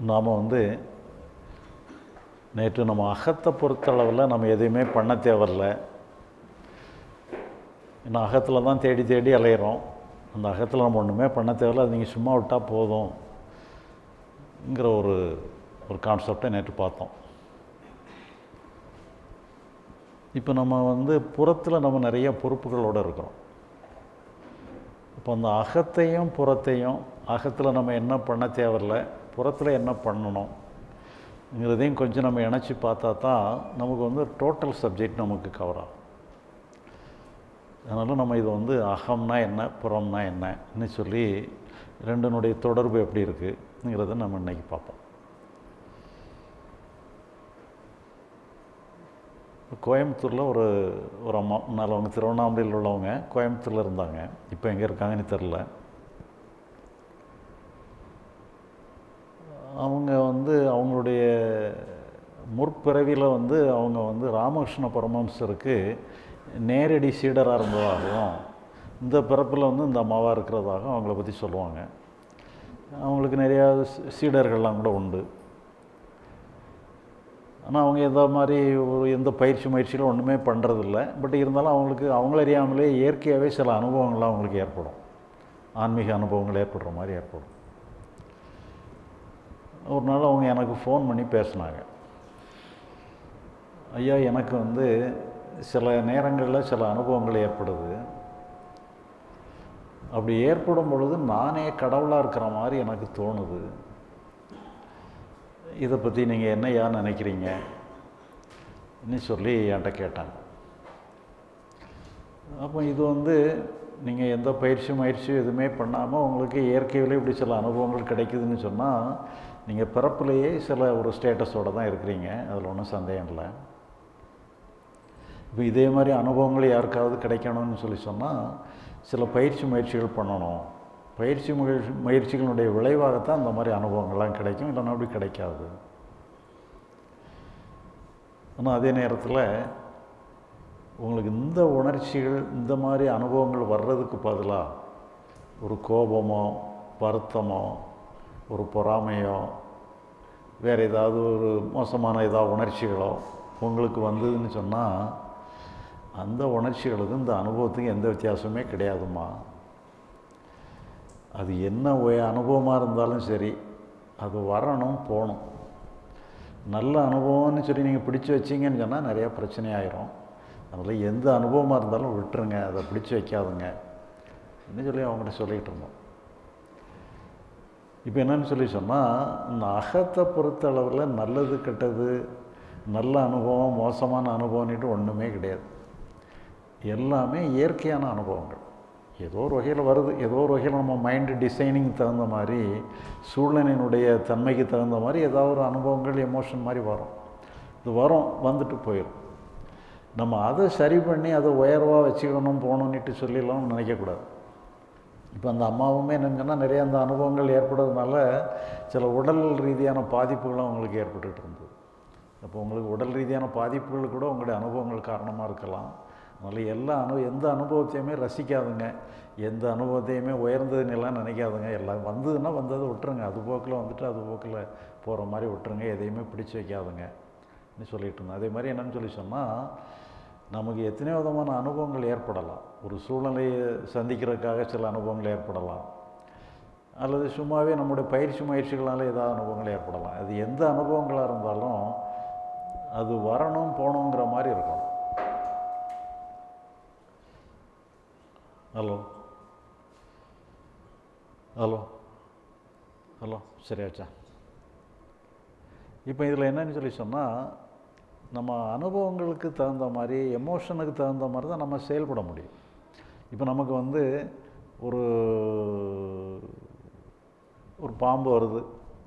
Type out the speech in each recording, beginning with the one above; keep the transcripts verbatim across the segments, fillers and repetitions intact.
நாம் வந்து நேற்று நம்ம அகத்தை பொறுத்தளவில் நம்ம எதுவுமே பண்ண தேவையில்ல. ஏன்னா அகத்தில் தான் தேடி தேடி அலையிறோம். அந்த அகத்தில் நம்ம ஒன்றுமே பண்ண தேவையில்ல, அது நீங்கள் சும்மா விட்டால் போதும்ங்கிற ஒரு ஒரு கான்செப்டை நேற்று பார்த்தோம். இப்போ நம்ம வந்து புறத்தில் நம்ம நிறைய பொறுப்புகளோடு இருக்கிறோம். இப்போ அந்த அகத்தையும் புறத்தையும், அகத்தில் நம்ம என்ன பண்ண தேவையில்ல, புறத்தில் என்ன பண்ணணும்ங்கிறதையும் கொஞ்சம் நம்ம இணைச்சி பார்த்தா தான் நமக்கு வந்து டோட்டல் சப்ஜெக்ட் நமக்கு கவர் ஆகும். அதனால் நம்ம இது வந்து அகம்னா என்ன, புறம்னா என்னன்னு சொல்லி ரெண்டினுடைய தொடர்பு எப்படி இருக்குங்கிறத நம்ம இன்றைக்கி பார்ப்போம். கோயம்புத்தூரில் ஒரு ஒரு அம்மா, முன்னால் அவங்க திருவண்ணாமலையில் உள்ளவங்க, கோயம்புத்தூரில் இருந்தாங்க. இப்போ எங்கே இருக்காங்கன்னு தெரில. அவங்க வந்து அவங்களுடைய முற்பிறவியில் வந்து அவங்க வந்து ராமகிருஷ்ண பரமஹம்சருக்கு நேரடி சீடராக இருந்ததாகவும், இந்த பிறப்பில் வந்து இந்த அம்மாவாக இருக்கிறதாகவும் அவங்கள பற்றி சொல்லுவாங்க. அவங்களுக்கு நிறையா சீடர்கள்லாம் கூட உண்டு. ஆனால் அவங்க எந்த மாதிரி ஒரு எந்த பயிற்சி முயற்சிகளும் ஒன்றுமே பண்ணுறதில்ல. பட் இருந்தாலும் அவங்களுக்கு அவங்கள அறியாமலே இயற்கையாகவே சில அனுபவங்கள்லாம் அவங்களுக்கு ஏற்படும். ஆன்மீக அனுபவங்கள் ஏற்படுற மாதிரி ஏற்படும். ஒரு நாள் அவங்க எனக்கு ஃபோன் பண்ணி பேசினாங்க. ஐயா, எனக்கு வந்து சில நேரங்களில் சில அனுபவங்கள் ஏற்படுது. அப்படி ஏற்படும் பொழுது நானே கடவுளாக இருக்கிற மாதிரி எனக்கு தோணுது. இதை பற்றி நீங்கள் என்னையா நினைக்கிறீங்கன்னு சொல்லி என்கிட்ட கேட்டாங்க. அப்போ இது வந்து நீங்கள் எந்த பயிற்சி முயற்சியும் எதுவுமே பண்ணாமல் உங்களுக்கு இயற்கையிலே இப்படி சில அனுபவங்கள் கிடைக்குதுன்னு சொன்னால், நீங்கள் பிறப்புலேயே சில ஒரு ஸ்டேட்டஸோடு தான் இருக்கிறீங்க, அதில் ஒன்றும் சந்தேகம் இல்லை. இப்போ இதே மாதிரி அனுபவங்கள் யாருக்காவது கிடைக்கணும்னு சொல்லி சொன்னால் சில பயிற்சி முயற்சிகள் பண்ணணும். பயிற்சி முயற்சி முயற்சிகளுடைய விளைவாகத்தான் இந்த மாதிரி அனுபவங்கள்லாம் கிடைக்கும், இல்லைன்னா அப்படி கிடைக்காது. ஆனால் அதே நேரத்தில் உங்களுக்கு இந்த உணர்ச்சிகள், இந்த மாதிரி அனுபவங்கள் வர்றதுக்கு பதிலாக ஒரு கோபமோ, வருத்தமோ, ஒரு பொறாமையோ, வேறு ஏதாவது ஒரு மோசமான ஏதாவது உணர்ச்சிகளோ உங்களுக்கு வந்ததுன்னு சொன்னால், அந்த உணர்ச்சிகளுக்கு இந்த அனுபவத்துக்கு எந்த வித்தியாசமே கிடையாதுமா. அது என்ன அனுபவமாக இருந்தாலும் சரி, அது வரணும், போகணும். நல்ல அனுபவம்னு சொல்லி நீங்கள் பிடிச்சி வச்சிங்கன்னு சொன்னால் நிறையா பிரச்சனை ஆயிரும். அதனால் எந்த அனுபவமாக இருந்தாலும் விட்டுருங்க, அதை பிடிச்சி வைக்காதுங்க என்ன சொல்லி அவங்கள்ட்ட சொல்லிகிட்டு இருந்தோம். இப்போ என்னன்னு சொல்லி சொன்னால், இந்த அகத்தை பொறுத்த அளவில் நல்லது கெட்டது, நல்ல அனுபவம் மோசமான அனுபவம்னுட்டு ஒன்றுமே கிடையாது. எல்லாமே இயற்கையான அனுபவங்கள். ஏதோ ஒரு வகையில் வருது, ஏதோ ஒரு வகையில் நம்ம மைண்டு டிசைனிங் தகுந்த மாதிரி, சூழ்நிலையினுடைய தன்மைக்கு தகுந்த மாதிரி ஏதாவது ஒரு அனுபவங்கள் எமோஷன் மாதிரி வரும். இது வரும், வந்துட்டு போயிடும். நம்ம அதை சரி பண்ணி அதை உயர்வாக வச்சுக்கணும், போகணுன்னுட்டு சொல்லிடலாம் நினைக்கக்கூடாது. இப்போ அந்த அம்மாவுமே என்னன்னு சொன்னால், நிறைய அந்த அனுபவங்கள் ஏற்படுறதுனால சில உடல் ரீதியான பாதிப்புகளும் அவங்களுக்கு ஏற்பட்டுகிட்டு இருந்தது. அப்போ உங்களுக்கு உடல் ரீதியான பாதிப்புகள் கூட உங்களுடைய அனுபவங்கள் காரணமாக இருக்கலாம். அதனால் எல்லா அனு எந்த அனுபவத்தையுமே ரசிக்காதுங்க, எந்த அனுபவத்தையுமே உயர்ந்ததுன்னெல்லாம் நினைக்காதுங்க. எல்லாம் வந்ததுன்னா வந்ததை விட்டுருங்க, அது போக்கில் வந்துட்டு அது போக்கில் போகிற மாதிரி விட்டுருங்க, எதையுமே பிடிச்சி வைக்காதுங்கன்னு சொல்லிட்டு இருந்தேன். அதே மாதிரி என்னன்னு சொல்லி சொன்னால், நமக்கு எத்தனையோ விதமான அனுபவங்கள் ஏற்படலாம். ஒரு சூழ்நிலையை சந்திக்கிறதுக்காக சில அனுபவங்கள் ஏற்படலாம், அல்லது சும்மாவே நம்முடைய பயிற்சி முயற்சிகளால் ஏதாவது அனுபவங்கள் ஏற்படலாம். அது எந்த அனுபவங்களாக இருந்தாலும் அது வரணும், போகணுங்கிற மாதிரி இருக்கணும். ஹலோ ஹலோ ஹலோ சரியாச்சா? இப்போ இதில் என்னன்னு சொல்லி சொன்னால், நம்ம அனுபவங்களுக்கு தகுந்த மாதிரி, எமோஷனுக்கு தகுந்த மாதிரி தான் நம்ம செயல்பட முடியும். இப்போ நமக்கு வந்து ஒரு ஒரு பாம்பு வருது,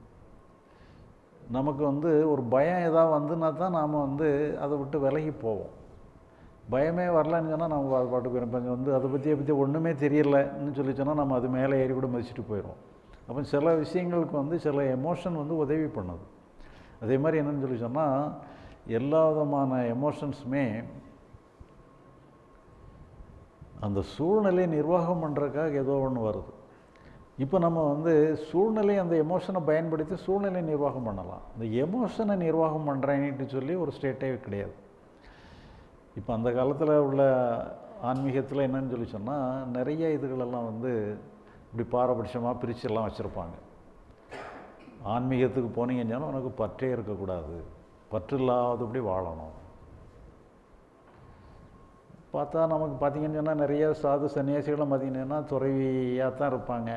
நமக்கு வந்து ஒரு பயம் ஏதாவது வந்துன்னா தான் நாம் வந்து அதை விட்டு விலகி போவோம். பயமே வரலன்னு சொன்னால் நம்ம பாட்டுக்கு போயிடும். இப்போ வந்து அதை பற்றியை பற்றி ஒன்றுமே தெரியலைன்னு சொல்லி சொன்னால் நம்ம அது மேலே ஏறி கூட மதிச்சுட்டு போயிடும். அப்போ சில விஷயங்களுக்கு வந்து சில எமோஷன் வந்து உதவி பண்ணுது. அதே மாதிரி என்னென்னு சொல்லி சொன்னால், எல்லா விதமான எமோஷன்ஸுமே அந்த சூழ்நிலையை நிர்வாகம் பண்ணுறதுக்காக ஏதோ ஒன்று வருது. இப்போ நம்ம வந்து சூழ்நிலை அந்த எமோஷனை பயன்படுத்தி சூழ்நிலை நிர்வாகம் பண்ணலாம். இந்த எமோஷனை நிர்வாகம் பண்ணுறேன்னுட்டு சொல்லி ஒரு ஸ்டேட்டே கிடையாது. இப்போ அந்த காலத்தில் உள்ள ஆன்மீகத்தில் என்னன்னு சொல்லி சொன்னால் நிறைய இதுகளெல்லாம் வந்து இப்படி பாரபட்சமாக பிரிச்செல்லாம் வச்சுருப்பாங்க. ஆன்மீகத்துக்கு போனீங்கன்னா உனக்கு பற்றே இருக்கக்கூடாது, பற்று இல்லாதபடி வாழணும். பார்த்தா நமக்கு பார்த்திங்கன்னு சொன்னால் நிறைய சாது சன்னியாசிகளும் பார்த்திங்கன்னா துறவியாக தான் இருப்பாங்க.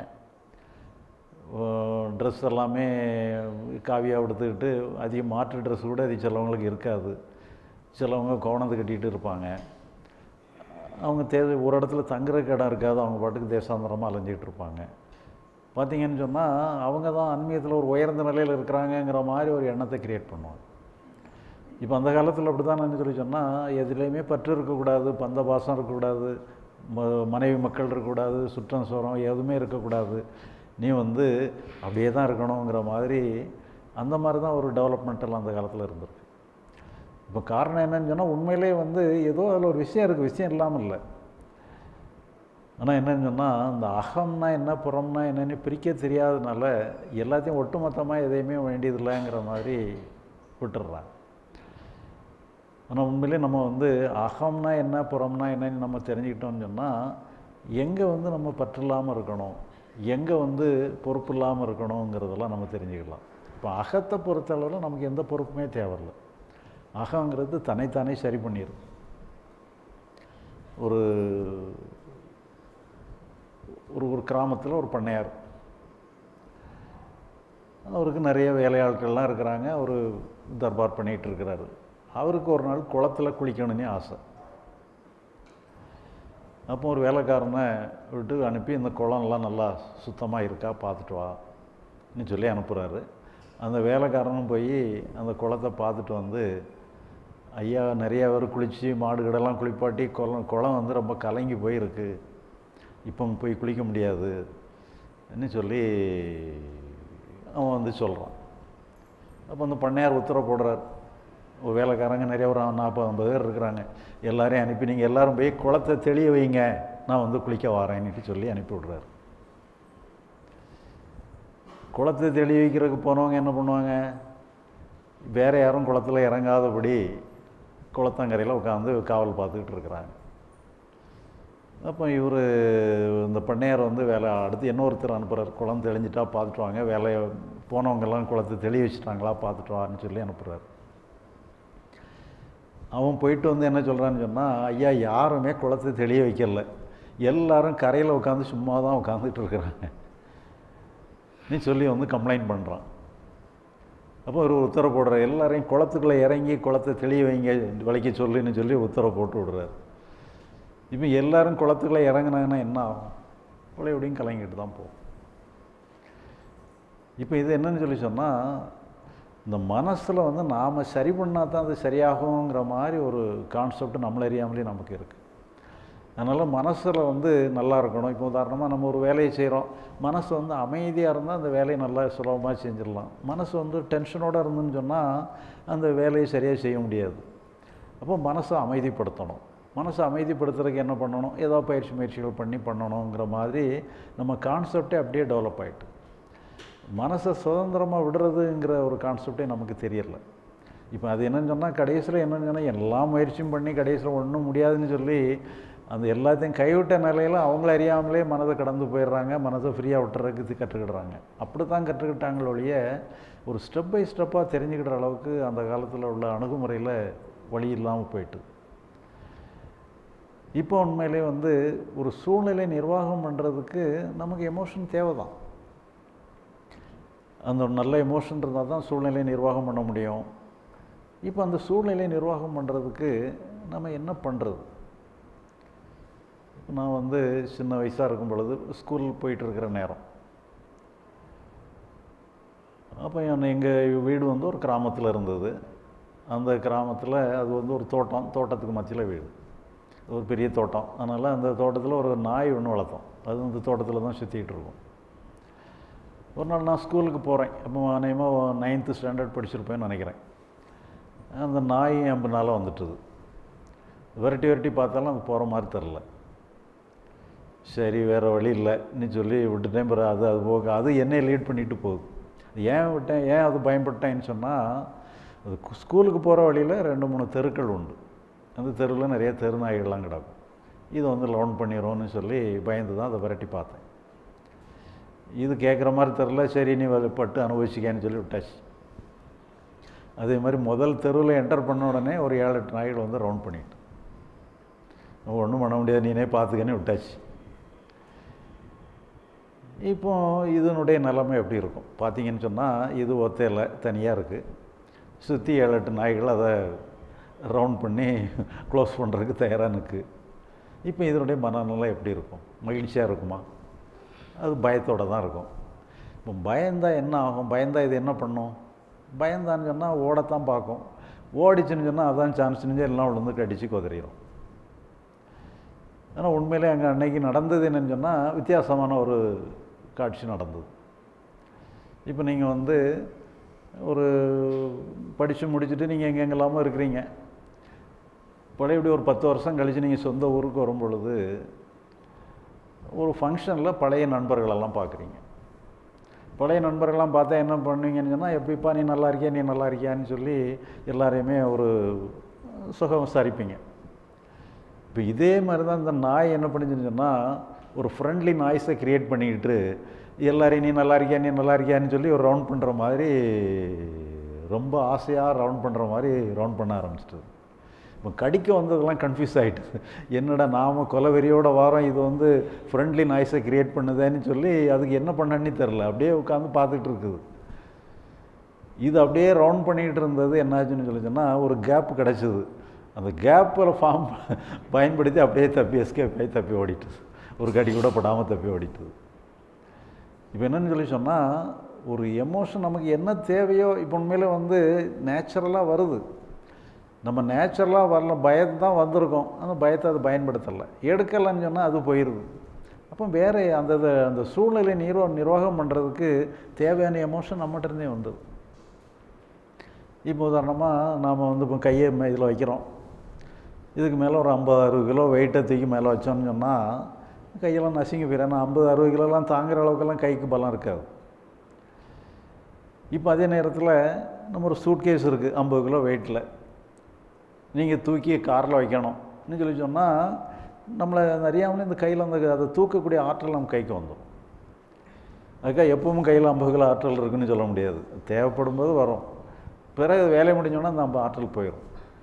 ட்ரெஸ் எல்லாமே காவியாக எடுத்துக்கிட்டு அதிக மாற்று ட்ரெஸ் கூட அது சிலவங்களுக்கு இருக்காது. சிலவங்க கோணத்தை கட்டிகிட்டு இருப்பாங்க. அவங்க தேவை ஒரு இடத்துல தங்குறதுக்கு இடம் இருக்காது, அவங்க பாட்டுக்கு தேசாந்திரமாக அலைஞ்சிக்கிட்டு இருப்பாங்க. பார்த்திங்கன்னு சொன்னால் அவங்க தான் ஆன்மீகத்தில் ஒரு உயர்ந்த நிலையில் இருக்கிறாங்கங்கிற மாதிரி ஒரு எண்ணத்தை க்ரியேட் பண்ணுவாங்க. இப்போ அந்த காலத்தில் அப்படி தான் நான் சொல்லி சொன்னால் எதுலேயுமே பற்று இருக்கக்கூடாது, பந்த பாசம் இருக்கக்கூடாது, ம மனைவி மக்கள் இருக்கக்கூடாது, சுற்றம் சோரம் எதுவுமே இருக்கக்கூடாது, நீ வந்து அப்படியே தான் இருக்கணுங்கிற மாதிரி அந்த மாதிரி தான் ஒரு டெவலப்மெண்டெல்லாம் அந்த காலத்தில் இருந்திருக்கு. இப்போ காரணம் என்னன்னு சொன்னால் உண்மையிலே வந்து ஏதோ அதில் ஒரு விஷயம் இருக்குது, விஷயம் இல்லாமல் இல்லை. ஆனால் என்னன்னு சொன்னால் இந்த அகம்னா என்ன புறம்னா என்னென்னு பிரிக்க தெரியாததுனால எல்லாத்தையும் ஒட்டுமொத்தமாக எதையுமே வேண்டியதில்லைங்கிற மாதிரி விட்டுடுறாங்க. ஆனால் உண்மையிலே நம்ம வந்து அகம்னா என்ன புறம்னா என்னன்னு நம்ம தெரிஞ்சுக்கிட்டோம்னு சொன்னால் எங்கே வந்து நம்ம பற்று இல்லாமல் இருக்கணும், எங்கே வந்து பொறுப்பு இல்லாமல் இருக்கணுங்கிறதெல்லாம் நம்ம தெரிஞ்சுக்கலாம். இப்போ அகத்தை பொறுத்தளவில் நமக்கு எந்த பொறுப்புமே தேவையில்லை. அகங்கிறது தன்னைத்தானே சரி பண்ணிடும். ஒரு ஒரு ஒரு கிராமத்தில் ஒரு பண்ணையார், அவருக்கு நிறைய வேலையாட்கள்லாம் இருக்கிறாங்க, அவர் தர்பார் பண்ணிகிட்டு இருக்கிறாரு. அவருக்கு ஒரு நாள் குளத்தில் குளிக்கணும்னு ஆசை. அப்போ ஒரு வேலைக்காரனை விட்டு அனுப்பி இந்த குளம்லாம் நல்லா சுத்தமாக இருக்கா பார்த்துட்டு வான்னு சொல்லி அனுப்புகிறாரு. அந்த வேலைக்காரனும் போய் அந்த குளத்தை பார்த்துட்டு வந்து, ஐயா நிறையா பேர் குளித்து மாடுகடெல்லாம் குளிப்பாட்டி குளம் குளம் வந்து ரொம்ப கலங்கி போயிருக்கு, இப்போ போய் குளிக்க முடியாதுன்னு சொல்லி அவன் வந்து சொல்கிறான். அப்போ அந்த பண்ணையார் உத்தரவு போடுறார். ஒரு வேலைக்காரங்க நிறைய ஒரு நாற்பது ஐம்பது பேர் இருக்கிறாங்க, எல்லாரையும் அனுப்பி நீங்கள் எல்லோரும் போய் குளத்தை தெளிய வைங்க, நான் வந்து குளிக்க வரேன்னுட்டு சொல்லி அனுப்பி விட்றாரு. குளத்தை தெளிய வைக்கிறதுக்கு போனவங்க என்ன பண்ணுவாங்க, வேறு யாரும் குளத்தில் இறங்காதபடி குளத்தங்கரையில் உட்காந்து காவல் பார்த்துக்கிட்டு இருக்கிறாங்க. அப்போ இவர் இந்த பண்ணையார் வந்து வேலை அடுத்து இன்னொருத்தர் அனுப்புகிறார், குளம் தெளிஞ்சிட்டா பார்த்துட்டு வாங்க, வேலையை போனவங்கெல்லாம் குளத்தை தெளிய வச்சுட்டாங்களா பார்த்துட்டு வான்னு சொல்லி அனுப்புகிறார். அவன் போயிட்டு வந்து என்ன சொல்கிறான்னு சொன்னால், ஐயா யாருமே குளத்தை தெளிய வைக்கல, எல்லோரும் கரையில் உட்காந்து சும்மா தான் உட்காந்துட்டு இருக்கிறாங்க நீ சொல்லி வந்து கம்ப்ளைண்ட் பண்ணுறான். அப்போ ஒரு உத்தரவு போடுற, எல்லாரையும் குளத்துக்குள்ளே இறங்கி குளத்தை தெளிய வைங்க விளைக்க சொல்லுன்னு சொல்லி உத்தரவு போட்டு விடுறாரு. இப்போ எல்லோரும் குளத்துக்குள்ளே இறங்கினாங்கன்னா என்ன ஆகும், குளை எப்படியும் கலங்கிட்டு தான் போகும். இப்போ இது என்னன்னு சொல்லி சொன்னால், இந்த மனசில் வந்து நாம் சரி பண்ணால் தான் அது சரியாகுங்கிற மாதிரி ஒரு கான்செப்ட் நம்மளை அறியாமலே நமக்கு இருக்குது. அதனால் மனசில் வந்து நல்லா இருக்கணும். இப்போ உதாரணமாக நம்ம ஒரு வேலையை செய்கிறோம், மனசு வந்து அமைதியாக இருந்தால் அந்த வேலையை நல்லா சுலபமாக செஞ்சிடலாம். மனசு வந்து டென்ஷனோடு இருந்துன்னு சொன்னால் அந்த வேலையை சரியாக செய்ய முடியாது. அப்போ மனசை அமைதிப்படுத்தணும். மனசை அமைதிப்படுத்துறதுக்கு என்ன பண்ணணும், ஏதோ பயிற்சி முயற்சிகள் பண்ணி பண்ணணுங்கிற மாதிரி நம்ம கான்செப்டே அப்படியே டெவலப் ஆகிட்டு, மனசை சுதந்திரமாக விடுறதுங்கிற ஒரு கான்செப்டே நமக்கு தெரியல. இப்போ அது என்னன்னு சொன்னால் கடைசியில் என்னன்னு சொன்னால் எல்லா முயற்சியும் பண்ணி கடைசியில் ஒன்றும் முடியாதுன்னு சொல்லி அந்த எல்லாத்தையும் கைவிட்ட நிலையில் அவங்கள அறியாமலே மனதை கடந்து போயிடுறாங்க, மனதை ஃப்ரீயாக விட்டுறதுக்கு கற்றுக்கிடுறாங்க. அப்படி தான் கற்றுக்கிட்டாங்களே ஒழிய ஒரு ஸ்டெப் பை ஸ்டெப்பாக தெரிஞ்சுக்கிற அளவுக்கு அந்த காலத்தில் உள்ள அணுகுமுறையில் வழி இல்லாமல் போயிட்டு. இப்போ உண்மையிலே வந்து ஒரு சூழ்நிலை நிர்வாகம் பண்ணுறதுக்கு நமக்கு எமோஷன் தேவை தான். அந்த ஒரு நல்ல எமோஷன் இருந்தால் தான் சூழ்நிலை நிர்வாகம் பண்ண முடியும். இப்போ அந்த சூழ்நிலை நிர்வாகம் பண்ணுறதுக்கு நம்ம என்ன பண்ணுறது? நான் வந்து சின்ன வயசாக இருக்கும் பொழுது ஸ்கூல் போயிட்டுருக்கிற நேரம், அப்போ எங்கள் வீடு வந்து ஒரு கிராமத்தில் இருந்தது. அந்த கிராமத்தில் அது வந்து ஒரு தோட்டம், தோட்டத்துக்கு மத்தியில் வீடு, ஒரு பெரிய தோட்டம். அதனால் அந்த தோட்டத்தில் ஒரு நாய் ஒன்று வளர்த்தோம், அது அந்த தோட்டத்தில் தான் சுற்றிக்கிட்டு இருக்கும். ஒரு நாள் நான் ஸ்கூலுக்கு போகிறேன், அப்போ அநேகமாக நைன்த்து ஸ்டாண்டர்ட் படிச்சிருப்பேன்னு நினைக்கிறேன். அந்த நாய் என் பின்னால் வந்துட்டுது. விரட்டி விரட்டி பார்த்தாலும் அது போகிற மாதிரி தெரில. சரி வேறு வழி இல்லைன்னு சொல்லி விட்டுட்டேன். பிறகு அது அது போக அது என்னை லீட் பண்ணிட்டு போகுது. ஏன் விட்டேன், ஏன் அது பயன்பட்டேன்னு சொன்னால், அது ஸ்கூலுக்கு போகிற வழியில் ரெண்டு மூணு தெருக்கள் உண்டு. அந்த தெருவில் நிறைய தெரு நாய்கள்லாம் கிடக்கும். இது வந்து லவுன் பண்ணிடும்னு சொல்லி பயந்து தான் அதை விரட்டி பார்த்தேன். இது கேட்குற மாதிரி தெரில, சரி நீ பட்டு அனுபவிச்சிக்கன்னு சொல்லி விட்டாச்சு. அதே மாதிரி முதல் தெருவில் என்டர் பண்ண உடனே ஒரு ஏழு எட்டு நாய்கள் வந்து ரவுண்ட் பண்ணிட்டு, ஒன்றும் பண்ண முடியாது நீனே பார்த்துக்கன்னு விட்டாச்சு. இப்போ இதனுடைய நிலைமை எப்படி இருக்கும் பார்த்தீங்கன்னு சொன்னால், இது ஒத்தையில் தனியாக இருக்குது, சுற்றி ஏழு எட்டு நாய்கள் அதை ரவுண்ட் பண்ணி க்ளோஸ் பண்ணுறதுக்கு தயாராக நிற்குது. இப்போ இதனுடைய மனநிலை எப்படி இருக்கும்? மகிழ்ச்சியாக இருக்குமா? அது பயத்தோடு தான் இருக்கும். இப்போ பயந்தால் என்ன ஆகும்? பயந்தால் இது என்ன பண்ணும்? பயந்தான்னு சொன்னால் ஓடத்தான் பார்க்கும். ஓடிச்சுன்னு சொன்னால் அதான் சான்ஸ்ன்னு எல்லாம் விழுந்து கடிச்சு குதறிடும். ஆனால் உண்மையிலே அங்கே அன்னைக்கு நடந்தது என்னன்னு சொன்னால், வித்தியாசமான ஒரு காட்சி நடந்தது. இப்போ நீங்கள் வந்து ஒரு படித்து முடிச்சுட்டு நீங்கள் எங்கெங்கெல்லாமோ இருக்கிறீங்க. பழையபடி ஒரு பத்து வருஷம் கழித்து நீங்கள் சொந்த ஊருக்கு வரும் பொழுது ஒரு ஃபங்க்ஷனில் பழைய நண்பர்களெல்லாம் பார்க்குறீங்க. பழைய நண்பர்களெல்லாம் பார்த்தா என்ன பண்ணுவீங்கன்னு சொன்னால், எப்படிப்பா நீ நல்லா இருக்கியா, நீ நல்லா இருக்கியான்னு சொல்லி எல்லாரையுமே ஒரு சுகம் விசாரிப்பீங்க. இப்போ இதே மாதிரி தான் இந்த நாய் என்ன பண்ணிச்சுன்னு சொன்னால், ஒரு ஃப்ரெண்ட்லி நாய்ஸை க்ரியேட் பண்ணிக்கிட்டு எல்லோரையும் நீ நல்லா இருக்கியா, நீ நல்லா இருக்கியான்னு சொல்லி ஒரு ரவுண்ட் பண்ணுற மாதிரி, ரொம்ப ஆசையாக ரவுண்ட் பண்ணுற மாதிரி ரவுண்ட் பண்ண ஆரம்பிச்சிட்டது. இப்போ கடிக்க வந்ததெல்லாம் கன்ஃபியூஸ் ஆகிட்டு, என்னடா நாம் கொலவெறியோட வாரம், இது வந்து ஃப்ரெண்ட்லி நாய்ஸை க்ரியேட் பண்ணுதேன்னு சொல்லி அதுக்கு என்ன பண்ணன்னு தெரில, அப்படியே உட்காந்து பார்த்துட்டு இருக்குது. இது அப்படியே ரவுண்ட் பண்ணிக்கிட்டு இருந்தது என்னாச்சுன்னு சொல்லி சொன்னால், ஒரு கேப் கிடச்சிது. அந்த கேப்பில் ஃபார்ம் பயன்படுத்தி அப்படியே தப்பி எஸ்கேப் ஆகி தப்பி ஓடிட்டுது. ஒரு கடி கூட படாமல் தப்பி ஓடிட்டுது. இப்போ என்னன்னு சொல்லி சொன்னால், ஒரு எமோஷன் நமக்கு என்ன தேவையோ இப்போ உண்மையிலே வந்து நேச்சுரலாக வருது. நம்ம நேச்சுரலாக வரல, பயத்தை தான் வந்திருக்கோம், அந்த பயத்தை அது பயன்படுத்தலை, எடுக்கலைன்னு சொன்னால் அது போயிடுது. அப்போ வேறு அந்த அந்த சூழ்நிலை நிர்வ நிர்வாகம் பண்ணுறதுக்கு தேவையான எமோஷன் நம்மகிட்ட இருந்தே வந்தது. இப்போ உதாரணமாக நாம் வந்து இப்போ கையை இதில் வைக்கிறோம், இதுக்கு மேலே ஒரு ஐம்பது அறுபது கிலோ வெயிட்டை தூக்கி மேலே வச்சோன்னு சொன்னால் கையெல்லாம் நசுங்கி போயிடும். ஏன்னா ஐம்பது அறுபது கிலோலாம் தாங்குகிற அளவுக்கெல்லாம் கைக்கு பலம் இருக்காது. இப்போ அதே நேரத்தில் நம்ம ஒரு சூட்கேஸ் இருக்குது ஐம்பது கிலோ வெயிட்டில், நீங்கள் தூக்கி காரில் வைக்கணும்னு சொல்லி சொன்னால், நம்மளை அறியாமலே இந்த கையில் அந்த அதை தூக்கக்கூடிய ஆற்றல் நம்ம கைக்கு வந்துடும். அதுக்காக எப்பவும் கையில் ஐம்பது கிலோ ஆற்றல் இருக்குதுன்னு சொல்ல முடியாது. தேவைப்படும் போது வரும், பிறகு வேலை முடிஞ்சோன்னா அந்த ஆற்றல் போயிடும்.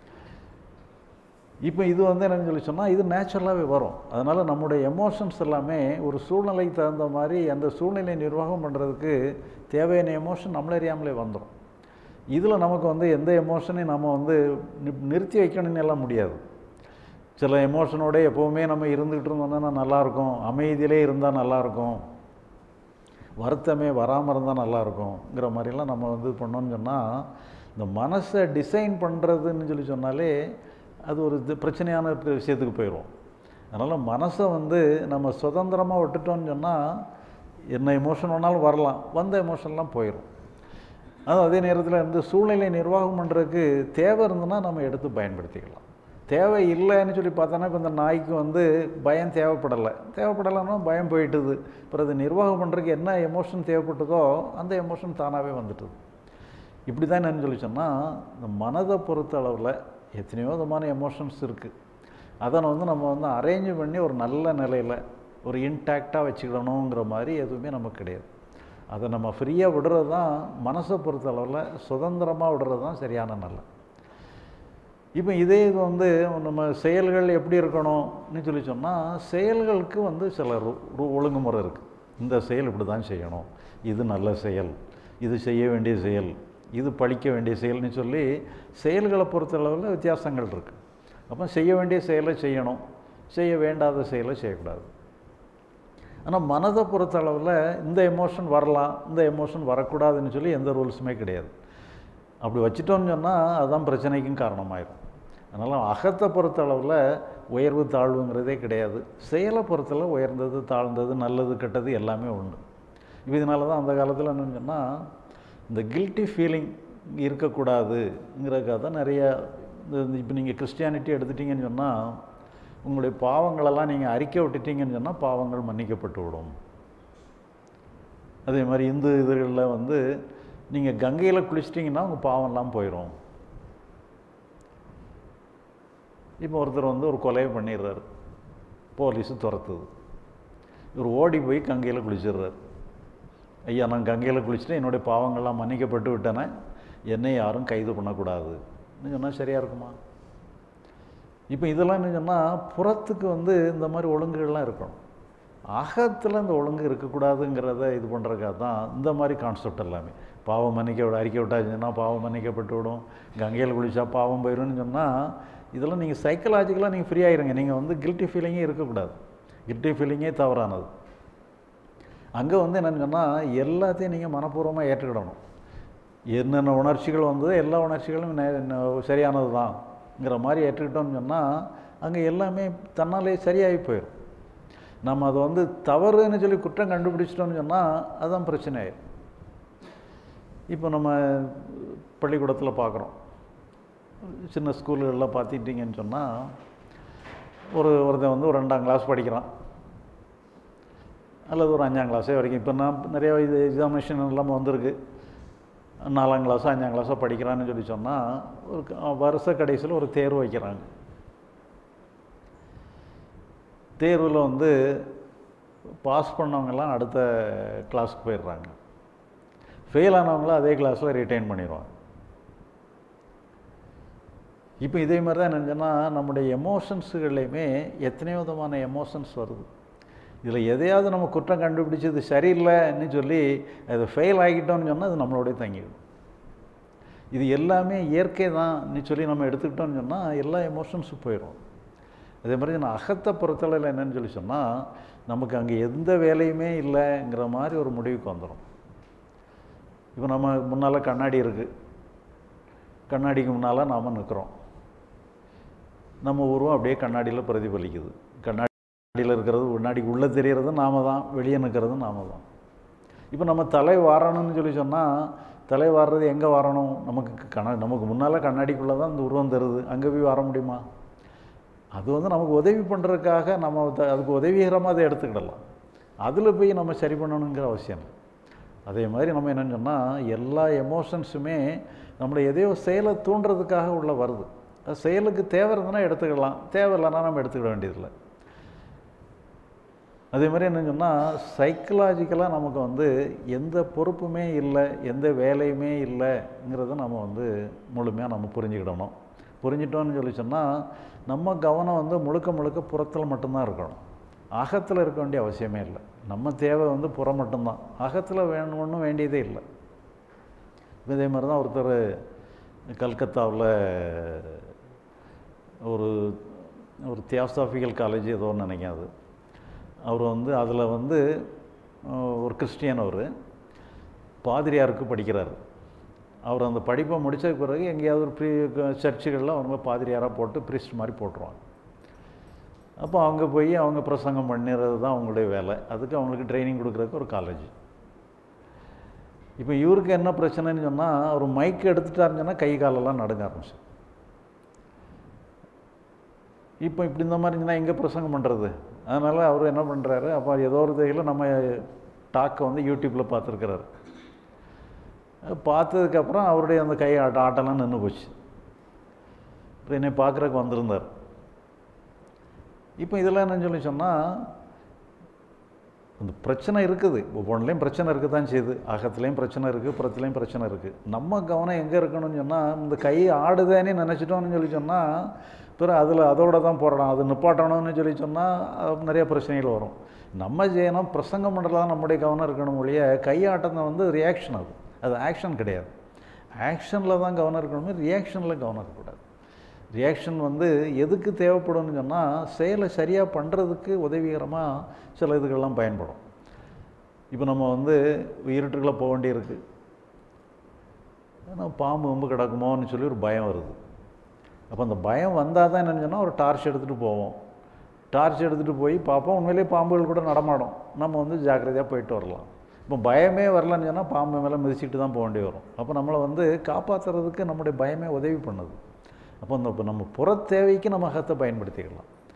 இப்போ இது வந்து என்னன்னு சொல்லி சொன்னால், இது நேச்சுரலாகவே வரும். அதனால் நம்முடைய எமோஷன்ஸ் எல்லாமே ஒரு சூழ்நிலைக்கு தகுந்த மாதிரி அந்த சூழ்நிலை நிர்வாகம் பண்ணுறதுக்கு தேவையான எமோஷன் நம்மளே அறியாமலே வந்துடும். இதில் நமக்கு வந்து எந்த எமோஷனையும் நம்ம வந்து நிறுத்தி வைக்கணும்னு எல்லாம் முடியாது. சில எமோஷனோட எப்போவுமே நம்ம இருந்துக்கிட்டு இருந்தோம்னா நல்லாயிருக்கும், அமைதியிலே இருந்தால் நல்லாயிருக்கும், வருத்தமே வராமல் இருந்தால் நல்லாயிருக்குங்கிற மாதிரிலாம் நம்ம வந்து பண்ணோன்னு சொன்னால், இந்த மனசை டிசைன் பண்ணுறதுன்னு சொல்லி சொன்னாலே அது ஒரு இது பிரச்சனையான விஷயத்துக்கு போயிடும். அதனால் மனசை வந்து நம்ம சுதந்திரமாக விட்டுட்டோன்னு சொன்னால் என்ன எமோஷன் வேணாலும் வரலாம், வந்த எமோஷன்லாம் போயிடும். அது அதே நேரத்தில் இந்த சூழ்நிலை நிர்வாகம் பண்ணுறதுக்கு தேவை இருந்ததுன்னா நம்ம எடுத்து பயன்படுத்திக்கலாம். தேவை இல்லைன்னு சொல்லி பார்த்தோன்னா, இப்போ இந்த நாய்க்கு வந்து பயம் தேவைப்படலை, தேவைப்படலைன்னா பயம் போயிட்டுது. அப்புறம் அது நிர்வாகம் பண்ணுறதுக்கு என்ன எமோஷன் தேவைப்பட்டதோ அந்த எமோஷன் தானாகவே வந்துட்டுது. இப்படி தான் என்னன்னு சொல்லி சொன்னால், இந்த மனதை பொறுத்த அளவில் எத்தனையோ விதமான எமோஷன்ஸ் இருக்குது. அதை வந்து நம்ம வந்து அரேஞ்ச் பண்ணி ஒரு நல்ல நிலையில் ஒரு இன்டாக்டாக வச்சுக்கிடணுங்கிற மாதிரி எதுவுமே நமக்கு கிடையாது. அதை நம்ம ஃப்ரீயாக விடுறது தான், மனசை பொறுத்த அளவில் சுதந்திரமாக விடுறது தான் சரியான நல்ல. இப்போ இதே இது வந்து நம்ம செயல்கள் எப்படி இருக்கணும்னு சொல்லி சொன்னால், செயல்களுக்கு வந்து சில ஒழுங்குமுறை இருக்குது. இந்த செயல் இப்படி தான் செய்யணும், இது நல்ல செயல், இது செய்ய வேண்டிய செயல், இது பழிக்க வேண்டிய செயல்னு சொல்லி செயல்களை பொறுத்தளவில் வித்தியாசங்கள் இருக்குது. அப்போ செய்ய வேண்டிய செயலை செய்யணும், செய்ய வேண்டாத செயலை செய்யக்கூடாது. ஆனால் மனதை பொறுத்த அளவில் இந்த எமோஷன் வரலாம், இந்த எமோஷன் வரக்கூடாதுன்னு சொல்லி எந்த ரூல்ஸுமே கிடையாது. அப்படி வச்சிட்டோன்னு சொன்னால் அதுதான் பிரச்சனைக்கும் காரணமாயிடும். அதனால் அகத்தை பொறுத்த அளவில் உயர்வு தாழ்வுங்கிறதே கிடையாது. செயலை பொறுத்தளவு உயர்ந்தது தாழ்ந்தது நல்லது கெட்டது எல்லாமே உண்டு. இப்போ இதனால தான் அந்த காலத்தில் என்னன்னு சொன்னால், இந்த கில்ட்டி ஃபீலிங் இருக்கக்கூடாதுங்கிறதுக்காக தான் நிறையா இந்த இப்போ நீங்கள் கிறிஸ்டியானிட்டி எடுத்துட்டிங்கன்னு சொன்னால், உங்களுடைய பாவங்களெல்லாம் நீங்கள் அறிக்கை விட்டுட்டீங்கன்னு சொன்னால் பாவங்கள் மன்னிக்கப்பட்டு விடும். அதே மாதிரி இந்து இதுகளில் வந்து நீங்கள் கங்கையில் குளிச்சிட்டிங்கன்னா உங்கள் பாவம்லாம் போயிடும். இப்போ ஒருத்தர் வந்து ஒரு கொலையை பண்ணிடுறாரு, போலீஸு துரத்துது, இவர் ஓடி போய் கங்கையில் குளிச்சிடுறாரு. ஐயா, நான் கங்கையில் குளிச்சுட்டு என்னுடைய பாவங்கள்லாம் மன்னிக்கப்பட்டு விட்டேனே, என்னை யாரும் கைது பண்ணக்கூடாதுன்னு சொன்னால் சரியாக இருக்குமா? இப்போ இதெல்லாம் என்ன சொன்னால் புறத்துக்கு வந்து இந்த மாதிரி ஒழுங்குகள்லாம் இருக்கணும், அகத்தில் இந்த ஒழுங்கு இருக்கக்கூடாதுங்கிறத இது பண்ணுறதுக்காக தான் இந்த மாதிரி கான்செப்ட் எல்லாமே. பாவம் மன்னிக்க விட அறிக்கை விட்டாச்சுன்னா பாவம் மன்னிக்கப்பட்டு விடும், கங்கையில் குளிச்சா பாவம் போயிடும்னு சொன்னால் இதெல்லாம் நீங்கள் சைக்கலாஜிக்கலாக நீங்கள் ஃப்ரீ ஆகிருங்க. நீங்கள் வந்து கில்ட்டி ஃபீலிங்கே இருக்கக்கூடாது. கில்ட்டி ஃபீலிங்கே தவறானது. அங்கே வந்து என்னென்னு சொன்னால் எல்லாத்தையும் நீங்கள் மனப்பூர்வமாக ஏற்றுக்கிடணும். என்னென்ன உணர்ச்சிகள் வந்தது எல்லா உணர்ச்சிகளும் சரியானது தான்ங்கிற மாதிரி ஏற்றுக்கிட்டோம்னு சொன்னால் அங்கே எல்லாமே தன்னாலே சரியாகி போயிடும். நம்ம அதை வந்து தவறுன்னு சொல்லி குற்றம் கண்டுபிடிச்சிட்டோம்னு சொன்னால் அதுதான் பிரச்சனை ஆயிடும். இப்போ நம்ம பள்ளிக்கூடத்தில் பார்க்குறோம், சின்ன ஸ்கூல்களில் பார்த்துட்டிங்கன்னு சொன்னால் ஒரு ஒருத்தன் வந்து ஒரு ரெண்டாம் கிளாஸ் படிக்கிறான் அல்லது ஒரு அஞ்சாம் கிளாஸே வரைக்கும். இப்போ நான் நிறைய இது எக்ஸாமினேஷன் இல்லாமல் வந்திருக்கு, நாலாம் கிளாஸோ அஞ்சாம் கிளாஸோ படிக்கிறான்னு சொல்லி சொன்னால் ஒரு வருஷ கடைசியில் ஒரு தேர்வு வைக்கிறாங்க. தேர்வில் வந்து பாஸ் பண்ணவங்கெல்லாம் அடுத்த கிளாஸுக்கு போயிடுறாங்க, ஃபெயில் ஆனவங்களாம் அதே கிளாஸில் ரிட்டைன் பண்ணிடுவாங்க. இப்போ இதே மாதிரி தான் என்னென்னா நம்முடைய எமோஷன்ஸுகள்லையுமே எத்தனையோ விதமான எமோஷன்ஸ் வருது. இதில் எதையாவது நம்ம குற்றம் கண்டுபிடிச்சது சரியில்லைன்னு சொல்லி அதை ஃபெயில் ஆகிட்டோம்னு சொன்னால் அது நம்மளோடய தங்கிடும். இது எல்லாமே இயற்கை தான்னு சொல்லி நம்ம எடுத்துக்கிட்டோம்னு சொன்னால் எல்லா எமோஷன்ஸும் போயிடும். அதே மாதிரி நான் அகத்தை பொறுத்தளவில் என்னென்னு சொல்லி சொன்னால் நமக்கு அங்கே எந்த வேலையுமே இல்லைங்கிற மாதிரி ஒரு முடிவுக்கு வந்துடும். இப்போ நம்ம முன்னால் கண்ணாடி இருக்குது, கண்ணாடிக்கு முன்னால் நாம் நிற்கிறோம், நம்ம உருவம் அப்படியே கண்ணாடியில் பிரதிபலிக்குது. கண்ணாடியில் இருக்கிறது கண்ணாடிக்கு உள்ளே தெரிகிறது நாம தான், வெளியே நிற்கிறது நாம தான். இப்போ நம்ம தலை வாரணும்னு சொல்லி சொன்னால் தலை வாடுறது எங்கே வரணும்? நமக்கு கண்ணா நமக்கு முன்னால் கண்ணாடிக்குள்ளே தான் இந்த உருவம் தருது, அங்கே போய் வர முடியுமா? அது வந்து நமக்கு உதவி பண்ணுறதுக்காக நம்ம அதுக்கு உதவிகரமாக அதை எடுத்துக்கிடலாம், அதில் போய் நம்ம சரி பண்ணணுங்கிற அவசியம் இல்லை. அதே மாதிரி நம்ம என்னென்னு சொன்னால் எல்லா எமோஷன்ஸுமே நம்மளை எதையோ செயலை தூண்டுறதுக்காக உள்ள வருது. அது செயலுக்கு தேவை இருந்ததுன்னா எடுத்துக்கலாம், தேவை இல்லைன்னா நம்ம எடுத்துக்கிட வேண்டியதில்லை. அதே மாதிரி என்னன்னு சொன்னால் சைக்கலாஜிக்கலாக நமக்கு வந்து எந்த பொறுப்புமே இல்லை, எந்த வேலையுமே இல்லைங்கிறத நம்ம வந்து முழுமையாக நம்ம புரிஞ்சுக்கிடணும். புரிஞ்சிட்டோன்னு சொல்லி சொன்னால் நம்ம கவனம் வந்து முழுக்க முழுக்க புறத்தில் மட்டும்தான் இருக்கணும், அகத்தில் இருக்க வேண்டிய அவசியமே இல்லை. நம்ம தேவை வந்து புறம் மட்டும்தான், அகத்தில் வேணும் ஒன்றும் வேண்டியதே இல்லை. இதே மாதிரி தான் ஒருத்தர் கல்கத்தாவில் ஒரு ஒரு தியாசாபிக்கல் காலேஜ் ஏதோ ஒன்று நினைக்காது, அது அவர் வந்து அதில் வந்து ஒரு கிறிஸ்டியன், அவர் பாதிரியாருக்கு படிக்கிறார். அவர் அந்த படிப்பை முடித்த பிறகு எங்கேயாவது ஒரு ப்ரீ சர்ச்சுகளில் அவங்க பாதிரியாராக போட்டு ப்ரீஸ்ட் மாதிரி போட்டுருவாங்க. அப்போ அவங்க போய் அவங்க பிரசங்கம் பண்ணிடுறது தான் அவங்களுடைய வேலை, அதுக்கு அவங்களுக்கு ட்ரைனிங் கொடுக்குறதுக்கு ஒரு காலேஜ். இப்போ இவருக்கு என்ன பிரச்சனைன்னு சொன்னால் அவர் மைக் எடுத்துட்டாருன்னு சொன்னால் கை காலெல்லாம் நடுங்க ஆரம்பிச்சு. இப்போ இப்படி இந்த மாதிரி இருந்துச்சுன்னா எங்கே பிரசங்கம் பண்ணுறது? அதனால் அவர் என்ன பண்ணுறாரு, அப்போ ஏதோ ஒரு வகையில் நம்ம டாக்கை வந்து யூடியூப்பில் பார்த்துருக்கிறாரு. பார்த்ததுக்கப்புறம் அவருடைய அந்த கை ஆட்ட ஆட்டெல்லாம் நின்று போச்சு. இப்போ என்னை பார்க்குறதுக்கு வந்திருந்தார். இப்போ இதெல்லாம் என்னன்னு சொல்லி சொன்னால் அந்த பிரச்சனை இருக்குது, ஒவ்வொன்றுலேயும் பிரச்சனை இருக்குது தான் செய்யுது, அகத்துலேயும் பிரச்சனை இருக்குது, புறத்துலேயும் பிரச்சனை இருக்குது. நம்ம கவனம் எங்கே இருக்கணும்னு சொன்னால் இந்த கை ஆடுதேன்னு நினச்சிட்டோம்னு சொல்லி சொன்னால் பிறகு அதில் அதோடு தான் போராடும், அது நிப்பாட்டணும்னு சொல்லி சொன்னால் நிறைய பிரச்சனைகள் வரும். நம்ம செய்யணும் பிரசங்கம் பண்ணுறதுலாம் நம்முடைய கவனம் இருக்கணும் ஒழிய கையாட்டத்தை வந்து ரியாக்ஷன், அது அது ஆக்ஷன் கிடையாது. ஆக்ஷனில் தான் கவனம் இருக்கணுமே, ரியாக்ஷனில் கவனம் இருக்கக்கூடாது. ரியாக்ஷன் வந்து எதுக்கு தேவைப்படும்னு சொன்னால் செயலை சரியாக பண்ணுறதுக்கு உதவிகரமாக சில இதுகள்லாம் பயன்படும். இப்போ நம்ம வந்து இருட்டுக்குள்ளே போக வேண்டியிருக்கு, ஏன்னா பாம்பு வம்பு கிடக்குமோன்னு சொல்லி ஒரு பயம் வருது. அப்போ அந்த பயம் வந்தால் தான் என்னென்னு சொன்னால் ஒரு டார்ச் எடுத்துகிட்டு போவோம், டார்ச் எடுத்துகிட்டு போய் பார்ப்போம், உண்மையிலேயே பாம்புகள் கூட நடமாடும், நம்ம வந்து ஜாக்கிரதையாக போயிட்டு வரலாம். இப்போ பயமே வரலன்னு சொன்னால் பாம்பு மேலே மிதிச்சுட்டு தான் போக வேண்டி வரும். அப்போ நம்மளை வந்து காப்பாற்றுறதுக்கு நம்முடைய பயமே உதவி பண்ணுது. அப்போ இந்த நம்ம புற தேவைக்கு நம்ம அகத்தை பயன்படுத்திக்கலாம்,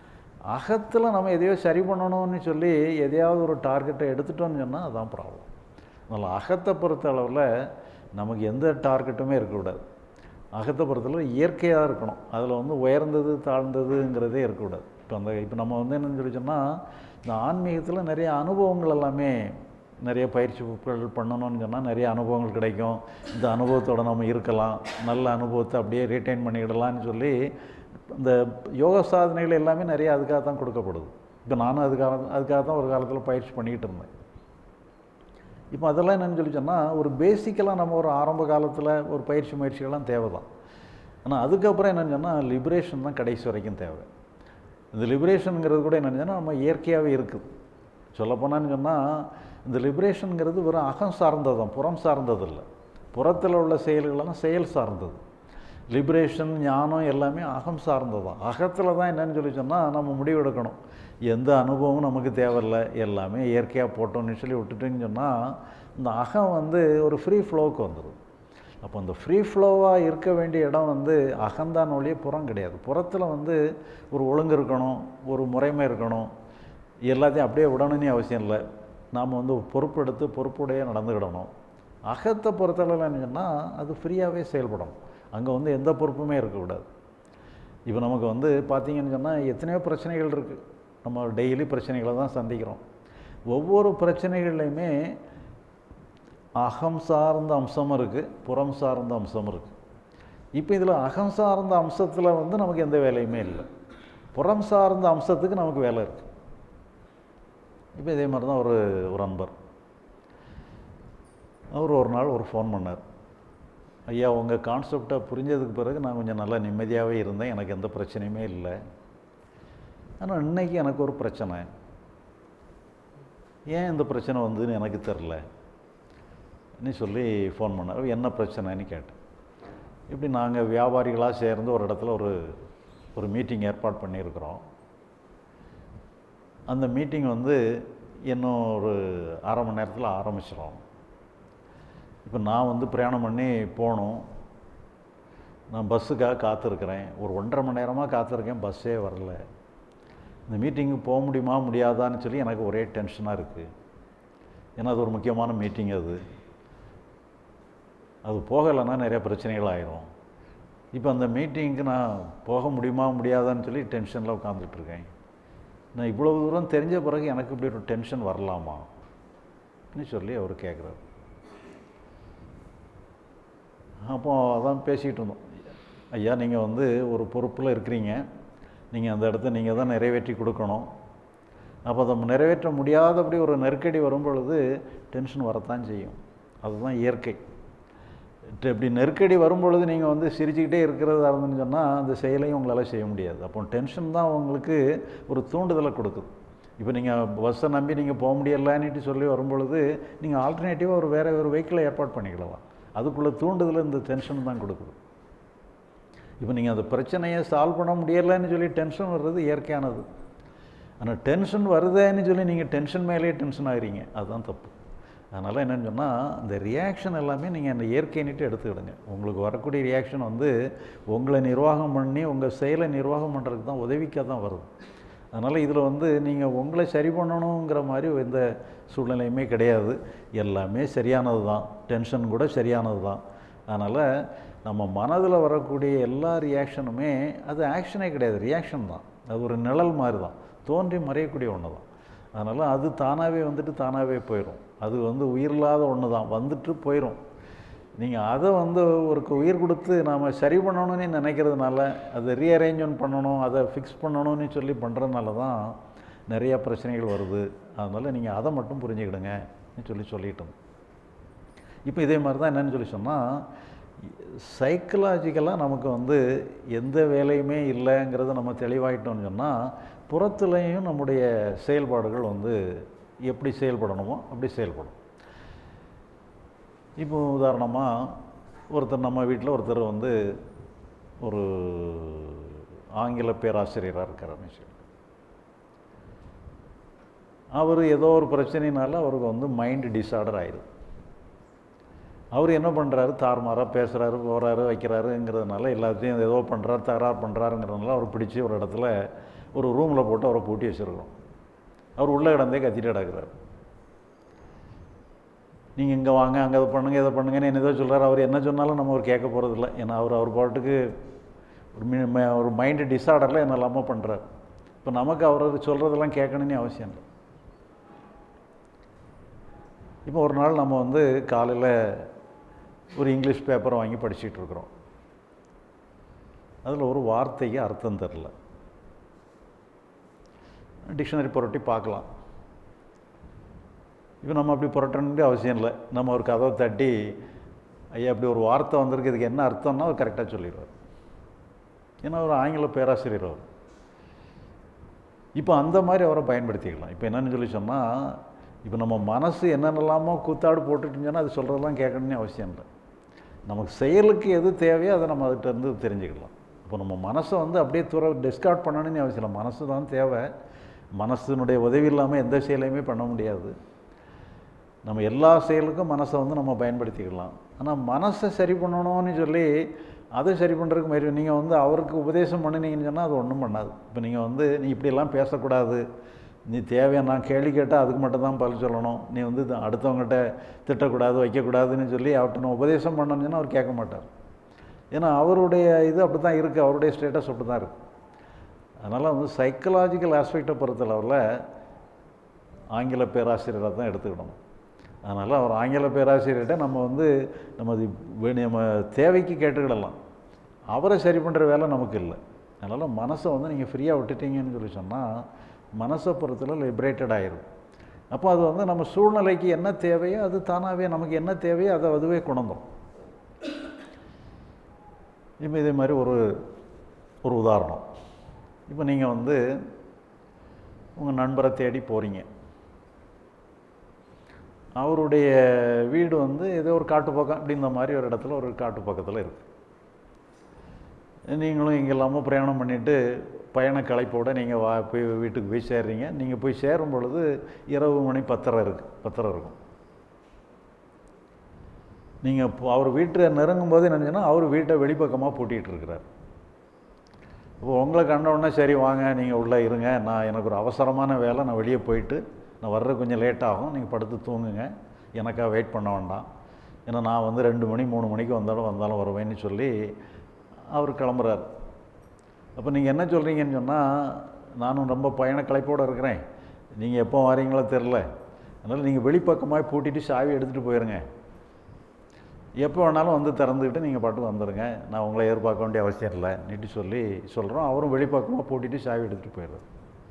அகத்தில் நம்ம எதையோ சரி பண்ணணும்னு சொல்லி எதையாவது ஒரு டார்கெட்டை எடுத்துட்டோம்னு சொன்னால் அதுதான் ப்ராப்ளம். அதனால் அகத்தை பொறுத்த அளவில் நமக்கு எந்த டார்கெட்டுமே இருக்கக்கூடாது. அகத்தை பொறுத்தளவு இயற்கையாக இருக்கணும். அதில் வந்து உயர்ந்தது தாழ்ந்ததுங்கிறதே இருக்கக்கூடாது. இப்போ அந்த இப்போ நம்ம வந்து என்னென்னு சொல்லி சொன்னால், இந்த ஆன்மீகத்தில் நிறைய அனுபவங்கள் எல்லாமே நிறைய பயிற்சிகள் பண்ணணும்னு சொன்னால் நிறைய அனுபவங்கள் கிடைக்கும். இந்த அனுபவத்தோடு நம்ம இருக்கலாம், நல்ல அனுபவத்தை அப்படியே ரீட்டைன் பண்ணிக்கிடலான்னு சொல்லி இந்த யோக சாதனைகள் எல்லாமே நிறைய அதுக்காக தான் கொடுக்கப்படுது. இப்போ நானும் அதுக்காக அதுக்காக தான் ஒரு காலத்தில் பயிற்சி பண்ணிக்கிட்டு இருந்தேன். இப்போ அதெல்லாம் என்னென்னு சொல்லி சொன்னால், ஒரு பேசிக்கலாக நம்ம ஒரு ஆரம்ப காலத்தில் ஒரு பயிற்சி முயற்சிகள்லாம் தேவை தான். ஆனால் அதுக்கப்புறம் என்னென்னு சொன்னால் லிபரேஷன் தான் கடைசி வரைக்கும் தேவை. இந்த லிபரேஷனுங்கிறது கூட என்னென்னு சொன்னால் நம்ம இயற்கையாகவே இருக்குது. சொல்லப்போனான்னு சொன்னால் இந்த லிபரேஷனுங்கிறது வெறும் அகம் சார்ந்தது தான், புறம் சார்ந்தது இல்லை. புறத்தில் உள்ள செயல்களெல்லாம் செயல் சார்ந்தது. லிபரேஷன் ஞானம் எல்லாமே அகம் சார்ந்தது தான். அகத்தில் தான் என்னென்னு சொல்லி சொன்னால் நம்ம முடிவெடுக்கணும். எந்த அனுபவமும் நமக்கு தேவையில்லை, எல்லாமே இயற்கையாக போட்டோம்னு சொல்லி விட்டுட்டுன்னு சொன்னால் இந்த அகம் வந்து ஒரு ஃப்ரீ ஃப்ளோவுக்கு வந்துடும். அப்போ அந்த ஃப்ரீ ஃப்ளோவாக இருக்க வேண்டிய இடம் வந்து அகந்தான் ஒழிய புறம் கிடையாது. புறத்தில் வந்து ஒரு ஒழுங்கு இருக்கணும், ஒரு முறைமை இருக்கணும், எல்லாத்தையும் அப்படியே விடணும்னு அவசியம் இல்லை. நாம் வந்து பொறுப்பெடுத்து பொறுப்புடைய நடந்துக்கிடணும். அகத்தை பொறுத்தளவில் என்ன சொன்னால் அது ஃப்ரீயாகவே செயல்படணும். அங்கே வந்து எந்த பொறுப்புமே இருக்கக்கூடாது. இப்போ நமக்கு வந்து பார்த்திங்கன்னு சொன்னால் எத்தனையோ பிரச்சனைகள் இருக்குது. நம்ம டெய்லி பிரச்சனைகளை தான் சந்திக்கிறோம். ஒவ்வொரு பிரச்சனைகள்லையுமே அகம் சார்ந்த அம்சமும் இருக்குது, புறம் சார்ந்த அம்சமும் இருக்குது. இப்போ இதில் அகம் சார்ந்த அம்சத்தில் வந்து நமக்கு எந்த வேலையுமே இல்லை. புறம் சார்ந்த அம்சத்துக்கு நமக்கு வேலை இருக்குது. இப்போ இதே மாதிரி தான் ஒரு ஒரு அன்பர் அவர் ஒரு நாள் ஒரு ஃபோன் பண்ணார். ஐயா, உங்கள் கான்செப்டை புரிஞ்சதுக்கு பிறகு நான் கொஞ்சம் நல்லா நிம்மதியாகவே இருந்தேன், எனக்கு எந்த பிரச்சனையுமே இல்லை. ஆனால் இன்றைக்கி எனக்கு ஒரு பிரச்சனை, ஏன் இந்த பிரச்சனை வந்ததுன்னு எனக்கு தெரில நீ சொல்லி ஃபோன் பண்ணார். என்ன பிரச்சனைன்னு கேட்டேன். இப்படி நாங்கள் வியாபாரிகளாக சேர்ந்து ஒரு இடத்துல ஒரு ஒரு மீட்டிங் ஏற்பாடு பண்ணியிருக்கிறோம். அந்த மீட்டிங் வந்து இன்னும் ஒரு அரை மணி நேரத்தில் ஆரம்பிச்சிடும். இப்போ நான் வந்து பிரயாணம் பண்ணி போகணும். நான் பஸ்ஸுக்காக காத்திருக்கிறேன். ஒரு ஒன்றரை மணி நேரமாக காத்திருக்கேன், பஸ்ஸே வரல. இந்த மீட்டிங்கு போக முடியுமா முடியாதான்னு சொல்லி எனக்கு ஒரே டென்ஷனாக இருக்குது. ஏன்னா அது ஒரு முக்கியமான மீட்டிங். அது அது போகலைன்னா நிறைய பிரச்சனைகள் ஆயிரும். இப்போ அந்த மீட்டிங்க்கு நான் போக முடியுமா முடியாதான்னு சொல்லி டென்ஷனில் உட்காந்துட்ருக்கேன். நான் இவ்வளோ தூரம் தெரிஞ்ச பிறகு எனக்கு இப்படி ஒரு டென்ஷன் வரலாமா அப்படின்னு சொல்லி அவர் கேட்குறாரு. அப்போ அதான் பேசிகிட்டு இருந்தோம். ஐயா, நீங்கள் வந்து ஒரு பொறுப்பில் இருக்கிறீங்க, நீங்கள் அந்த இடத்த நீங்கள் தான் நிறைவேற்றி கொடுக்கணும். அப்போ அதை நிறைவேற்ற முடியாதபடி ஒரு நெருக்கடி வரும் பொழுது டென்ஷன் வரத்தான் செய்யும். அதுதான் இயற்கை. இப்படி நெருக்கடி வரும்பொழுது நீங்கள் வந்து சிரிச்சுக்கிட்டே இருக்கிறதா இருந்துன்னு சொன்னால் அந்த செயலையும் உங்களால் செய்ய முடியாது. அப்போ டென்ஷன் தான் உங்களுக்கு ஒரு தூண்டுதலை கொடுக்குது. இப்போ நீங்கள் பஸ்ஸை நம்பி நீங்கள் போக முடியலான்னுட்டு சொல்லி வரும்பொழுது நீங்கள் ஆல்டர்னேட்டிவாக ஒரு வேறு ஒரு வெஹிக்கிளை ஏற்பாடு பண்ணிக்கலாம். அதுக்குள்ளே தூண்டுதல் இந்த டென்ஷன் தான் கொடுக்குது. இப்போ நீங்கள் அந்த பிரச்சனையை சால்வ் பண்ண முடியலைன்னு சொல்லி டென்ஷன் வர்றது இயற்கையானது. ஆனால் டென்ஷன் வருதேன்னு சொல்லி நீங்கள் டென்ஷன் மேலேயே டென்ஷன் ஆகிறீங்க, அதுதான் தப்பு. அதனால் என்னென்னு சொன்னால் இந்த ரியாக்ஷன் எல்லாமே நீங்கள் அந்த இயற்கைன்னுட்டு எடுத்துக்கிடுங்க. உங்களுக்கு வரக்கூடிய ரியாக்ஷன் வந்து உங்களை நிர்வாகம் பண்ணி உங்கள் செயலை நிர்வாகம் பண்ணுறதுக்கு தான், உதவிக்காக தான் வருது. அதனால் இதில் வந்து நீங்கள் உங்களை சரி பண்ணணுங்கிற மாதிரி எந்த சூழ்நிலையுமே கிடையாது. எல்லாமே சரியானது தான், டென்ஷன் கூட சரியானது தான். அதனால் நம்ம மனதில் வரக்கூடிய எல்லா ரியாக்ஷனுமே அது ஆக்ஷனே கிடையாது, ரியாக்ஷன் தான். அது ஒரு நிழல் மாதிரி தான், தோன்றி மறையக்கூடிய ஒன்று தான். அதனால் அது தானாகவே வந்துட்டு தானாகவே போயிடும். அது வந்து உயிரில்லாத ஒன்று தான், வந்துட்டு போயிடும். நீங்கள் அதை வந்து ஒரு உயிர் கொடுத்து நாம் சரி பண்ணணும்னு நினைக்கிறதுனால, அதை ரீஅரேஞ்ச்மெண்ட் பண்ணணும், அதை ஃபிக்ஸ் பண்ணணும்னு சொல்லி பண்ணுறதுனால தான் நிறையா பிரச்சனைகள் வருது. அதனால் நீங்கள் அதை மட்டும் புரிஞ்சுக்கிடுங்கன்னு சொல்லி சொல்லிட்டோம். இப்போ இதே மாதிரி தான் என்னென்னு சொல்லி சொன்னால், சைக்கலாஜிக்கலாக நமக்கு வந்து எந்த வேலையுமே இல்லைங்கிறத நம்ம தெளிவாயிட்டோம்னு சொன்னால், புறத்துலேயும் நம்முடைய செயல்பாடுகள் வந்து எப்படி செயல்படணுமோ அப்படி செயல்படும். இப்போ உதாரணமாக ஒருத்தர் நம்ம வீட்டில் ஒருத்தர் வந்து ஒரு ஆங்கில பேராசிரியராக இருக்கிறாருன்னு சொல்லி, அவர் ஏதோ ஒரு பிரச்சனைனால அவருக்கு வந்து மைண்டு டிஸார்டர் ஆயிடுது. அவர் என்ன பண்ணுறாரு, தாறுமாறாக பேசுகிறாரு, போகிறாரு, வைக்கிறாருங்கிறதுனால எல்லாத்தையும் ஏதோ பண்ணுறாரு, தகராறு பண்ணுறாருங்கிறதுனால அவர் பிடிச்சி ஒரு இடத்துல ஒரு ரூமில் போட்டு அவரை பூட்டி வச்சுருக்கோம். அவர் உள்ளே கிடந்தே கத்திட்டு கிடக்கிறார். நீங்கள் இங்கே வாங்க, அங்கே அதை பண்ணுங்கள், இதை பண்ணுங்கன்னு என்ன ஏதோ சொல்கிறார். அவர் என்ன சொன்னாலும் நம்ம அவர் கேட்க போகிறதில்ல. ஏன்னா அவர் அவர் பாட்டுக்கு ஒரு மி ஒரு மைண்டு டிஸார்டரில் என்ன இல்லாமல் பண்ணுறார். இப்போ நமக்கு அவர் சொல்கிறதெல்லாம் கேட்கணுன்னு அவசியம் இல்லை. இப்போ ஒரு நாள் நம்ம வந்து காலையில் ஒரு இங்கிலீஷ் பேப்பரை வாங்கி படிச்சுட்டு இருக்கிறோம். அதில் ஒரு வார்த்தைக்கு அர்த்தம் தெரில. டிக்ஷனரி புரட்டி பார்க்கலாம். இப்போ நம்ம அப்படி புரட்டணுன்னு அவசியம் இல்லை. நம்ம ஒரு கதவை தட்டி, ஐயா அப்படி ஒரு வார்த்தை வந்திருக்கு, இதுக்கு என்ன அர்த்தம்னா அவர் கரெக்டாக சொல்லிடுவார். ஏன்னா அவர் ஆங்கில பேராசிரியர் அவர். இப்போ அந்த மாதிரி அவரை பயன்படுத்திக்கலாம். இப்போ என்னென்னு சொல்லி சொன்னால், இப்போ நம்ம மனசு என்னென்னலாமோ கூத்தாடு போட்டுட்டுங்கன்னா அது சொல்கிறதெல்லாம் கேட்கணுன்னு அவசியம் இல்லை. நமக்கு செயலுக்கு எது தேவையோ அதை நம்ம அதுகிட்ட இருந்து தெரிஞ்சுக்கலாம். இப்போ நம்ம மனசை வந்து அப்படியே துற டிஸ்கார்ட் பண்ணணும்னு அவசியம் இல்லை. மனசு தான் தேவை. மனசினுடைய உதவி இல்லாமல் எந்த செயலையுமே பண்ண முடியாது. நம்ம எல்லா செயலுக்கும் மனசை வந்து நம்ம பயன்படுத்திக்கலாம். ஆனால் மனசை சரி பண்ணணும்னு சொல்லி அதை சரி பண்ணுறதுக்கு முயற்சி நீங்கள் வந்து அவருக்கு உபதேசம் பண்ணினீங்கன்னு சொன்னால் அது ஒன்றும் பண்ணாது. இப்போ நீங்கள் வந்து நீ இப்படியெல்லாம் பேசக்கூடாது, நீ தேவையான நான் கேள்வி கேட்டால் அதுக்கு மட்டும் தான் பதில் சொல்லணும், நீ வந்து அடுத்தவங்ககிட்ட திட்டக்கூடாது வைக்கக்கூடாதுன்னு சொல்லி அவர்கிட்ட நான் உபதேசம் பண்ணணும்னா அவர் கேட்க மாட்டார். ஏன்னா அவருடைய இது அப்படி தான் இருக்குது, அவருடைய ஸ்டேட்டஸ் அப்படி தான் இருக்குது. அதனால் வந்து சைக்கலாஜிக்கல் ஆஸ்பெக்டை பொறுத்தளவில் ஆங்கில பேராசிரியராக தான் எடுத்துக்கிடணும். அதனால் அவர் ஆங்கில பேராசிரியர்கிட்ட நம்ம வந்து நம்ம அது நம்ம தேவைக்கு கேட்டுக்கிடலாம். அவரை சரி பண்ணுற வேலை நமக்கு இல்லை. அதனால் மனசை வந்து நீங்கள் ஃப்ரீயாக விட்டுட்டீங்கன்னு சொல்லி சொன்னால் மனசை பொறுத்தல லிபரேட்டட் ஆகிடும். அப்போ அது வந்து நம்ம சூழ்நிலைக்கு என்ன தேவையோ அது தானாகவே நமக்கு என்ன தேவையோ அதை அதுவே குணந்துடும். இப்போ இதே மாதிரி ஒரு ஒரு உதாரணம். இப்போ நீங்கள் வந்து உங்கள் நண்பரை தேடி போகிறீங்க. அவருடைய வீடு வந்து ஏதோ ஒரு காட்டு பக்கம் அப்படின்ற மாதிரி ஒரு இடத்துல ஒரு காட்டு பக்கத்தில் இருக்குது. நீங்களும் இங்கே இல்லாமல் பிரயாணம் பண்ணிவிட்டு பயண களைப்போடு நீங்கள் வா போய் வீட்டுக்கு போய் சேர்றீங்க. நீங்கள் போய் சேரும் பொழுது இரவு மணி பத்தரை இருக்குது பத்தரை இருக்கும். நீங்கள் அவர் வீட்டை நெருங்கும் போது என்னச்சுன்னா அவர் வீட்டை வெளிப்பக்கமாக பூட்டிகிட்டு இருக்கிறார். இப்போ உங்களை கண்டவுடனே சரி வாங்க நீங்கள் உள்ளே இருங்க, நான் எனக்கு ஒரு அவசரமான வேலை, நான் வெளியே போயிட்டு நான் வர்றது கொஞ்சம் லேட் ஆகும், நீங்கள் படுத்து தூங்குங்க, எனக்காக வெயிட் பண்ண வேண்டாம், ஏன்னா நான் வந்து ரெண்டு மணி மூணு மணிக்கு வந்தாலும் வந்தாலும் வருவேன்னு சொல்லி அவர் கிளம்புறார். அப்போ நீங்கள் என்ன சொல்கிறீங்கன்னு சொன்னால், நானும் ரொம்ப பயண களைப்போடு இருக்கிறேன், நீங்கள் எப்போ வரீங்களோ தெரில, அதனால் நீங்கள் வெளிப்பக்கமாக பூட்டிட்டு சாவி எடுத்துகிட்டு போயிருங்க, எப்போ வேணாலும் வந்து திறந்துக்கிட்டு நீங்கள் பாட்டு வந்துடுங்க, நான் உங்களை எதிர்பார்க்க வேண்டிய அவசியம் இல்லை நீட்டு சொல்லி சொல்கிறோம். அவரும் வெளிப்பக்கமாக பூட்டிட்டு சாவி எடுத்துகிட்டு போயிடுறார்.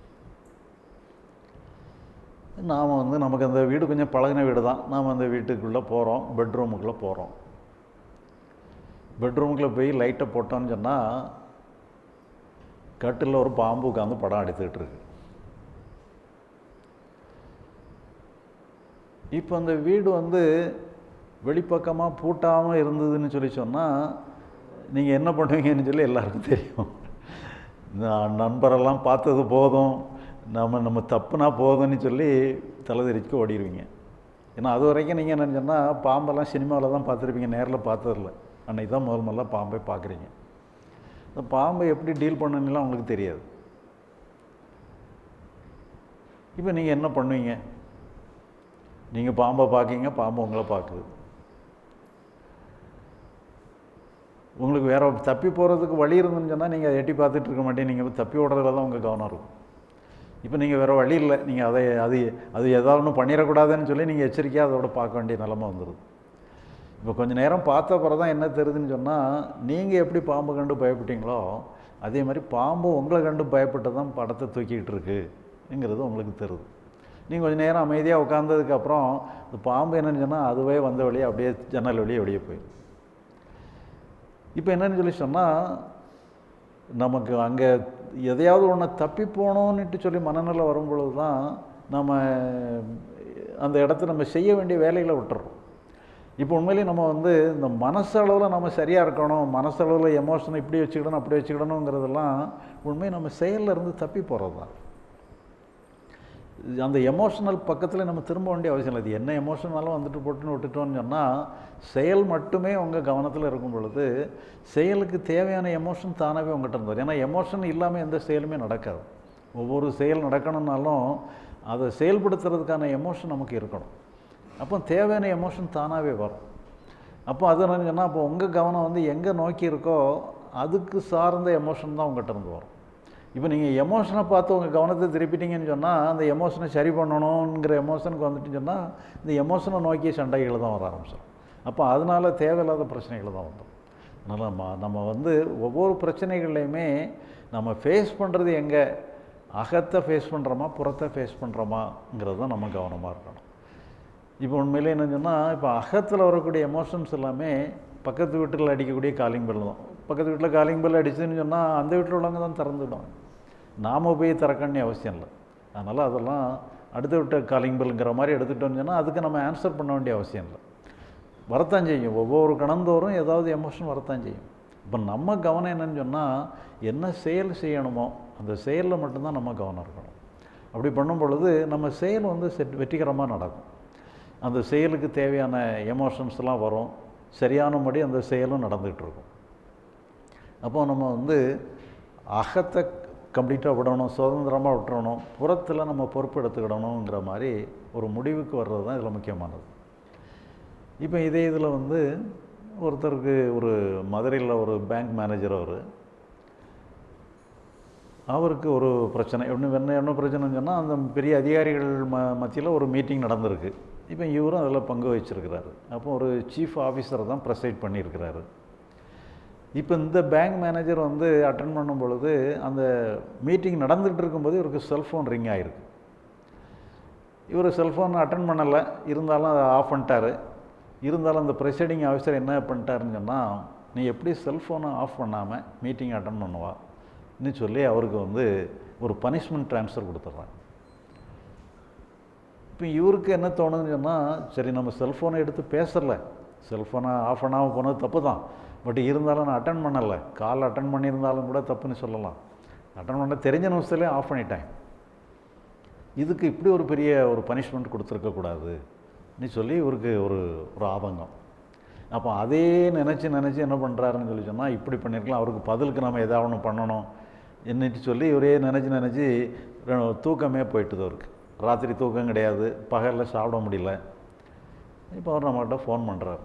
நாம் வந்து நமக்கு அந்த வீடு கொஞ்சம் பழகின வீடு தான். நாம் அந்த வீட்டுக்குள்ளே போகிறோம், பெட்ரூமுக்குள்ளே போகிறோம். பெட்ரூமுக்குள்ளே போய் லைட்டை போட்டோன்னு சொன்னால் கட்டில் ஒரு பாம்பு உட்காந்து படம் எடுத்துக்கிட்டு இருக்கு. இப்போ அந்த வீடு வந்து வெளிப்பக்கமாக பூட்டாமல் இருந்ததுன்னு சொல்லி சொன்னால் நீங்கள் என்ன பண்ணுவீங்கன்னு சொல்லி எல்லாருக்கும் தெரியும். நண்பரெல்லாம் பார்த்தது போதும், நம்ம நம்ம தப்புனா போதும்னு சொல்லி தலைதெறிச்சு ஓடிடுவீங்க. ஏன்னா அது வரைக்கும் நீங்கள் என்னன்னு சொன்னால் பாம்பெல்லாம் சினிமாவில் தான் பார்த்துருப்பீங்க, நேரில் பார்த்ததில்ல. அன்றைக்கி தான் முதல் முதல்ல பாம்பை பார்க்குறீங்க. இந்த பாம்பை எப்படி டீல் பண்ணணும்லாம் உங்களுக்கு தெரியாது. இப்போ நீங்கள் என்ன பண்ணுவீங்க? நீங்கள் பாம்பை பார்க்கீங்க, பாம்பு உங்களை பார்க்குது. உங்களுக்கு வேறு தப்பி போகிறதுக்கு வழி இருந்துன்னு சொன்னால் நீங்கள் அதை எட்டி பார்த்துட்டு இருக்க மாட்டேங்க, நீங்கள் தப்பி ஓடுறதுல தான் உங்கள் கவனம் இருக்கும். இப்போ நீங்கள் வேறு வழி இல்லை, நீங்கள் அதை அது அது ஏதாவது ஒன்று பண்ணிடக்கூடாதுன்னு சொல்லி நீங்கள் எச்சரிக்கையாக அதோட பார்க்க வேண்டிய நிலமை வந்துடுது. இப்போ கொஞ்சம் நேரம் பார்த்த பிறகு தான் என்ன தெரியுதுன்னு சொன்னால், நீங்கள் எப்படி பாம்பு கண்டு பயப்பட்டீங்களோ அதே மாதிரி பாம்பு உங்களை கண்டு பயப்பட்டு தான் படத்தை தூக்கிக்கிட்டு இருக்குங்கிறது உங்களுக்கு தெரியுது. நீங்கள் கொஞ்சம் நேரம் அமைதியாக உட்காந்ததுக்கப்புறம் இந்த பாம்பு என்னென்னு சொன்னால் அதுவே வந்த வழியே அப்படியே ஜன்னல் வழியே வெளியே போயிடும். இப்போ என்னென்னு சொல்லி சொன்னால், நமக்கு அங்கே எதையாவது ஒன்று தப்பி போகணுன்னுட்டு சொல்லி மனநிலை வரும் பொழுது தான் நம்ம அந்த இடத்த நம்ம செய்ய வேண்டிய வேலைகளை விட்டுறோம். இப்போ உண்மையிலேயே நம்ம வந்து இந்த மனசளவில் நம்ம சரியாக இருக்கணும், மனசளவில் எமோஷனை இப்படி வச்சுக்கிடணும் அப்படி வச்சுக்கிடணுங்கிறதெல்லாம் உண்மையை நம்ம செயலில் இருந்து தப்பி போகிறது தான். அந்த எமோஷனல் பக்கத்தில் நம்ம திரும்ப வேண்டிய அவசியம் இல்லை. அது என்ன எமோஷனாலும் வந்துட்டு போட்டுன்னு விட்டுட்டோன்னு சொன்னால் செயல் மட்டுமே உங்கள் கவனத்தில் இருக்கும் பொழுது செயலுக்கு தேவையான எமோஷன் தானாகவே உங்கள்கிட்ட இருந்தது. ஏன்னா எமோஷன் இல்லாமல் எந்த செயலுமே நடக்காது. ஒவ்வொரு செயல் நடக்கணுன்னாலும் அதை செயல்படுத்துறதுக்கான எமோஷன் நமக்கு இருக்கணும். அப்போ தேவையான எமோஷன் தானாகவே வரும். அப்போ அது என்னன்னு சொன்னால், அப்போ உங்கள் கவனம் வந்து எங்கே நோக்கி இருக்கோ அதுக்கு சார்ந்த எமோஷன் தான் உங்கள்கிட்ட இருந்து வரும். இப்போ நீங்கள் எமோஷனை பார்த்து உங்கள் கவனத்தை திருப்பிட்டீங்கன்னு சொன்னால், அந்த எமோஷனை சரி பண்ணணுங்கிற எமோஷனுக்கு வந்துட்டுன்னு சொன்னால், இந்த எமோஷனை நோக்கிய சண்டைகள் தான் வர ஆரம்பிச்சிடும். அப்போ அதனால் தேவையில்லாத பிரச்சனைகள் தான் வந்துடும். அதனால் நம்ம நம்ம வந்து ஒவ்வொரு பிரச்சனைகள்லையுமே நம்ம ஃபேஸ் பண்ணுறது எங்கே, அகத்தை ஃபேஸ் பண்ணுறோமா புறத்தை ஃபேஸ் பண்ணுறோமாங்கிறது தான் நம்ம கவனமாக இருக்கணும். இப்போ உண்மையிலே என்னன்னு சொன்னால், இப்போ அகத்தில் வரக்கூடிய எமோஷன்ஸ் எல்லாமே பக்கத்து வீட்டில் அடிக்கக்கூடிய காலிங் பெல் தான். பக்கத்து வீட்டில் காலிங் பெல் அடிச்சுன்னு சொன்னால் அந்த வீட்டில் உள்ளவங்க தான் திறந்துவிடும், நாம் போய் திறக்கணும்னு அவசியம் இல்லை. அதனால் அதெல்லாம் அடுத்த வீட்டு காலிங் பெல்லுங்கிற மாதிரி எடுத்துகிட்டோன்னு சொன்னால் அதுக்கு நம்ம ஆன்சர் பண்ண வேண்டிய அவசியம் இல்லை. வரத்தான் செய்யும், ஒவ்வொரு கணந்தோறும் ஏதாவது எமோஷன் வரத்தான் செய்யும். இப்போ நம்ம கவனம் என்னன்னு சொன்னால், என்ன செயல் செய்யணுமோ அந்த செயலில் மட்டும்தான் நம்ம கவனம் இருக்கணும். அப்படி பண்ணும் பொழுது நம்ம செயல் வந்து செட் வெற்றிகரமாக நடக்கும். அந்த செயலுக்கு தேவையான எமோஷன்ஸ்லாம் வரும், சரியானபடி அந்த செயலும் நடந்துகிட்டு இருக்கும். அப்போ நம்ம வந்து அகத்தை கம்ப்ளீட்டாக விடணும், சுதந்திரமாக விட்டுறணும், புறத்தில் நம்ம பொறுப்பு எடுத்துக்கிடணுங்கிற மாதிரி ஒரு முடிவுக்கு வர்றது தான் இதில் முக்கியமானது. இப்போ இதே இதில் வந்து ஒருத்தருக்கு ஒரு மதுரையில் ஒரு பேங்க் மேனேஜர், அவர் அவருக்கு ஒரு பிரச்சனை, ஒன்று என்ன என்ன பிரச்சனைன்னு சொன்னால், அந்த பெரிய அதிகாரிகள் ம மத்தியில் ஒரு மீட்டிங் நடந்திருக்கு. இப்போ இவரும் அதில் பங்கு வச்சிருக்கிறாரு. அப்போ ஒரு சீஃப் ஆஃபீஸர் தான் ப்ரெசைட் பண்ணியிருக்கிறாரு. இப்போ இந்த பேங்க் மேனேஜர் வந்து அட்டன் பண்ணும் பொழுது அந்த மீட்டிங் நடந்துகிட்டு இருக்கும்போது இவருக்கு செல்ஃபோன் ரிங் ஆகிருக்கு. இவர் செல்ஃபோன் அட்டன் பண்ணலை, இருந்தாலும் அதை ஆஃப் பண்ணிட்டார். இருந்தாலும் அந்த ப்ரெசைடிங் ஆஃபீஸர் என்ன பண்ணிட்டாருன்னு சொன்னால், நீ எப்படி செல்ஃபோனை ஆஃப் பண்ணாமல் மீட்டிங் அட்டன் பண்ணுவான்னு சொல்லி அவருக்கு வந்து ஒரு பனிஷ்மெண்ட் ட்ரான்ஸ்ஃபர் கொடுத்துட்றாங்க. இப்போ இவருக்கு என்ன தோணுதுன்னு சொன்னால், சரி நம்ம செல்ஃபோனை எடுத்து பேசலை, செல்ஃபோனை ஆஃப் பண்ணாமல் போனது தப்பு தான், பட் இருந்தாலும் நான் அட்டன் பண்ணலை, கால் அட்டன் பண்ணியிருந்தாலும் கூட தப்புன்னு சொல்லலாம், அட்டன் பண்ண தெரிஞ்ச நிமிஷத்துலேயே ஆஃப் பண்ணிட்டேன், இதுக்கு இப்படி ஒரு பெரிய ஒரு பனிஷ்மெண்ட் கொடுத்துருக்கக்கூடாதுன்னு சொல்லி இவருக்கு ஒரு ஒரு ஆதங்கம். அப்போ அதே நினச்சி நினச்சி என்ன பண்ணுறாருன்னு சொல்லி சொன்னால், இப்படி பண்ணியிருக்கலாம், அவருக்கு பதிலுக்கு நம்ம எதாவது ஒன்று பண்ணணும் என்னட்டு சொல்லி இவரே நினச்சி நினச்சி தூக்கமே போயிட்டுது அவருக்கு. ராத்திரி தூக்கம் கிடையாது, பகலில் சாப்பிட முடியல. இப்போ அவர் நம்மகிட்ட ஃபோன் பண்ணுறாரு,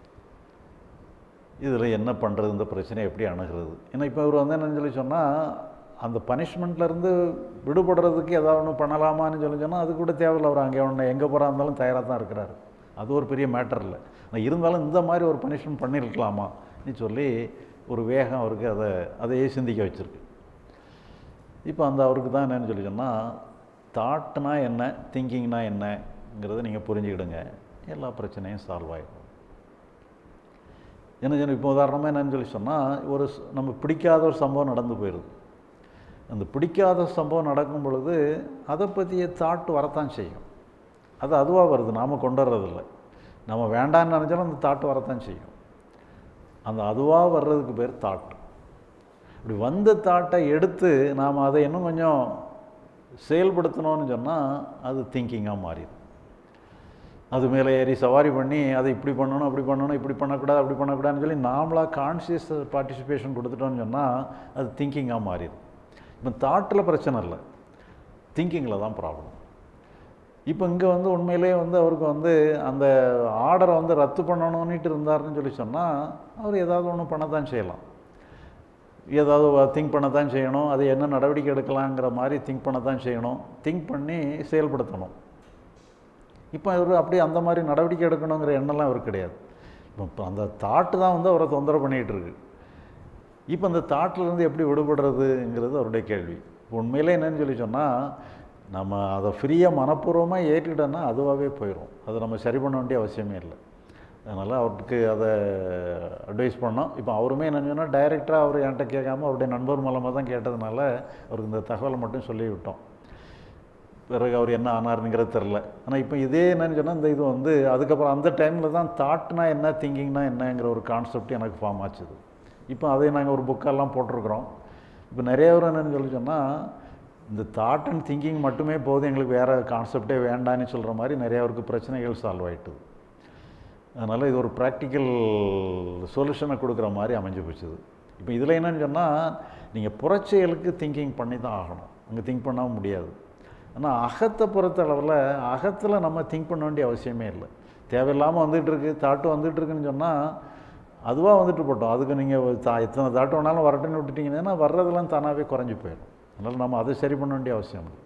இதில் என்ன பண்ணுறது, இந்த பிரச்சனையை எப்படி அணுகிறது. ஏன்னா இப்போ இவர் வந்து என்னன்னு சொல்லி சொன்னால், அந்த பனிஷ்மெண்ட்லேருந்து விடுபடுறதுக்கு ஏதாவது ஒன்று பண்ணலாமான்னு சொல்லி சொன்னால் அது கூட தேவையில்லை, அவர் அங்கே ஒன்று எங்கே போகிறா இருந்தாலும் தயாராக தான் இருக்கிறாரு, அது ஒரு பெரிய மேட்டர் இல்லை. ஆனால் இருந்தாலும் இந்த மாதிரி ஒரு பனிஷ்மெண்ட் பண்ணியிருக்கலாமான்னு சொல்லி ஒரு வேகம் அவருக்கு அதை அதையே சிந்திக்க வச்சுருக்கு. இப்போ அந்த அவருக்கு தான் என்னன்னு சொல்லி சொன்னால், தாட்னா என்ன, திங்கிங்னா என்னங்கிறத நீங்கள் புரிஞ்சுக்கிடுங்க, எல்லா பிரச்சனையும் சால்வ் ஆகிடும். என்ன சொன்ன இப்போ உதாரணமாக என்னன்னு சொல்லி சொன்னால், ஒரு நம்ம பிடிக்காத ஒரு சம்பவம் நடந்து போயிடுது. அந்த பிடிக்காத சம்பவம் நடக்கும் பொழுது அதை பற்றிய தாட் வரத்தான் செய்யும். அது அதுவாக வருது, நாம் கொண்டு வர்றதில்லை. நம்ம வேண்டான்னு நினச்சாலும் அந்த தாட் வரத்தான் செய்யும். அந்த அதுவாக வர்றதுக்கு பேர் தாட். இப்படி வந்த தாட்டை எடுத்து நாம் அதை இன்னும் கொஞ்சம் செயல்படுத்தணும்னு சொன்னால் அது திங்கிங்காக மாறிடும். அது மேலே ஏறி சவாரி பண்ணி அதை இப்படி பண்ணணும், அப்படி பண்ணணும், இப்படி பண்ணக்கூடாது, அப்படி பண்ணக்கூடாதுன்னு சொல்லி நாமளாக கான்ஷியஸ் பார்ட்டிசிபேஷன் கொடுத்துட்டோன்னு சொன்னால் அது திங்கிங்காக மாறிடும். இப்போ தாட்டில் பிரச்சனை இல்லை, திங்கிங்கில் தான் ப்ராப்ளம். இப்போ இங்கே வந்து உண்மையிலே வந்து அவருக்கு வந்து அந்த ஆர்டரை வந்து ரத்து பண்ணணும்னுட்டு இருந்தாருன்னு சொல்லி சொன்னால் அவர் ஏதாவது ஒன்று பண்ணத்தான் செய்யலாம், ஏதாவது திங்க் பண்ணத்தான் செய்யணும், அது என்ன நடவடிக்கை எடுக்கலாங்கிற மாதிரி திங்க் பண்ணத்தான் செய்யணும், திங்க் பண்ணி செயல்படுத்தணும். இப்போ அவர் அப்படி அந்த மாதிரி நடவடிக்கை எடுக்கணுங்கிற எண்ணம்லாம் அவருக்கு கிடையாது. இப்போ அந்த தாட்டு தான் வந்து அவரை தொந்தரவு பண்ணிகிட்டு இருக்கு. இப்போ அந்த தாட்டிலேருந்து எப்படி விடுபடுறதுங்கிறது அவருடைய கேள்வி. இப்போ உண்மையிலே என்னன்னு சொல்லி சொன்னால், நம்ம அதை ஃப்ரீயாக மனப்பூர்வமாக ஏற்றிட்டோன்னா அதுவாகவே போயிடும், அதை நம்ம சரி பண்ண வேண்டிய அவசியமே இல்லை. அதனால் அவருக்கு அதை அட்வைஸ் பண்ணோம். இப்போ அவருமே என்னன்னு சொன்னால், டைரெக்டாக அவர் என்கிட்ட கேட்காம அவருடைய நண்பர் மூலமாக தான் கேட்டதுனால அவருக்கு இந்த தகவலை மட்டும் சொல்லிவிட்டோம். பிறகு அவர் என்ன ஆனாருங்கிறது தெரில. ஆனால் இப்போ இதே என்னன்னு சொன்னால், இந்த இது வந்து அதுக்கப்புறம் அந்த டைமில் தான் தாட்னா என்ன, திங்கிங்னா என்னங்கிற ஒரு கான்செப்ட் எனக்கு ஃபார்ம் ஆச்சுது. இப்போ அதை நாங்கள் ஒரு புக்கெல்லாம் போட்டிருக்கிறோம். இப்போ நிறைய பேர் என்னென்னு சொல்லி சொன்னால், இந்த தாட் அண்ட் திங்கிங் மட்டுமே போதும், எங்களுக்கு வேறு கான்செப்டே வேண்டான்னு சொல்கிற மாதிரி நிறையா பேருக்கு பிரச்சனைகள் சால்வ் ஆகிட்டுது. அதனால் இது ஒரு ப்ராக்டிக்கல் சொல்யூஷனை கொடுக்குற மாதிரி அமைஞ்சு போச்சுது. இப்போ இதில் என்னன்னு சொன்னால், நீங்கள் புறச்செயலுக்கு திங்கிங் பண்ணி தான் ஆகணும். அங்கே திங்க் பண்ணாமல் முடியாது. ஆனால் அகத்தை பொறுத்த அளவில் அகத்தில் நம்ம திங்க் பண்ண வேண்டிய அவசியமே இல்லை. தேவையில்லாமல் வந்துகிட்ருக்கு, தாட்டு வந்துகிட்ருக்குன்னு சொன்னால் அதுவாக வந்துட்டு போட்டோம். அதுக்கு நீங்கள் தா எத்தனை தாட்டு வேணாலும் வரட்டுன்னு விட்டுட்டிங்கன்னா வர்றதெல்லாம் தானாகவே குறைஞ்சி போயிடும். அதனால் நம்ம அதை சரி பண்ண வேண்டிய அவசியம் இல்லை.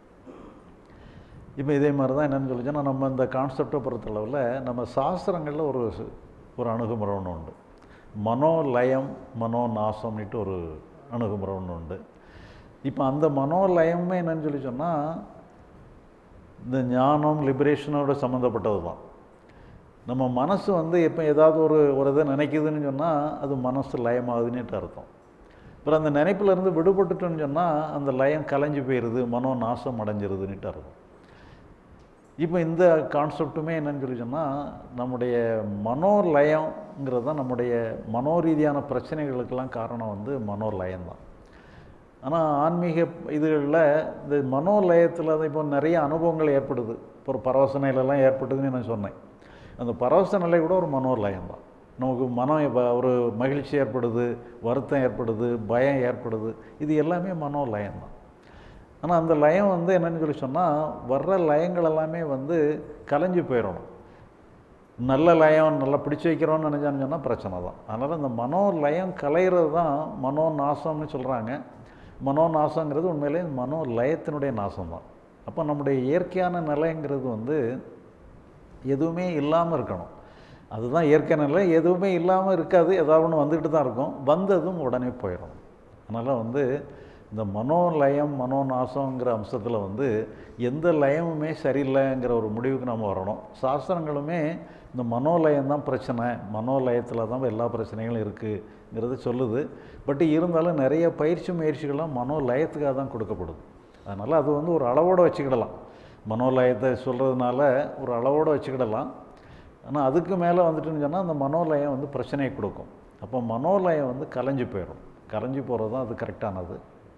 இப்போ இதே மாதிரி தான் என்னென்னு சொல்லிச்சோன்னா, நம்ம இந்த கான்செப்டை பொறுத்தளவில் நம்ம சாஸ்திரங்களில் ஒரு ஒரு அணுகுமுறை ஒன்று உண்டு. மனோலயம் மனோநாசம்னுட்டு ஒரு அணுகுமுறை ஒன்று உண்டு. இப்போ அந்த மனோலயமே என்னன்னு சொல்லி சொன்னால் இந்த ஞானம் லிபரேஷனோட சம்மந்தப்பட்டது தான். நம்ம மனசு வந்து இப்போ ஏதாவது ஒரு ஒரு இதை நினைக்குதுன்னு சொன்னால் அது மனசு லயமாகுதுன்னுட்டு அர்த்தம். அப்புறம் அந்த நினைப்பிலேருந்து விடுபட்டுட்டோன்னு சொன்னால் அந்த லயம் கலைஞ்சி போயிடுது, மனோ நாசம் அடைஞ்சிருதுன்னுட்டு அர்த்தம். இப்போ இந்த கான்செப்டுமே என்னன்னு சொல்லி சொன்னால் நம்முடைய மனோலயங்கிறது தான் நம்முடைய மனோரீதியான பிரச்சனைகளுக்கெல்லாம் காரணம் வந்து மனோலயம் தான். ஆனால் ஆன்மீக இதுகளில் இந்த மனோலயத்தில் தான் இப்போ நிறைய அனுபவங்கள் ஏற்படுது. இப்போ ஒரு பரவச நிலையெல்லாம் ஏற்படுதுன்னு நான் சொன்னேன். அந்த பரவச நிலை கூட ஒரு மனோலயம் தான். நமக்கு மனம் இப்போ ஒரு மகிழ்ச்சி ஏற்படுது, வருத்தம் ஏற்படுது, பயம் ஏற்படுது, இது எல்லாமே மனோலயம் தான். ஆனால் அந்த லயம் வந்து என்னென்னு சொல்லி சொன்னால் வர்ற லயங்கள் எல்லாமே வந்து கலைஞ்சி போயிடணும். நல்ல லயம் நல்லா பிடிச்சி வைக்கிறோன்னு நினச்சான்னு சொன்னால் பிரச்சனை தான். அதனால் இந்த மனோ லயம் கலைகிறது தான் மனோ நாசம்னு சொல்கிறாங்க. மனோ நாசங்கிறது உண்மையிலே மனோ லயத்தினுடைய நாசம் தான். அப்போ நம்முடைய இயற்கையான நிலைங்கிறது வந்து எதுவுமே இல்லாமல் இருக்கணும். அதுதான் இயற்கை நிலை. எதுவுமே இல்லாமல் இருக்காது, ஏதாவது ஒன்று வந்துக்கிட்டு தான் இருக்கும், வந்ததும் உடனே போயிடும். அதனால் வந்து இந்த மனோலயம் மனோநாசங்கிற அம்சத்தில் வந்து எந்த லயமுமே சரியில்லைங்கிற ஒரு முடிவுக்கு நம்ம வரணும். சாஸ்திரங்களுமே இந்த மனோலயம் தான் பிரச்சனை, மனோலயத்தில் தான் எல்லா பிரச்சனைகளும் இருக்குங்கிறது சொல்லுது. பட் இருந்தாலும் நிறைய பயிற்சி முயற்சிகள்லாம் மனோலயத்துக்காக தான் கொடுக்கப்படுது. அதனால் அது வந்து ஒரு அளவோடு வச்சுக்கிடலாம். மனோலயத்தை சொல்கிறதுனால ஒரு அளவோடு வச்சுக்கிடலாம். ஆனால் அதுக்கு மேலே வந்துட்டுன்னு சொன்னால் அந்த மனோலயம் வந்து பிரச்சனையை கொடுக்கும். அப்போ மனோலயம் வந்து கலைஞ்சி போயிடும். கலைஞ்சி போகிறது தான் அது கரெக்டானது.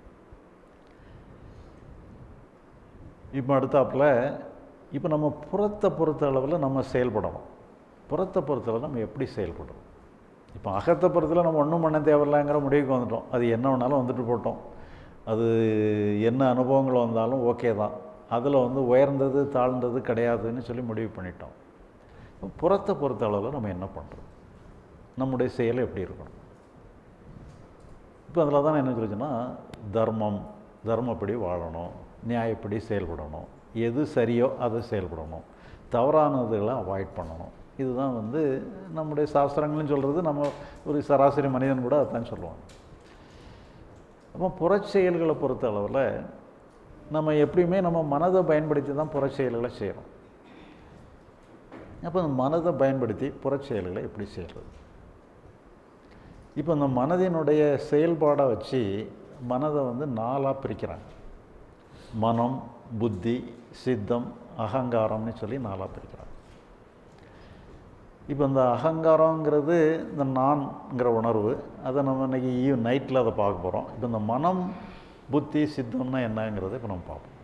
இப்போ அடுத்தாப்பில் இப்போ நம்ம புறத்தை பொறுத்த அளவில் நம்ம செயல்படணும். புறத்தை பொறுத்தளவில் நம்ம எப்படி செயல்படுறோம்? இப்போ அகத்தை பொறுத்தளவு நம்ம ஒன்றும் பண்ண தேவையில்லைங்கிற முடிவுக்கு வந்துட்டோம். அது என்ன வேணாலும் வந்துட்டு போட்டோம், அது என்ன அனுபவங்கள் வந்தாலும் ஓகே தான், அதில் வந்து உயர்ந்தது தாழ்ந்தது கிடையாதுன்னு சொல்லி முடிவு பண்ணிட்டோம். இப்போ புறத்தை பொறுத்த அளவில் நம்ம என்ன பண்ணுறோம்? நம்முடைய செயல் எப்படி இருக்கணும்? இப்போ அதில் தான் என்ன சொல்லிச்சுன்னா தர்மம், தர்மப்படி வாழணும், நியாயப்படி செயல்படணும், எது சரியோ அதை செயல்படணும், தவறானதுகளை அவாய்ட் பண்ணணும். இதுதான் வந்து நம்முடைய சாஸ்திரங்களும் சொல்கிறது. நம்ம ஒரு சராசரி மனிதன் கூட அதான் சொல்லுவாங்க. அப்போ புறச்செயல்களை பொறுத்த அளவில் நம்ம எப்படியுமே நம்ம மனதை பயன்படுத்தி தான் புறச்செயல்களை செய்கிறோம். அப்போ அந்த மனதை பயன்படுத்தி புறச்செயல்களை எப்படி செய்கிறது? இப்போ இந்த மனதினுடைய செயல்பாடை வச்சு மனதை வந்து நாலாக பிரிக்கிறாங்க. மனம், புத்தி, சித்தம், அகங்காரம்னு சொல்லி நாலாக பிரிக்கிறாங்க. இப்போ இந்த அகங்காரங்கிறது இந்த நான்ங்கிற உணர்வு, அதை நம்ம இன்றைக்கி ஈவ் நைட்டில் அதை பார்க்க போகிறோம். இப்போ இந்த மனம், புத்தி, சித்தம்னா என்னங்கிறத இப்போ நம்ம பார்ப்போம்.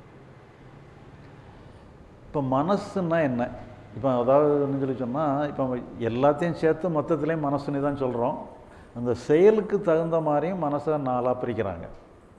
இப்போ மனசுன்னா என்ன? இப்போ அதாவது சொல்லி சொன்னால் இப்போ எல்லாத்தையும் சேர்த்து மொத்தத்துலேயும் மனசுன்னு தான் சொல்கிறோம். அந்த செயலுக்கு தகுந்த மாதிரியும் மனசை நாளாக பிரிக்கிறாங்க.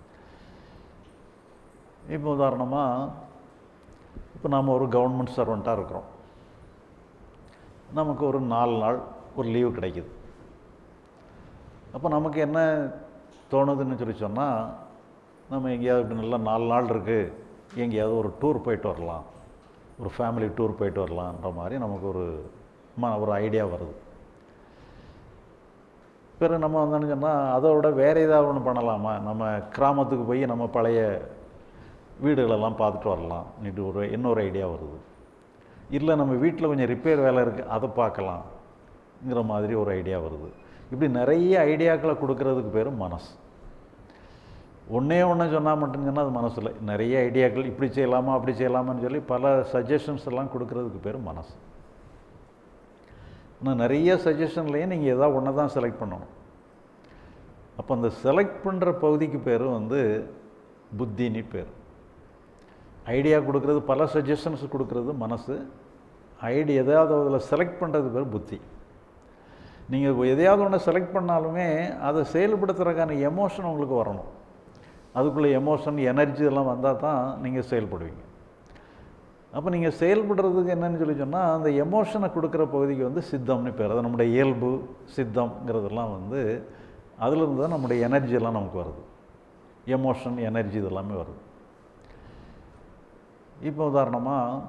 இப்போ உதாரணமாக இப்போ நாம் ஒரு கவர்மெண்ட் சர்வெண்ட்டாக இருக்கிறோம். நமக்கு ஒரு நாலு நாள் ஒரு லீவு கிடைக்குது. அப்போ நமக்கு என்ன தோணுதுன்னு சொல்லி சொன்னால் நம்ம எங்கேயாவது இப்படி நல்லா நாலு நாள் இருக்குது, எங்கேயாவது ஒரு டூர் போயிட்டு வரலாம், ஒரு ஃபேமிலி டூர் போயிட்டு வரலான்ற மாதிரி நமக்கு ஒரு ம ஒரு ஐடியா வருது. பிறகு நம்ம வந்தோன்னு சொன்னால் அதை விட வேறு ஏதாவது ஒன்று பண்ணலாமா, நம்ம கிராமத்துக்கு போய் நம்ம பழைய வீடுகளெல்லாம் பார்த்துட்டு வரலாம் இன்னிட்டு ஒரு இன்னொரு ஐடியா வருது. இல்லை நம்ம வீட்டில் கொஞ்சம் ரிப்பேர் வேலை இருக்குது, அதை பார்க்கலாங்கிற மாதிரி ஒரு ஐடியா வருது. இப்படி நிறைய ஐடியாக்களை கொடுக்கறதுக்கு பேர் மனசு. ஒன்றே ஒன்று சொன்னால் மட்டும் சொன்னால் அது மனசில் நிறைய ஐடியாக்கள், இப்படி செய்யலாமா அப்படி செய்யலாமான்னு சொல்லி பல சஜஷன்ஸ் எல்லாம் கொடுக்கறதுக்கு பேர் மனசு. ஆனால் நிறைய சஜஷன்லேயே நீங்கள் ஏதாவது ஒன்று தான் செலக்ட் பண்ணணும். அப்போ அந்த செலக்ட் பண்ணுற பகுதிக்கு பேர் வந்து புத்தின்னு பேர். ஐடியா கொடுக்குறது, பல சஜஷன்ஸ் கொடுக்குறது மனசு. ஐடியா எதாவது அதில் செலக்ட் பண்ணுறது பேர் புத்தி. நீங்கள் எதையாவது ஒன்று செலக்ட் பண்ணாலுமே அதை செயல்படுத்துறதுக்கான எமோஷன் உங்களுக்கு வரணும். அதுக்குள்ளே எமோஷன் எனர்ஜி எல்லாம் வந்தால் தான் நீங்கள் செயல்படுவீங்க. அப்போ நீங்கள் செயல்படுறதுக்கு என்னன்னு சொல்லி சொன்னால் அந்த எமோஷனை கொடுக்குற பகுதிக்கு வந்து சித்தம்னு பேர். அது நம்முடைய இயல்பு சித்தம்ங்கிறதெல்லாம் வந்து அதிலிருந்து தான் நம்முடைய எனர்ஜி எல்லாம் நமக்கு வருது. எமோஷன் எனர்ஜி இதெல்லாமே வருது. இப்போ உதாரணமாக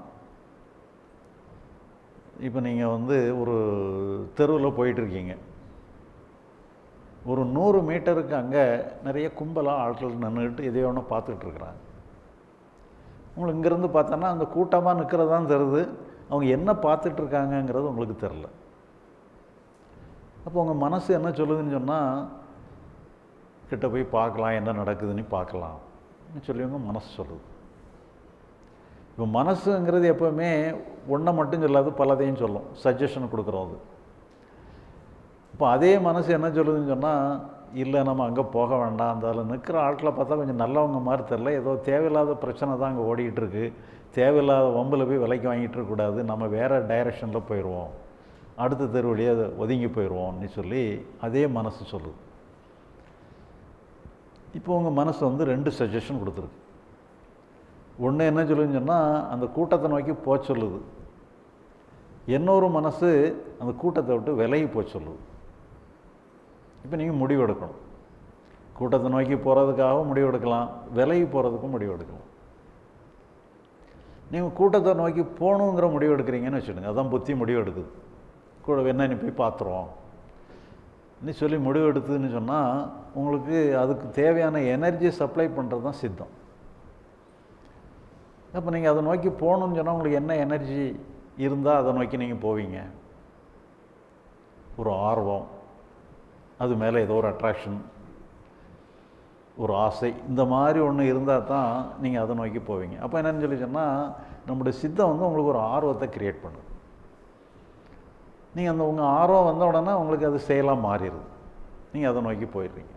இப்போ நீங்கள் வந்து ஒரு தெருவில் போயிட்டுருக்கீங்க. ஒரு நூறு மீட்டருக்கு அங்கே நிறைய கும்பலாக ஆட்கள் நின்றுக்கிட்டு எதையோ ஒன்று பார்த்துட்ருக்குறாங்க. உங்களுக்கு இங்கேருந்து பார்த்தோன்னா அந்த கூட்டமாக நிற்கிறது தான் தெரியுது. அவங்க என்ன பார்த்துட்ருக்காங்கங்கிறது உங்களுக்கு தெரில. அப்போ உங்கள் மனசு என்ன சொல்லுதுன்னு சொன்னால், கிட்ட போய் பார்க்கலாம், என்ன நடக்குதுன்னு பார்க்கலாம்னு சொல்லி உங்கள் மனசு சொல்லுது. இப்போ மனசுங்கிறது எப்போவுமே ஒன்றை மட்டும் சொல்லாது, பலதையும் சொல்லும், சஜஷன் கொடுக்குறோம் அது. இப்போ அதே மனசு என்ன சொல்லுதுன்னு சொன்னால், இல்லை நம்ம அங்கே போக வேண்டாம், அந்த அதில் நிற்கிற ஆட்களை பார்த்தா கொஞ்சம் நல்லவங்க மாதிரி தெரில, ஏதோ தேவையில்லாத பிரச்சனை தான் அங்கே ஓடிக்கிட்டு இருக்கு, தேவையில்லாத வம்பில் போய் விலைக்கு வாங்கிட்டு இருக்கக்கூடாது, நம்ம வேறு டைரெக்ஷனில் போயிடுவோம், அடுத்த தெரு வழியே அதை ஒதுங்கி போயிடுவோம்னு சொல்லி அதே மனசு சொல்லுது. இப்போ உங்கள் மனசு வந்து ரெண்டு சஜஷன் கொடுத்துருக்கு. ஒன்று என்ன சொல்லுதுன்னு சொன்னால், அந்த கூட்டத்தை நோக்கி போக சொல்லுது. இன்னொரு மனசு அந்த கூட்டத்தை விட்டு விலகி போக சொல்லுது. இப்போ நீங்கள் முடிவு எடுக்கணும். கூட்டத்தை நோக்கி போகிறதுக்காகவும் முடிவு எடுக்கலாம், விலகி போகிறதுக்கும் முடிவு எடுக்கலாம். நீங்கள் கூட்டத்தை நோக்கி போகணுங்கிற முடிவு எடுக்கிறீங்கன்னு வச்சுடுங்க, அதான் புத்தி முடிவு எடுக்குது. கூட என்ன நீ போய் பார்த்துருவோம் நீ சொல்லி முடிவு எடுத்துதுன்னு சொன்னால், உங்களுக்கு அதுக்கு தேவையான எனர்ஜி சப்ளை பண்ணுறது தான் சித்தம். அப்போ நீங்கள் அதை நோக்கி போகணுன்னு சொன்னால் உங்களுக்கு என்ன எனர்ஜி இருந்தால் அதை நோக்கி நீங்கள் போவீங்க? ஒரு ஆர்வம், அது மேலே ஏதோ ஒரு அட்ராக்ஷன், ஒரு ஆசை, இந்த மாதிரி ஒன்று இருந்தால் தான் நீங்கள் அதை நோக்கி போவீங்க. அப்போ என்னென்னு சொல்லி சொன்னால், நம்முடைய சித்தம் வந்து உங்களுக்கு ஒரு ஆர்வத்தை க்ரியேட் பண்ணுது. நீங்கள் அந்த உங்கள் ஆர்வம் வந்த உடனே உங்களுக்கு அது செயலாக மாறிடுது, நீங்கள் அதை நோக்கி போயிடுறீங்க.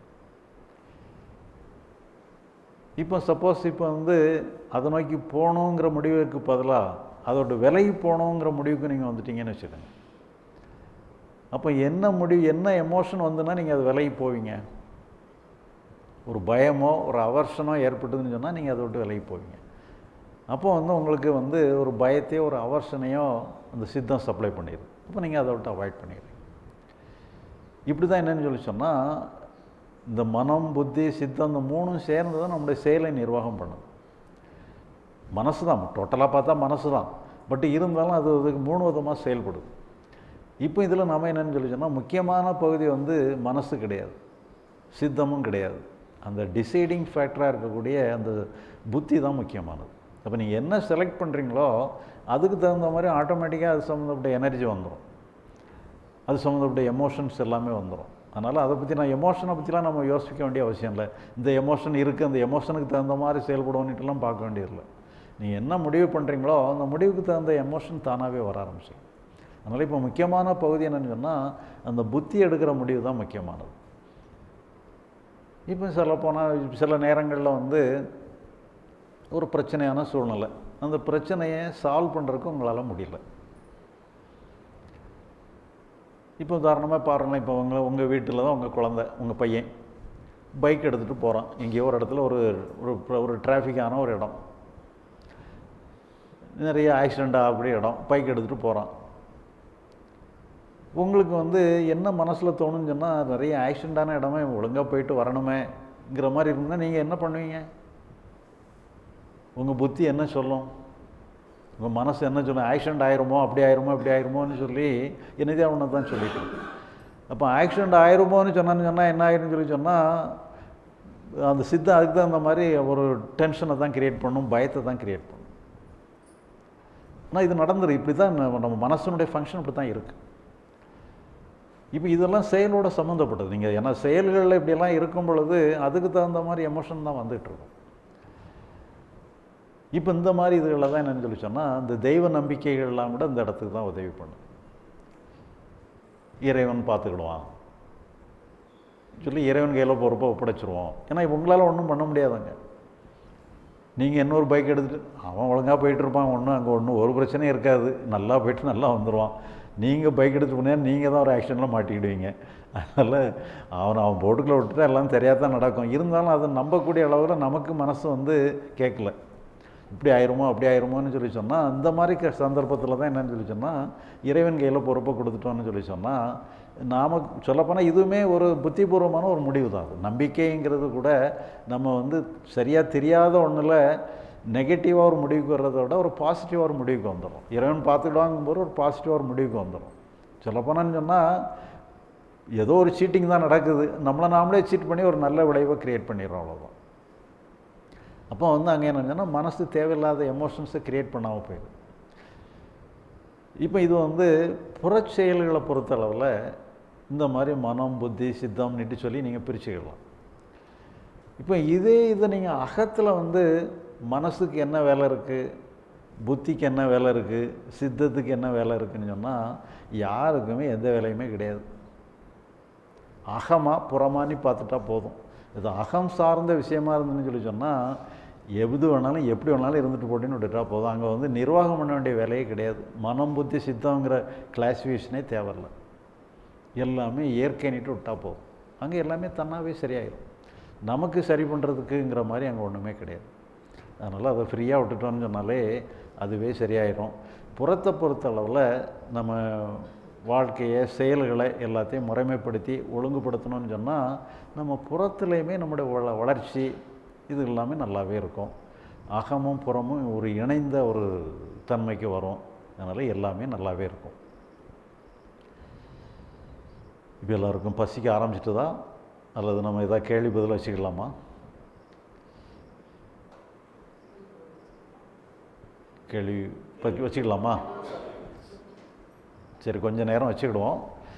இப்போ சப்போஸ் இப்போ வந்து அதை நோக்கி போகணுங்கிற முடிவுக்கு பதிலாக அதோட விலகி போகணுங்கிற முடிவுக்கு நீங்கள் வந்துட்டீங்கன்னு வச்சுக்கோங்க. அப்போ என்ன முடிவு, என்ன எமோஷன் வந்துன்னா நீங்கள் அது விலகி போவீங்க? ஒரு பயமோ ஒரு அவர்ஷனோ ஏற்பட்டுதுன்னு சொன்னால் நீங்கள் அதை விட்டு விலகி போவீங்க. அப்போ வந்து உங்களுக்கு வந்து ஒரு பயத்தையோ ஒரு அவர்ஷனையோ அந்த சித்தம் சப்ளை பண்ணிடுது. அப்போ நீங்கள் அதை விட்டு அவாய்ட் பண்ணிடுறீங்க. இப்படி தான் என்னென்னு சொல்லி சொன்னால், இந்த மனம் புத்தி சித்தம் இந்த மூணும் சேர்ந்து தான் நம்முடைய செயலை நிர்வாகம் பண்ணுது. மனசு தான் டோட்டலாக பார்த்தா மனசு தான், பட் இருந்தாலும் அது அதுக்கு மூணு விதமாக செயல்படுது. இப்போ இதில் நம்ம என்னென்னு சொல்லி சொன்னால், முக்கியமான பகுதி வந்து மனசு கிடையாது, சித்தமும் கிடையாது. அந்த டிசைடிங் ஃபேக்டராக இருக்கக்கூடிய அந்த புத்தி தான் முக்கியமானது. அப்போ நீங்கள் என்ன செலக்ட் பண்ணுறீங்களோ அதுக்கு தகுந்த மாதிரி ஆட்டோமேட்டிக்காக அது சம்மந்தப்பட்ட எனர்ஜி வந்துடும், அது சம்மந்தப்பட்ட எமோஷன்ஸ் எல்லாமே வந்துடும். அதனால் அதை பற்றி நான் எமோஷனை பற்றிலாம் நம்ம யோசிக்க வேண்டிய அவசியம் இல்லை. இந்த எமோஷன் இருக்குது, அந்த எமோஷனுக்கு தகுந்த மாதிரி செயல்படுவோன்னுட்டுலாம் பார்க்க வேண்டியதில்லை. நீங்கள் என்ன முடிவு பண்ணுறீங்களோ அந்த முடிவுக்கு தகுந்த எமோஷன் தானாகவே வர ஆரம்பிச்சிடும். அதனால் இப்போ முக்கியமான பகுதி என்னென்னு சொன்னால், அந்த புத்தி எடுக்கிற முடிவு தான் முக்கியமானது. இப்போ சொல்ல போனால் சில நேரங்களில் வந்து ஒரு பிரச்சனையான சூழ்நிலை, அந்த பிரச்சனையை சால்வ் பண்ணுறதுக்கு உங்களால் முடியல. இப்போ உதாரணமாக பாருங்களேன், இப்போ உங்கள் உங்கள் வீட்டில் தான் உங்கள் குழந்தை, உங்கள் பையன் பைக் எடுத்துகிட்டு போகிறான் எங்கேயோ ஒரு இடத்துல, ஒரு ஒரு டிராஃபிக்கான ஒரு இடம், நிறைய ஆக்சிடெண்ட் ஆகக்கூடிய இடம், பைக் எடுத்துகிட்டு போகிறான். உங்களுக்கு வந்து என்ன மனசில் தோணுன்னு சொன்னால், நிறைய ஆக்சிடெண்ட்டான இடமே ஒழுங்காக போயிட்டு வரணுமேங்கிற மாதிரி இருந்தால் நீங்கள் என்ன பண்ணுவீங்க? உங்கள் புத்தி என்ன சொல்லும், உங்கள் மனசு என்ன சொல்லும்? ஆக்சிடெண்ட் ஆயிருமோ, அப்படி ஆயிருமோ, இப்படி ஆயிருமோன்னு சொல்லி என்னதே ஒன்று தான் சொல்லிட்டு. அப்போ ஆக்சிடெண்ட் ஆயிருமோன்னு சொன்னான்னு சொன்னால் என்ன ஆயிருன்னு சொல்லி சொன்னால், அந்த சித்தம் அதுக்கு தான் அந்த மாதிரி ஒரு டென்ஷனை தான் க்ரியேட் பண்ணும், பயத்தை தான் க்ரியேட் பண்ணும். ஆனால் இது நடந்துரு, இப்படி தான் நம்ம மனசனுடைய ஃபங்க்ஷன் இப்படி தான் இருக்குது. இப்போ இதெல்லாம் செயலோட சம்மந்தப்பட்டது. நீங்கள் ஏன்னா செயல்களில் இப்படியெல்லாம் இருக்கும் பொழுது அதுக்கு தகுந்த மாதிரி எமோஷன் தான் வந்துகிட்ருக்கும். இப்போ இந்த மாதிரி இதுகளில் தான் என்னென்னு சொல்லி சொன்னால், இந்த தெய்வ நம்பிக்கைகள்லாம் கூட இந்த இடத்துக்கு தான் உதவி பண்ணும். இறைவன் பார்த்துக்கிடுவான் சொல்லி இறைவன் கையில் பொறுப்பை ஒப்படைச்சிருவோம். ஏன்னா இப்போ உங்களால் ஒன்றும் பண்ண முடியாதுங்க. நீங்கள் இன்னொரு பைக் எடுத்துகிட்டு அவன் ஒழுங்காக போயிட்டுருப்பான், ஒன்றும் அங்கே ஒன்றும் ஒரு பிரச்சனையும் இருக்காது, நல்லா போயிட்டு நல்லா வந்துடுவான். நீங்கள் பைக் எடுத்துகிட்டு போனீங்கன்னா நீங்கள் தான் ஒரு ஆக்சிடெண்ட்டில் மாட்டிக்கிடுவீங்க. அதனால் அவன் அவன் போட்டுக்குள்ளே விட்டுட்டு எல்லாம் தெரியாதான் நடக்கும். இருந்தாலும் அதை நம்பக்கூடிய அளவில் நமக்கு மனசு வந்து கேட்கல. இப்படி ஆயிருமோ அப்படி ஆயிருமோன்னு சொல்லி சொன்னால், அந்த மாதிரி க சந்தர்ப்பத்தில் தான் என்னன்னு சொல்லி சொன்னால், இறைவன் கையில் பொறுப்பை கொடுத்துட்டோன்னு சொல்லி சொன்னால், நாம் சொல்லப்போனால் இதுவுமே ஒரு புத்திபூர்வமான ஒரு முடிவு தான். அது நம்பிக்கைங்கிறது கூட நம்ம வந்து சரியாக தெரியாத ஒன்றில் நெகட்டிவாக ஒரு முடிவுக்கு வர்றதை விட ஒரு பாசிட்டிவாக ஒரு முடிவுக்கு வந்துடும். இறைவன் பார்த்துக்கிடுவாங்கும்போது ஒரு பாசிட்டிவாக ஒரு முடிவுக்கு வந்துடும். சொல்லப்போனான்னு சொன்னால், ஏதோ ஒரு சீட்டிங் தான் நடக்குது, நம்மளை நாமளே சீட் பண்ணி ஒரு நல்ல விளைவை க்ரியேட் பண்ணிடுறோம், அவ்வளோதான். அப்போ வந்து அங்கே என்ன சொன்னால், மனசு தேவையில்லாத எமோஷன்ஸை க்ரியேட் பண்ணாமல் போயிடும். இப்போ இது வந்து புறச் செயல்களை பொறுத்தளவில் இந்த மாதிரி மனம், புத்தி, சித்தம்னுட்டு சொல்லி நீங்கள் பிரிச்சுக்கலாம். இப்போ இதே இதை நீங்கள் அகத்தில் வந்து மனசுக்கு என்ன வேலை இருக்குது, புத்திக்கு என்ன வேலை இருக்குது, சித்தத்துக்கு என்ன வேலை இருக்குதுன்னு சொன்னால், யாருக்குமே எந்த வேலையுமே கிடையாது. அகமாக புறமானி பார்த்துட்டா போதும். இது அகம் சார்ந்த விஷயமா இருந்துன்னு சொல்லி சொன்னால், எது வேணாலும் எப்படி வேணாலும் இருந்துட்டு போட்டுன்னு விட்டுட்டா போதும். அங்கே வந்து நிர்வாகம் பண்ண வேண்டிய வேலையே கிடையாது. மனம், புத்தி, சித்தங்கிற கிளாஸிஃபிகேஷனே தேவையில்லை. எல்லாமே இயற்கைன்னுட்டு விட்டால் போதும். அங்கே எல்லாமே தன்னாகவே சரியாயிடும். நமக்கு சரி பண்ணுறதுக்குங்கிற மாதிரி அங்கே ஒன்றுமே கிடையாது. அதனால் அதை ஃப்ரீயாக விட்டுட்டோன்னு சொன்னாலே அதுவே சரியாயிடும். புறத்தை பொறுத்த அளவில் நம்ம வாழ்க்கையை, செயல்களை எல்லாத்தையும் முறைமைப்படுத்தி ஒழுங்குபடுத்தணும்னு சொன்னால், நம்ம புறத்துலேயுமே நம்முடைய வள வளர்ச்சி இது எல்லாமே நல்லாவே இருக்கும். அகமும் புறமும் ஒரு இணைந்த ஒரு தன்மைக்கு வரும். அதனால் எல்லாமே நல்லாவே இருக்கும். இப்போ எல்லாருக்கும் பசிக்க ஆரம்பிச்சிட்டுதா, அல்லது நம்ம எதாவது கேள்வி பதில் வச்சுக்கலாமா? கேள்வி பற்றி வச்சுக்கலாமா? சரி, கொஞ்சம் நேரம் வச்சுக்கிடுவோம்.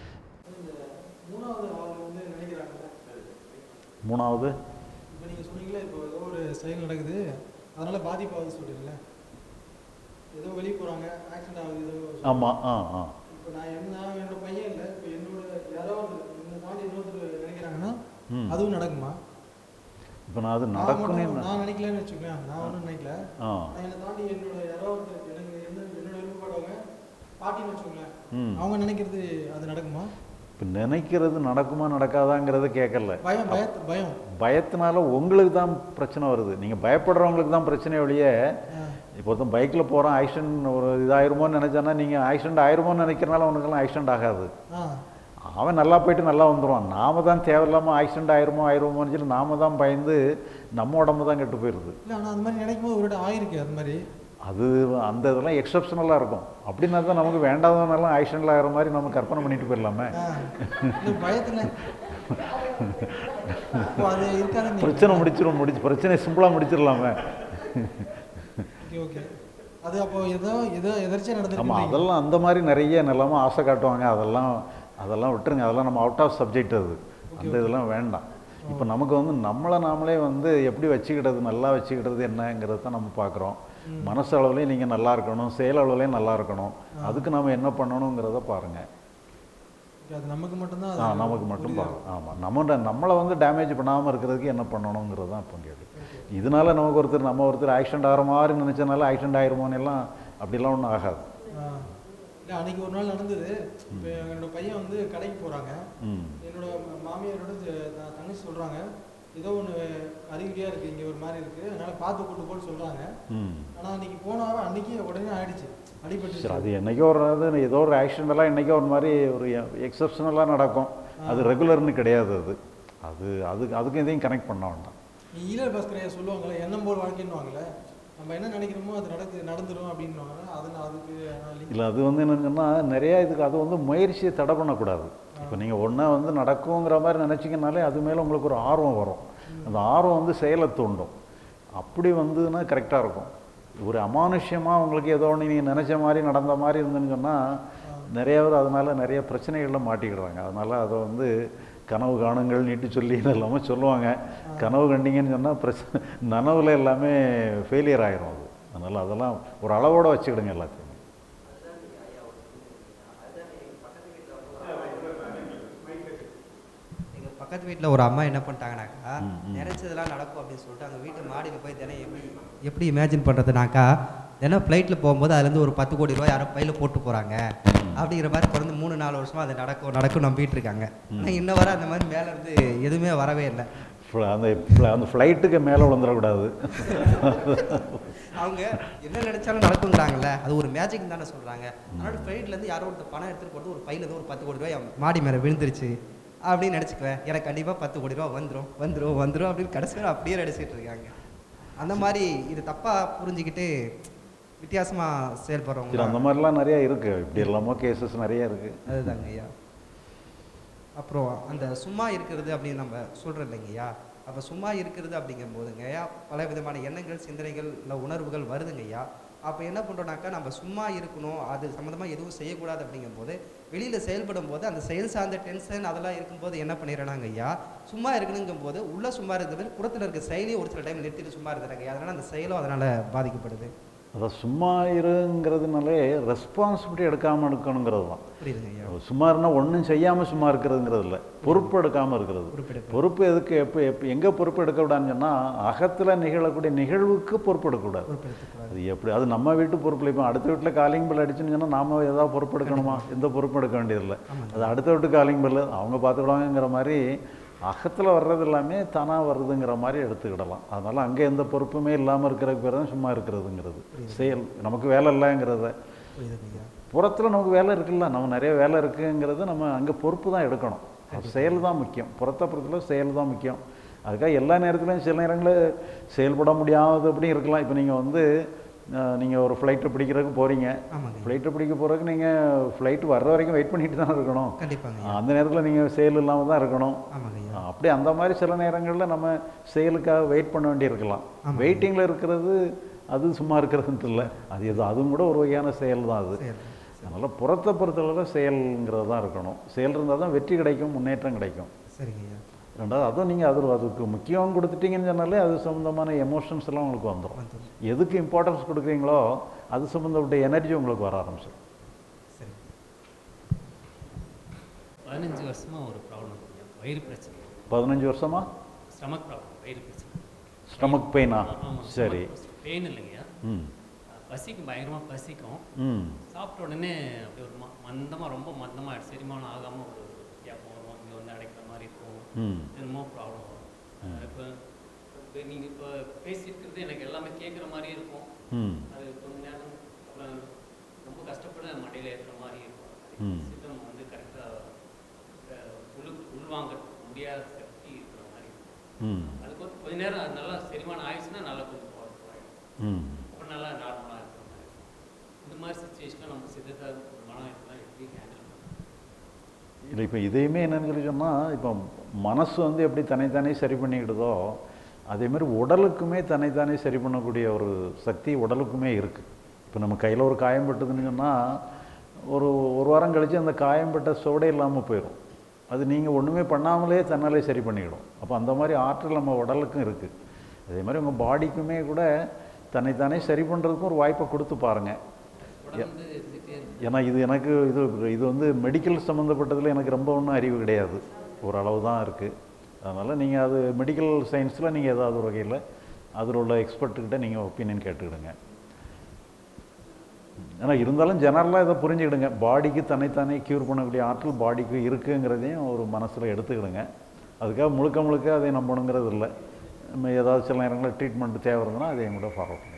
மூணாவது இப்போ நீங்கள் சொன்னீங்களே, இப்போ ஏதோ ஒரு செயல் நடக்குது, அதனால் பாதிப்பாகுது சொல்கிறீங்களே, ஏதோ வெளியே போகிறாங்க, ஆக்சிடென்ட் ஆகுது, ஏதோ. ஆமாம். ஆ ஆ இப்போ நான் என்ன என்னோட பையன் இல்லை, இப்போ என்னோட யாரோ இந்த தாண்டி இன்னொருத்தர் நினைக்கிறாங்கன்னா அதுவும் நடக்குமா? இப்போ நான் அது நடக்கணும்னு நான் நினைக்கலன்னு வச்சுக்கோங்க, நான் ஒன்றும் நினைக்கல. நான் என்னை தாண்டி என்னோட யாரோ ஒருத்தர் எனக்கு என்ன என்னோட விருப்பப்படுறவங்க பாட்டின்னு வச்சுக்கோங்களேன், அவங்க நினைக்கிறது அது நடக்குமா? இப்போ நினைக்கிறது நடக்குமா நடக்காதாங்கிறத கேட்கல. பயம் பயம் பயத்தினால உங்களுக்கு தான் பிரச்சனை வருது. நீங்கள் பயப்படுறவங்களுக்கு தான் பிரச்சனை ஒழிய, இப்போ ஒருத்தன் பைக்கில் போகிறான், ஆக்சிடென்ட் ஒரு இதாயிருமோன்னு நினச்சானா, நீங்கள் ஆக்சிடென்ட் ஆயிருமோன்னு நினைக்கிறனால உனக்கெல்லாம் ஆக்சிடென்ட் ஆகாது. அவன் நல்லா போயிட்டு நல்லா வந்துடுவான். நாம தான் தேவையில்லாமல் ஆக்சிடென்ட் ஆயிருமோ ஆயிருமோன்னு சொல்லி நாம தான் பயந்து நம்ம உடம்பு தான் கெட்டு போயிடுது. இல்லை, ஆனால் அந்த மாதிரி நினைக்கும் போது ஒரு ஆயிருக்கு அது மாதிரி. அது அந்த இதெல்லாம் எக்ஸப்ஷனலாக இருக்கும். அப்படின்னா தான் நமக்கு வேண்டாதவனெல்லாம் ஆக்சிடென்ட் ஆகிற மாதிரி நம்ம கற்பனை பண்ணிட்டு போயிடலாமே. பிரச்சனை முடிச்சிடும், முடிச்சு பிரச்சனை சிம்பிளாக முடிச்சிடலாமே. ஆமாம், அதெல்லாம் அந்த மாதிரி நிறைய நிலமா ஆசை காட்டுவாங்க. அதெல்லாம் அதெல்லாம் விட்டுருங்க, அதெல்லாம் நம்ம அவுட் ஆஃப் சப்ஜெக்ட். அது அந்த இதெல்லாம் வேண்டாம். இப்போ நமக்கு வந்து நம்மளை நாமளே வந்து எப்படி வச்சுக்கிட்டது, நல்லா வச்சுக்கிட்டது என்னங்கிறத தான் நம்ம பார்க்குறோம். மனசு அளவுலேயும் நீங்கள் நல்லா இருக்கணும், செயல் அளவுலேயும் நல்லா இருக்கணும். அதுக்கு நம்ம என்ன பண்ணணுங்கிறத பாருங்கள். நமக்கு மட்டும்தான் ஆ நமக்கு மட்டும் பாருங்க. ஆமாம், நம்ம நம்மளை வந்து டேமேஜ் பண்ணாமல் இருக்கிறதுக்கு என்ன பண்ணணுங்கிறது தான் இப்போ கேள்வி. இதனால நமக்கு ஒருத்தர் நம்ம ஒருத்தர் ஆக்சிடென்ட் ஆகிற மாதிரி நினச்சனால ஆக்சிடென்ட் ஆகிருமோன்னு எல்லாம் அப்படிலாம் ஒன்றும் ஆகாது. இல்லை, அன்றைக்கி ஒரு நாள் நடந்தது. இப்போ என்னோட பையன் வந்து கடைக்கு போகிறாங்க. என்னோட மாமியாரோட தங்கச்சி சொல்கிறாங்க, ஏதோ ஒன்று அறிகுறியாக இருக்குது, இங்கே ஒரு மாதிரி இருக்குது, அதனால் பார்த்து கூட்டு போட்டு சொல்கிறாங்க. ஆனால் அன்றைக்கி போனாவே அன்றைக்கி உடனே ஆகிடுச்சு, அடிபட்டு. அது என்றைக்கோ ஒரு அது ஏதோ ஒரு ஆக்சிடென்டெல்லாம் என்றைக்கோ ஒரு மாதிரி ஒரு எக்ஸப்ஷனலாக நடக்கும். அது ரெகுலர்னு கிடையாது. அது அது அதுக்கு அதுக்கு எதையும் கனெக்ட் பண்ண வேண்டாம். ஈழர் பாஸ்கரையா சொல்லுவாங்களே, எண்ணம் போல் வாழ்க்கைன்னுவாங்களே, நம்ம என்ன நினைக்கிறோமோ அது நடக்கு நடந்துடும் அப்படின்னுவாங்க. அது அதுக்கு இல்லை, அது வந்து என்னன்னு சொன்னால் நிறையா இதுக்கு அது வந்து முயற்சியை தடை பண்ணக்கூடாது. இப்போ நீங்கள் ஒன்றா வந்து நடக்குங்கிற மாதிரி நினச்சிங்கனாலே அது மேலே உங்களுக்கு ஒரு ஆர்வம் வரும். அந்த ஆர்வம் வந்து செயலை தூண்டும். அப்படி வந்துன்னா கரெக்டாக இருக்கும். ஒரு அமானுஷ்யமாக உங்களுக்கு ஏதோ ஒன்று நீங்கள் நினச்ச மாதிரி நடந்த மாதிரி இருந்துன்னு சொன்னால் நிறைய பேர் அதனால் நிறைய பிரச்சனைகளில் மாட்டிக்கிடுறாங்க. அதனால் அதை வந்து கனவு காணுங்கள் நீட்டு சொல்லி எல்லாமே சொல்லுவாங்க. கனவு கண்டிங்கன்னு சொன்னால் பிரச்சனை நனவில் எல்லாமே ஃபெயிலியர் ஆகிரும். அது அதனால் அதெல்லாம் ஒரு அளவோடு வச்சுக்கிடுங்க எல்லாத்தையும். எங்கள் பக்கத்து வீட்டில் ஒரு அம்மா என்ன பண்ணிட்டாங்கனாக்கா, நினைச்சதெல்லாம் நடக்கும் அப்படின்னு சொல்லிட்டு அங்கே வீட்டு மாடியில் போய் தினம் எப்படி எப்படி இமேஜின் பண்ணுறதுனாக்கா, தினம் ஃப்ளைட்டில் போகும்போது அதுலேருந்து ஒரு பத்து கோடி ரூபாய் யாரும் பையில் போட்டு போகிறாங்க, அப்படிங்கிற மாதிரி தொடர்ந்து மூணு நாலு வருஷமாக அது நடக்கும் நடக்கும் நம்பிட்டு இருக்காங்க. ஆனால் இன்ன வரை அந்த மாதிரி மேலே இருந்து எதுவுமே வரவே இல்லை. அந்த அந்த ஃப்ளைட்டுக்கு மேலே விழுந்துடக்கூடாது. அவங்க என்ன நினைச்சாலும் நடக்குங்கிறாங்கல்ல, அது ஒரு மேஜிக் தானே சொல்கிறாங்க. அதனால ஃப்ளைட்லேருந்து யாரோ ஒருத்தர் பணம் எடுத்துகிட்டு போகிறது ஒரு பையில ஒரு பத்து கோடி ரூபாய் மாடி மேலே விழுந்துருச்சு அப்படின்னு நினச்சிக்குவேன். எனக்கு கண்டிப்பாக பத்து கோடி ரூபா வந்துடும் வந்துடும் வந்துடும் அப்படின்னு கடைசியில் அப்படியே நடிச்சிட்டு இருக்காங்க. அந்த மாதிரி இது தப்பாக புரிஞ்சுக்கிட்டு வித்தியாசமாக செயல்படுறவங்க அந்த மாதிரிலாம் நிறையா இருக்குது. இப்படி எல்லாமோ கேசஸ் நிறையா இருக்குது. அதுதாங்க ஐயா. அப்புறம் அந்த சும்மா இருக்கிறது அப்படின்னு நம்ம சொல்கிறோம் இல்லைங்கய்யா. அப்போ சும்மா இருக்கிறது அப்படிங்கும் போதுங்க ஐயா பல விதமான எண்ணங்கள் சிந்தனைகள் இல்லை உணர்வுகள் வருதுங்க ஐயா. அப்போ என்ன பண்ணுறோம்னாக்கா நம்ம சும்மா இருக்கணும், அது சம்மந்தமாக எதுவும் செய்யக்கூடாது அப்படிங்கும் போது வெளியில் செயல்படும் போது அந்த செயல் சார்ந்த டென்ஷன் அதெல்லாம் இருக்கும்போது என்ன பண்ணிடுறாங்க ஐயா, சும்மா இருக்கணுங்கும் போது உள்ளே சும்மா இருக்கிறது புறத்தில் இருக்க செயலியும் ஒரு சில டைம் நிறுத்திட்டு சும்மா இருக்கிறாங்க. அதனால் அந்த செயலும் அதனால் பாதிக்கப்படுது. அதான் சும்மா இருங்கிறதுனாலே ரெஸ்பான்சிபிலிட்டி எடுக்காமல் இருக்கணுங்கிறது தான். புரியுதுங்க ஐயா. சும்மா இருந்தால் ஒன்றும் செய்யாமல் சும்மா இருக்கிறதுங்கிறது இல்லை, பொறுப்பு எடுக்காமல் இருக்கிறது. பொறுப்பு எதுக்கு எப்போ எப்போ எங்கே பொறுப்பு எடுக்க விடான்னு சொன்னால் அகத்தில் நிகழக்கூடிய நிகழ்வுக்கு பொறுப்பு எடுக்கக்கூடாது. அது எப்படி அது நம்ம வீட்டு பொறுப்பில் இப்போ அடுத்த வீட்டில் காலிங் பெல் அடிச்சுன்னு சொன்னால் நாம் ஏதாவது பொறுப்பு எடுக்கணுமா? எந்த பொறுப்பு எடுக்க வேண்டியதில்லை. அது அடுத்த வீட்டு காலிங் பெல் அவங்க பார்த்துக்கிடுவாங்கிற மாதிரி அகத்தில் வர்றது எல்லாமே தானாக வருதுங்கிற மாதிரி எடுத்துக்கிடலாம். அதனால் அங்கே எந்த பொறுப்புமே இல்லாமல் இருக்கிறதுக்கு பேர் தான் சும்மா இருக்கிறதுங்கிறது. செயல் நமக்கு வேலை இல்லைங்கிறத, புறத்தில் நமக்கு வேலை இருக்குல்ல, நம்ம நிறைய வேலை இருக்குங்கிறது நம்ம அங்கே பொறுப்பு தான் எடுக்கணும். அது செயல் தான் முக்கியம். புறத்த புறத்தில் செயல் தான் முக்கியம். அதுக்காக எல்லா நேரத்துலையும் சில நேரங்களில் செயல்பட முடியாதது அப்படி இருக்கலாம். இப்போ நீங்கள் வந்து நீங்கள் ஒரு ஃப்ளைட்டை பிடிக்கிறதுக்கு போகிறீங்க, ஃப்ளைட்டை பிடிக்க போகிறதுக்கு நீங்கள் ஃப்ளைட்டு வர்ற வரைக்கும் வெயிட் பண்ணிட்டு தான் இருக்கணும். கண்டிப்பாங்க. அந்த நேரத்தில் நீங்கள் செயல் இல்லாமல் தான் இருக்கணும். அப்படி அந்த மாதிரி சில நேரங்களில் நம்ம செயலுக்காக வெயிட் பண்ண வேண்டி இருக்கலாம். வெயிட்டிங்கில் இருக்கிறது அது சும்மா இருக்கிறதுன்ட்டு இல்லை, அது எது அதுவும் கூட ஒரு வகையான செயல் தான் அது. அதனால் புறத்தை பொறுத்தளவில் செயல்ங்கிறது தான் இருக்கணும். செயல் இருந்தால் தான் வெற்றி கிடைக்கும், முன்னேற்றம் கிடைக்கும். சரிங்கய்யா. ரெண்டாவது அதுவும் நீங்கள் அது அதுக்கு முக்கியம் கொடுத்துட்டீங்கன்னு சொன்னாலே அது சம்மந்தமான எமோஷன்ஸ் எல்லாம் உங்களுக்கு வந்துடும். எதுக்கு இம்பார்ட்டன்ஸ் கொடுக்குறீங்களோ அது சம்மந்தப்பட்ட எனர்ஜி உங்களுக்கு வர ஆரம்பிச்சிடும். சரி. பதினஞ்சு வருஷமாக ஒரு ப்ராப்ளம், வயிறு பிரச்சனை. பதினஞ்சு வருஷமா ஸ்டமக் ப்ராப்ளம், வயிறு பிரச்சனை. ஸ்டமக் பெயினா? சரி. பெயின் இல்லைங்கய்யா, ம், பசிக்கும், பயங்கரமாக பசிக்கும். ம், சாப்பிட்ட உடனே அப்படி ஒரு மந்தமாக, ரொம்ப மந்தமாக செரிமானம் ஆகாமல் ஒரு கேப்பம் வரும், இங்கே வந்து அடைக்கிற மாதிரி இருக்கும். ம், என்னமோ ப்ராப்ளம் வரும். இப்போ இப்போ நீங்கள் இப்போ பேசியிருக்கிறது எனக்கு எல்லாமே கேட்குற மாதிரியே இருக்கும். ம், அது கொஞ்ச நேரம் அப்புறம் ரொம்ப கஷ்டப்பட மடையில் ஏற்றுற மாதிரி இருக்கும். ம். சித்தம் வந்து கரெக்டாக உள் உள்வாங்க முடியாத சக்தி இருக்கிற மாதிரி இருக்கும். ம், அதுக்கு வந்து கொஞ்ச நேரம் அது நல்லா செரிமானம் ஆயிடுச்சுன்னா நல்லா கொஞ்சம் போகிறோம், ம். அப்புறம் நல்லா நார்மலாக இருக்கிற மாதிரி. இந்த மாதிரி சுச்சுவேஷனில் நம்ம சித்தத்தை மனம் இதெல்லாம் எப்படி ஹேண்டில் பண்ணணும்? இல்லை, இப்போ இதையுமே என்னன்னு சொல்லி சொன்னால், இப்போ மனசு வந்து எப்படி தன்னைத்தானே சரி பண்ணிக்கிடுதோ அதேமாதிரி உடலுக்குமே தன்னைத்தானே சரி பண்ணக்கூடிய ஒரு சக்தி உடலுக்குமே இருக்குது. இப்போ நம்ம கையில் ஒரு காயம் பட்டுதுன்னு சொன்னால் ஒரு ஒரு வாரம் கழித்து அந்த காயம் பட்ட சோடை இல்லாமல் போயிடும். அது நீங்கள் ஒன்றுமே பண்ணாமலே தன்னாலே சரி பண்ணிக்கிடும். அப்போ அந்த மாதிரி ஆற்றல் நம்ம உடலுக்கும் இருக்குது. அதே மாதிரி உங்கள் பாடிக்குமே கூட தன்னைத்தானே சரி பண்ணுறதுக்கும் ஒரு வாய்ப்பை கொடுத்து பாருங்கள். ஏன்னா இது எனக்கு இது இது வந்து மெடிக்கல் சம்மந்தப்பட்டதில் எனக்கு ரொம்ப ஒன்றும் அறிவு கிடையாது, ஓரளவு தான் இருக்குது. அதனால் நீங்கள் அது மெடிக்கல் சயின்ஸில் நீங்கள் ஏதாவது ஒரு வகையில் அதில் உள்ள எக்ஸ்பர்ட்டுக்கிட்ட நீங்கள் ஒப்பீனியன் கேட்டுக்கிடுங்க. ஏன்னா இருந்தாலும் ஜெனரலாக இதை புரிஞ்சுக்கிடுங்க, பாடிக்கு தன்னைத்தானே க்யூர் பண்ணக்கூடிய ஆற்றல் பாடிக்கு இருக்குங்கிறதையும் ஒரு மனசில் எடுத்துக்கிடுங்க. அதுக்காக முழுக்க முழுக்க அதை நம்பணுங்கிறது இல்லை. நம்ம ஏதாவது சில நேரங்களில் ட்ரீட்மெண்ட் தேவை இருந்ததுன்னா அதையும் கூட ஃபாலோ பண்ணிடுங்க.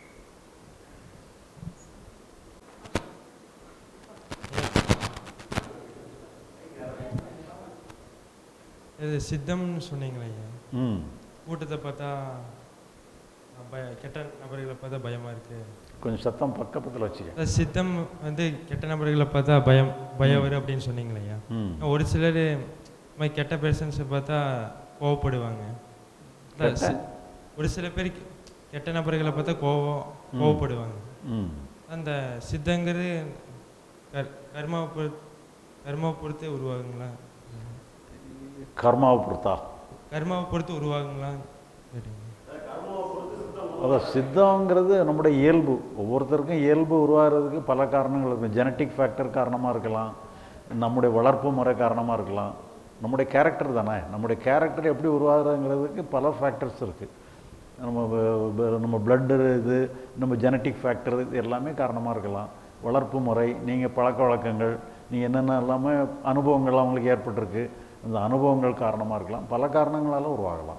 இது சித்தம்னு சொன்னீங்களே ஐயா, ம், கூட்டத்தை பார்த்தா பய கெட்ட நபர்களை பார்த்தா பயமாக இருக்குது. கொஞ்சம் சத்தம் பக்கத்தில் வச்சுக்க. சித்தம் வந்து கெட்ட நபர்களை பார்த்தா பயம் பயம் வரும் அப்படின்னு சொன்னீங்களே ஐயா. ஒரு சிலர் கெட்ட பர்சன்ஸை பார்த்தா கோவப்படுவாங்க. ஒரு சில பேர் கெட்ட நபர்களை பார்த்தா கோவம் கோவப்படுவாங்க. அந்த சித்தங்கிறது கர்மாவை பொறுத்து கர்மாவை பொறுத்தே உருவாகுங்களா? கர்மாவை பொறுத்தா? கர்மாவை பொறுத்து உருவாகுங்களா? அதான் சித்தங்கிறது நம்முடைய இயல்பு. ஒவ்வொருத்தருக்கும் இயல்பு உருவாகிறதுக்கு பல காரணங்கள் இருக்கும். ஜெனட்டிக் ஃபேக்டர் காரணமாக இருக்கலாம், நம்முடைய வளர்ப்பு முறை காரணமாக இருக்கலாம், நம்முடைய கேரக்டர் தானே. நம்முடைய கேரக்டர் எப்படி உருவாகிறதுங்கிறதுக்கு பல ஃபேக்டர்ஸ் இருக்குது. நம்ம நம்ம பிளட்டு இது நம்ம ஜெனட்டிக் ஃபேக்டர் இது எல்லாமே காரணமாக இருக்கலாம். வளர்ப்பு முறை, நீங்கள் பழக்க வழக்கங்கள், நீங்கள் என்னென்ன எல்லாமே அனுபவங்கள் அவங்களுக்கு ஏற்பட்டிருக்கு, அந்த அனுபவங்கள் காரணமாக இருக்கலாம், பல காரணங்களால் உருவாகலாம்.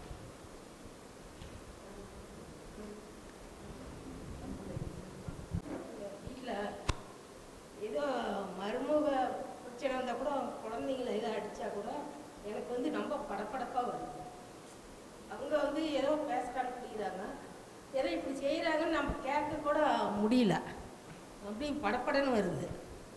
ஏதோ மருமக பிரச்சனை வந்தால் கூட குழந்தைங்கள எதோ அடித்தா கூட எனக்கு வந்து ரொம்ப படப்படப்பாக வருது. அவங்க வந்து ஏதோ பேசுகிறாங்க புரியுறாங்க, ஏதோ இப்படி செய்கிறாங்கன்னு நம்ம கேட்க கூட முடியல, அப்படி படப்படன்னு வருது.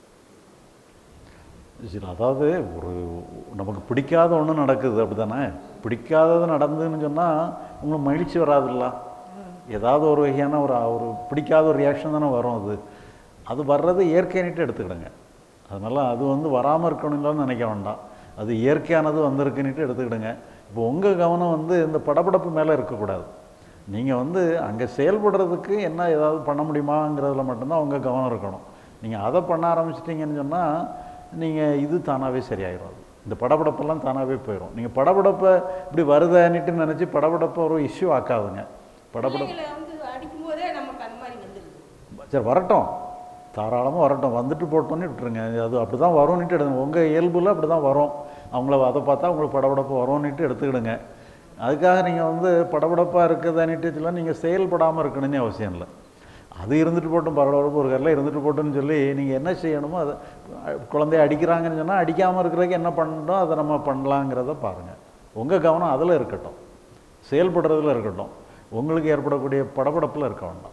சரி, அதாவது ஒரு நமக்கு பிடிக்காத ஒன்று நடக்குது அப்படி தானே, பிடிக்காதது நடந்ததுன்னு சொன்னால் உங்களுக்கு மகிழ்ச்சி வராதுல்ல, ஏதாவது ஒரு வகையான ஒரு ஒரு பிடிக்காத ஒரு ரியாக்ஷன் தானே வரும். அது அது வர்றது இயற்கையானிட்டு எடுத்துக்கிடுங்க. அதனால் அது வந்து வராமல் இருக்கணும்னு நினைக்க வேண்டாம், அது இயற்கையானது வந்திருக்குன்னுட்டு எடுத்துக்கிடுங்க. இப்போ உங்கள் கவனம் வந்து இந்த படபடப்பு மேலே இருக்கக்கூடாது. நீங்கள் வந்து அங்கே செயல்படுறதுக்கு என்ன ஏதாவது பண்ண முடியுமாங்கிறதுல மட்டும்தான் உங்கள் கவனம் இருக்கணும். நீங்கள் அதை பண்ண ஆரம்பிச்சிட்டிங்கன்னு சொன்னால் நீங்கள் இது தானாகவே சரியாயிடும். அது இந்த படபடப்பெல்லாம் தானாகவே போயிடும். நீங்கள் படபடப்பை இப்படி வருதான்னுட்டு நினச்சி படபடப்பை ஒரு இஷ்யூ ஆக்காதுங்க. படபடப்பு வந்து அடிக்கும் போதே நமக்கு அந்த மாதிரி வந்துடுது. சரி, வரட்டும், தாராளமாக வரட்டும், வந்துட்டு போட்டோன்னு விட்டுருங்க. அது அப்படி தான் வரும்னுட்டு எடுங்க. உங்கள் இயல்புல அப்படி தான் வரும். அவங்கள அதை பார்த்தா உங்களுக்கு படபடப்பு வரும்னுட்டு எடுத்துக்கிடுங்க. அதுக்காக நீங்கள் வந்து படபடப்பாக இருக்குதானிட்டு சொல்ல நீங்கள் செயல்படாமல் இருக்கணும்னு அவசியம் இல்லை. அது இருந்துட்டு போட்டும், பரபரப்பு ஒரு கரில் இருந்துட்டு போட்டுன்னு சொல்லி நீங்கள் என்ன செய்யணுமோ அதை, குழந்தைய அடிக்கிறாங்கன்னு சொன்னால் அடிக்காமல் இருக்கிறதுக்கு என்ன பண்ணணும் அதை நம்ம பண்ணலாங்கிறத பாருங்கள். உங்கள் கவனம் அதில் இருக்கட்டும், செயல்படுறதுல இருக்கட்டும், உங்களுக்கு ஏற்படக்கூடிய படபடப்பில் இருக்க வேண்டாம்.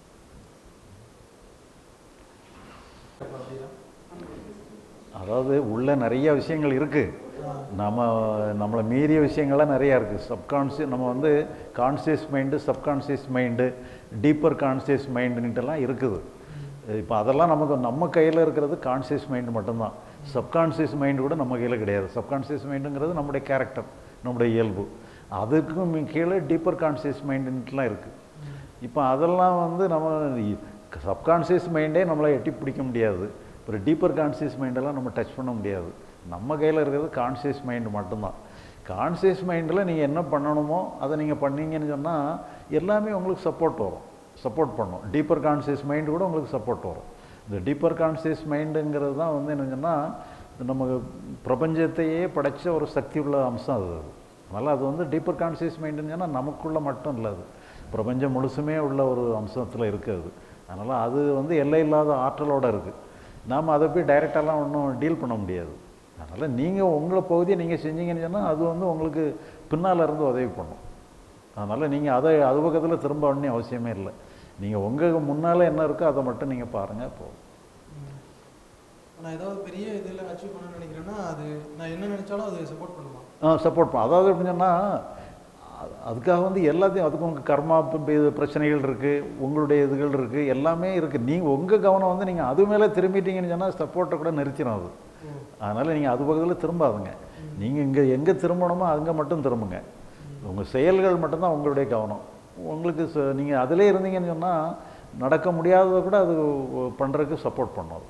அதாவது உள்ள நிறைய விஷயங்கள் இருக்குது, நம்ம நம்மளை மீறிய விஷயங்கள்லாம் நிறையா இருக்குது. சப்கான்ஷியஸ், நம்ம வந்து conscious mind, subconscious mind, deeper conscious மைண்டுன்னுட்டெல்லாம் இருக்குது. இப்போ அதெல்லாம் நமக்கு நம்ம கையில் இருக்கிறது கான்சியஸ் மைண்டு மட்டும்தான். சப்கான்ஷியஸ் மைண்டு கூட நம்ம கையில் கிடையாது. சப்கான்ஷியஸ் மைண்டுங்கிறது நம்முடைய கேரக்டர், நம்முடைய இயல்பு. அதுக்கும் கீழே டீப்பர் கான்சியஸ் மைண்டுன்ட்டுலாம் இருக்குது. இப்போ அதெல்லாம் வந்து நம்ம சப்கான்ஷியஸ் மைண்டே நம்மளை எட்டி பிடிக்க முடியாது. ஒரு டீப்பர் கான்சியஸ் மைண்டெல்லாம் நம்ம டச் பண்ண முடியாது. நம்ம கையில் இருக்கிறது கான்சியஸ் மைண்டு மட்டும்தான். கான்சியஸ் மைண்டில் நீங்கள் என்ன பண்ணணுமோ அதை நீங்கள் பண்ணீங்கன்னு சொன்னால் எல்லாமே உங்களுக்கு சப்போர்ட் வரும், சப்போர்ட் பண்ணும். டீப்பர் கான்சியஸ் மைண்டு கூட உங்களுக்கு சப்போர்ட் வரும். இந்த டீப்பர் கான்சியஸ் மைண்டுங்கிறது தான் வந்து என்ன சொன்னால் நம்ம பிரபஞ்சத்தையே படைச்ச ஒரு சக்தி உள்ள அம்சம் அது. அதனால் அது வந்து டீப்பர் கான்சியஸ் மைண்டுன்னு சொன்னால் நமக்குள்ளே மட்டும் இல்லை, அது பிரபஞ்சம் முழுசுமே உள்ள ஒரு அம்சத்தில் இருக்குது. அதனால் அது வந்து எல்லை இல்லாத ஆற்றலோடு இருக்குது. நாம் அதை போய் டைரெக்டாலாம் ஒன்றும் டீல் பண்ண முடியாது. அதனால் நீங்கள் உங்களை பகுதியை நீங்கள் செஞ்சீங்கன்னு சொன்னால் அது வந்து உங்களுக்கு பின்னால் இருந்து உதவி பண்ணும். அதனால் நீங்கள் அதை அது பக்கத்தில் திரும்ப ஒன்றும் அவசியமே இல்லை. நீங்கள் உங்கள் முன்னால் என்ன இருக்கோ அதை மட்டும் நீங்கள் பாருங்கள் போதும். நான் ஏதாவது பெரிய இதில் அச்சீவ் பண்ணணும்னு நினைக்கிறேன்னா அது நான் என்ன நினச்சாலும் அது சப்போர்ட் பண்ணுமா? ஆ, சப்போர்ட் பண்ணும். அதாவது எப்படின்னு சொன்னால் அதுக்காக வந்து எல்லாத்தையும், அதுக்கு உங்கள் கர்மா இது பிரச்சனைகள் இருக்குது, உங்களுடைய இதுகள் இருக்குது, எல்லாமே இருக்குது. நீங்கள் உங்கள் கவனம் வந்து நீங்கள் அது மேலே திரும்பிட்டீங்கன்னு சொன்னால் சப்போர்ட்டை கூட நிறுத்திடும் அது. அதனால் நீங்கள் அது பக்கத்தில் திரும்பாதுங்க. நீங்கள் இங்கே எங்கே திரும்பணுமோ அங்கே மட்டும் திரும்புங்க. உங்கள் செயல்கள் மட்டும்தான் உங்களுடைய கவனம். உங்களுக்கு நீங்கள் அதிலே இருந்தீங்கன்னு சொன்னால் நடக்க முடியாததை கூட அது பண்ணுறதுக்கு சப்போர்ட் பண்ணும்.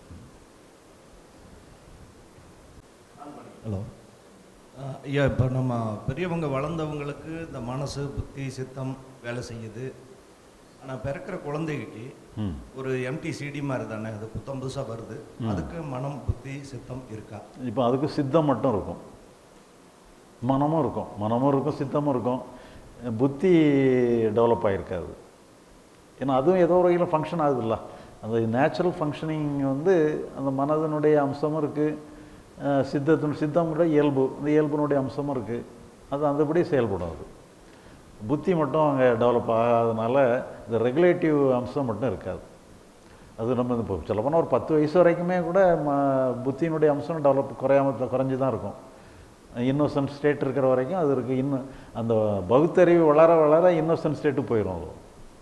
ஹலோ ஐயா, இப்போ நம்ம பெரியவங்க வளர்ந்தவங்களுக்கு இந்த மனசு, புத்தி, சித்தம் வேலை செய்யுது. ஆனால் பிறக்கிற குழந்தைக்கு ஒரு எம்டி சிடி மாதிரி தானே, அது புத்தம் புதுசாக வருது. அதுக்கு மனம், புத்தி, சித்தம் இருக்கா? இப்போ அதுக்கு சித்தம் மட்டும் இருக்கும், மனமும் இருக்கும். மனமும் இருக்கும், சித்தமும் இருக்கும். புத்தி டெவலப் ஆகிருக்காது. ஏன்னா அதுவும் ஏதோ ஒரு வகையில் ஃபங்க்ஷன் ஆகுதுல்ல. அந்த நேச்சுரல் ஃபங்க்ஷனிங் வந்து அந்த மனதனுடைய அம்சமும் இருக்குது, சித்தத்தின் சித்தமுடைய இயல்பு, இந்த இயல்பினுடைய அம்சமும் இருக்குது. அது அந்தபடி செயல்படும். அது புத்தி மட்டும் அங்கே டெவலப் ஆகாதனால இந்த ரெகுலேட்டிவ் அம்சம் மட்டும் இருக்காது. அது நம்ம இப்போ சொல்லப்போனால் ஒரு பத்து வயசு வரைக்குமே கூட ம புத்தியினுடைய அம்சம் டெவலப் குறையாமல் குறைஞ்சி தான் இருக்கும். இன்னோசன்ட் ஸ்டேட் இருக்கிற வரைக்கும் அது இருக்குது. இன்னும் அந்த பகுத்தறிவு வளர வளர இன்னோசன்ட் ஸ்டேட்டு போயிடும். அது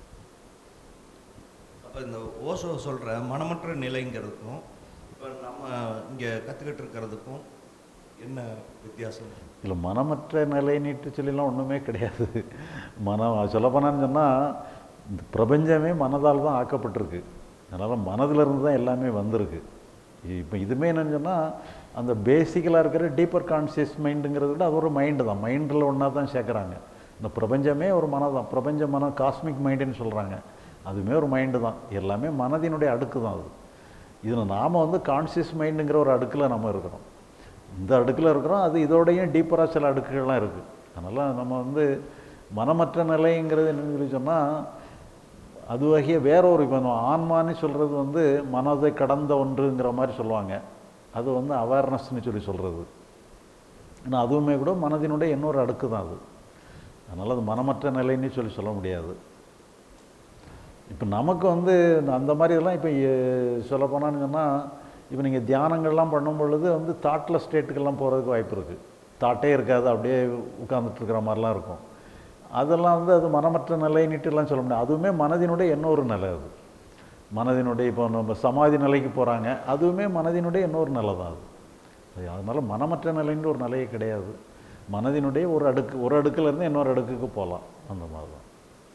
அப்போ இந்த ஓசோ சொல்கிற மனமற்ற நிலைங்கிறதுக்கும் இப்போ நம்ம இங்கே கற்றுக்கிட்டு இருக்கிறதுக்கும் என்ன வித்தியாசம்? இல்லை, மனமற்ற நிலை நீட்டு சொல்லிலாம் ஒன்றுமே கிடையாது. மனம் சொல்லப்போனான்னு சொன்னால் இந்த பிரபஞ்சமே மனதால் தான் ஆக்கப்பட்டிருக்கு. அதனால் மனதிலிருந்து தான் எல்லாமே வந்திருக்கு. இப்போ இதுவுமே என்னென்னு சொன்னால் அந்த பேசிக்கலாக இருக்கிற டீப்பர் கான்சியஸ் மைண்டுங்கிறத விட அது ஒரு மைண்டு தான், மைண்டில் ஒன்றா தான் சேர்க்குறாங்க. இந்த பிரபஞ்சமே ஒரு மனம் தான். பிரபஞ்ச மனம் காஸ்மிக் மைண்டுன்னு சொல்கிறாங்க. அதுவுமே ஒரு மைண்டு தான். எல்லாமே மனதினுடைய அடுக்கு தான் அது. இதில் நாம் வந்து கான்சியஸ் மைண்டுங்கிற ஒரு அடுக்கில் நம்ம இருக்கிறோம். இந்த அடுக்கில் இருக்கிறோம். அது இதோடையும் டீப்பராக சில அடுக்குகள்லாம் இருக்குது. அதனால் நம்ம வந்து மனமற்ற நிலைங்கிறது என்னன்னு சொல்லி சொன்னால் அது வகையே வேற ஒரு இப்போ ஆன்மான்னு சொல்கிறது வந்து மனதை கடந்த ஒன்றுங்கிற மாதிரி சொல்லுவாங்க. அது வந்து அவேர்னஸ்ன்னு சொல்லி சொல்கிறது. ஆனால் அதுவுமே கூட மனதினுடைய இன்னொரு அடுக்கு தான் அது. அதனால் அது மனமற்ற நிலைன்னு சொல்லி சொல்ல முடியாது. இப்போ நமக்கு வந்து அந்த மாதிரி இதெல்லாம் இப்போ சொல்ல போனான்னு சொன்னால் இப்போ நீங்கள் தியானங்கள்லாம் பண்ணும் பொழுது வந்து தாட்லெஸ் ஸ்டேட்டுக்கெல்லாம் போகிறதுக்கு வாய்ப்பு இருக்குது. தாட்டே இருக்காது, அப்படியே உட்கார்ந்துட்டு இருக்கிற மாதிரிலாம் இருக்கும். அதெல்லாம் வந்து அது மனமற்ற நிலைன்னுட்டுலாம் சொல்ல முடியாது. அதுவுமே மனதினுடைய இன்னொரு நிலை. அது மனதினுடைய இப்போ நம்ம சமாதி நிலைக்கு போகிறாங்க, அதுவுமே மனதினுடைய இன்னொரு நிலை தான் அது. அதனால் மனமற்ற நிலைன்னு ஒரு நிலையே கிடையாது. மனதினுடைய ஒரு அடுக்கு, ஒரு அடுக்குலேருந்து இன்னொரு அடுக்குக்கு போகலாம். அந்த மாதிரி தான்.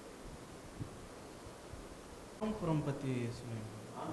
அகம்புறம் பற்றி சொன்னீங்க.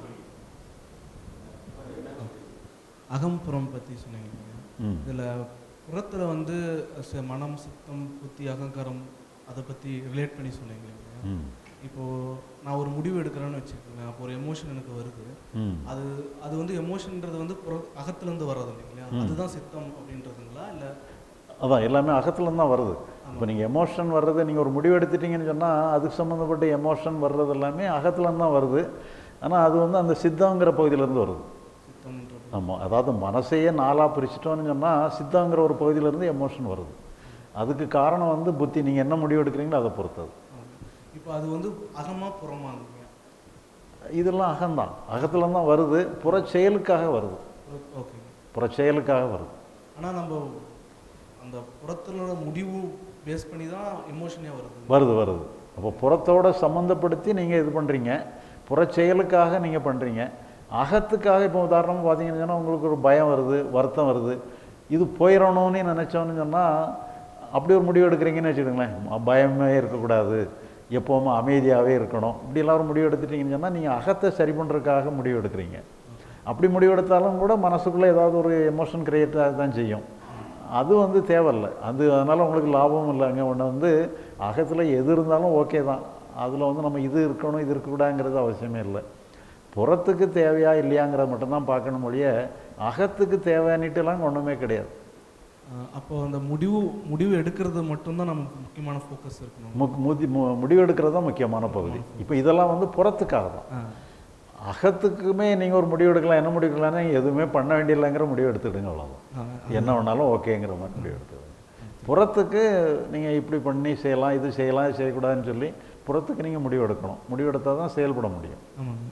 அகம்புறம் பற்றி சொன்னீங்க. இதில் புறத்தில் வந்து மனம், சித்தம், புத்தி, அகங்காரம் அதை பற்றி ரிலேட் பண்ணி சொன்னீங்க. இப்போது நான் ஒரு முடிவு எடுக்கிறேன்னு வச்சுக்கோங்களேன். அப்போ ஒரு எமோஷன் எனக்கு வருது. அது அது வந்து எமோஷன்ன்றது வந்து புற அகத்துலேருந்து வர்றது இல்லைங்களா? அதுதான் சித்தம் அப்படின்றதுங்களா? இல்லை அதான் எல்லாமே அகத்துலேருந்து தான் வருது. இப்போ நீங்கள் எமோஷன் வர்றது, நீங்கள் ஒரு முடிவு எடுத்துட்டீங்கன்னு சொன்னால் அதுக்கு சம்மந்தப்பட்ட எமோஷன் வர்றது எல்லாமே அகத்துலேருந்து தான் வருது. ஆனால் அது வந்து அந்த சித்தங்கிற பகுதியிலேருந்து வருது. ஆமாம், அதாவது மனசையே நாளாக பிரிச்சிட்டோன்னு சொன்னால் சித்தங்கிற ஒரு பகுதியிலேருந்து எமோஷன் வருது. அதுக்கு காரணம் வந்து புத்தி. நீங்கள் என்ன முடிவு எடுக்கிறீங்களோ அதை பொறுத்தது. இப்போ அது வந்து அகமாக புறமாங்க? இதெல்லாம் அகம்தான், அகத்துலேருந்து தான் வருது. புற செயலுக்காக வருது. ஓகே, புற செயலுக்காக வருது. ஆனால் நம்ம அந்த புறத்தோட முடிவு பேஸ் பண்ணி தான் எமோஷனே வருது வருது வருது அப்போ புறத்தோட சம்மந்தப்படுத்தி நீங்கள் இது பண்ணுறீங்க, புற செயலுக்காக நீங்கள் பண்ணுறீங்க. அகத்துக்காக இப்போ உதாரணமாக பார்த்தீங்கன்னு சொன்னால் உங்களுக்கு ஒரு பயம் வருது, வருத்தம் வருது. இது போயிடணும்னு நினச்சோன்னு சொன்னால் அப்படி ஒரு முடிவு எடுக்கிறீங்கன்னு வச்சுக்கோங்களேன். பயமே இருக்கக்கூடாது, எப்போவுமே அமைதியாகவே இருக்கணும், இப்படிலாம் ஒரு முடிவு எடுத்துட்டிங்கன்னு சொன்னால் நீங்கள் அகத்தை சரி பண்ணுறதுக்காக முடிவு எடுக்கிறீங்க. அப்படி முடிவு எடுத்தாலும் கூட மனசுக்குள்ளே ஏதாவது ஒரு எமோஷன் கிரியேட் ஆக தான் செய்யும். அது வந்து தேவையில்லை. அது அதனால் உங்களுக்கு லாபமும் இல்லைங்க. ஒன்று வந்து அகத்தில் எது இருந்தாலும் ஓகே தான். அதில் வந்து நம்ம இது இருக்கணும் இது இருக்கக்கூடாதுங்கிறது அவசியமே இல்லை. புறத்துக்கு தேவையா இல்லையாங்கிறத மட்டும்தான் பார்க்கணும் மொழிய அகத்துக்கு தேவையானிட்டுலாம் ஒன்றுமே கிடையாது. அப்போ அந்த முடிவு முடிவு எடுக்கிறது மட்டும்தான் நம்ம முக்கியமான ஃபோக்கஸ் இருக்கணும். முக் முதி முடிவு எடுக்கிறது தான் முக்கியமான பகுதி. இப்போ இதெல்லாம் வந்து புறத்துக்காக தான். அகத்துக்குமே நீங்கள் ஒரு முடிவு எடுக்கலாம். என்ன முடிவு எடுக்கலாம்னா எதுவுமே பண்ண வேண்டியதில்லைங்கிற முடிவு எடுத்துடுங்க, அவ்வளோதான். என்ன வேணாலும் ஓகேங்கிற மாதிரி முடிவு எடுத்துடுங்க. புறத்துக்கு நீங்கள் இப்படி பண்ணி செய்யலாம், இது செய்யலாம், இது செய்யக்கூடாதுன்னு சொல்லி புறத்துக்கு நீங்கள் முடிவு எடுக்கணும். முடிவு எடுத்தால் தான் செயல்பட முடியும். ஆமாம்,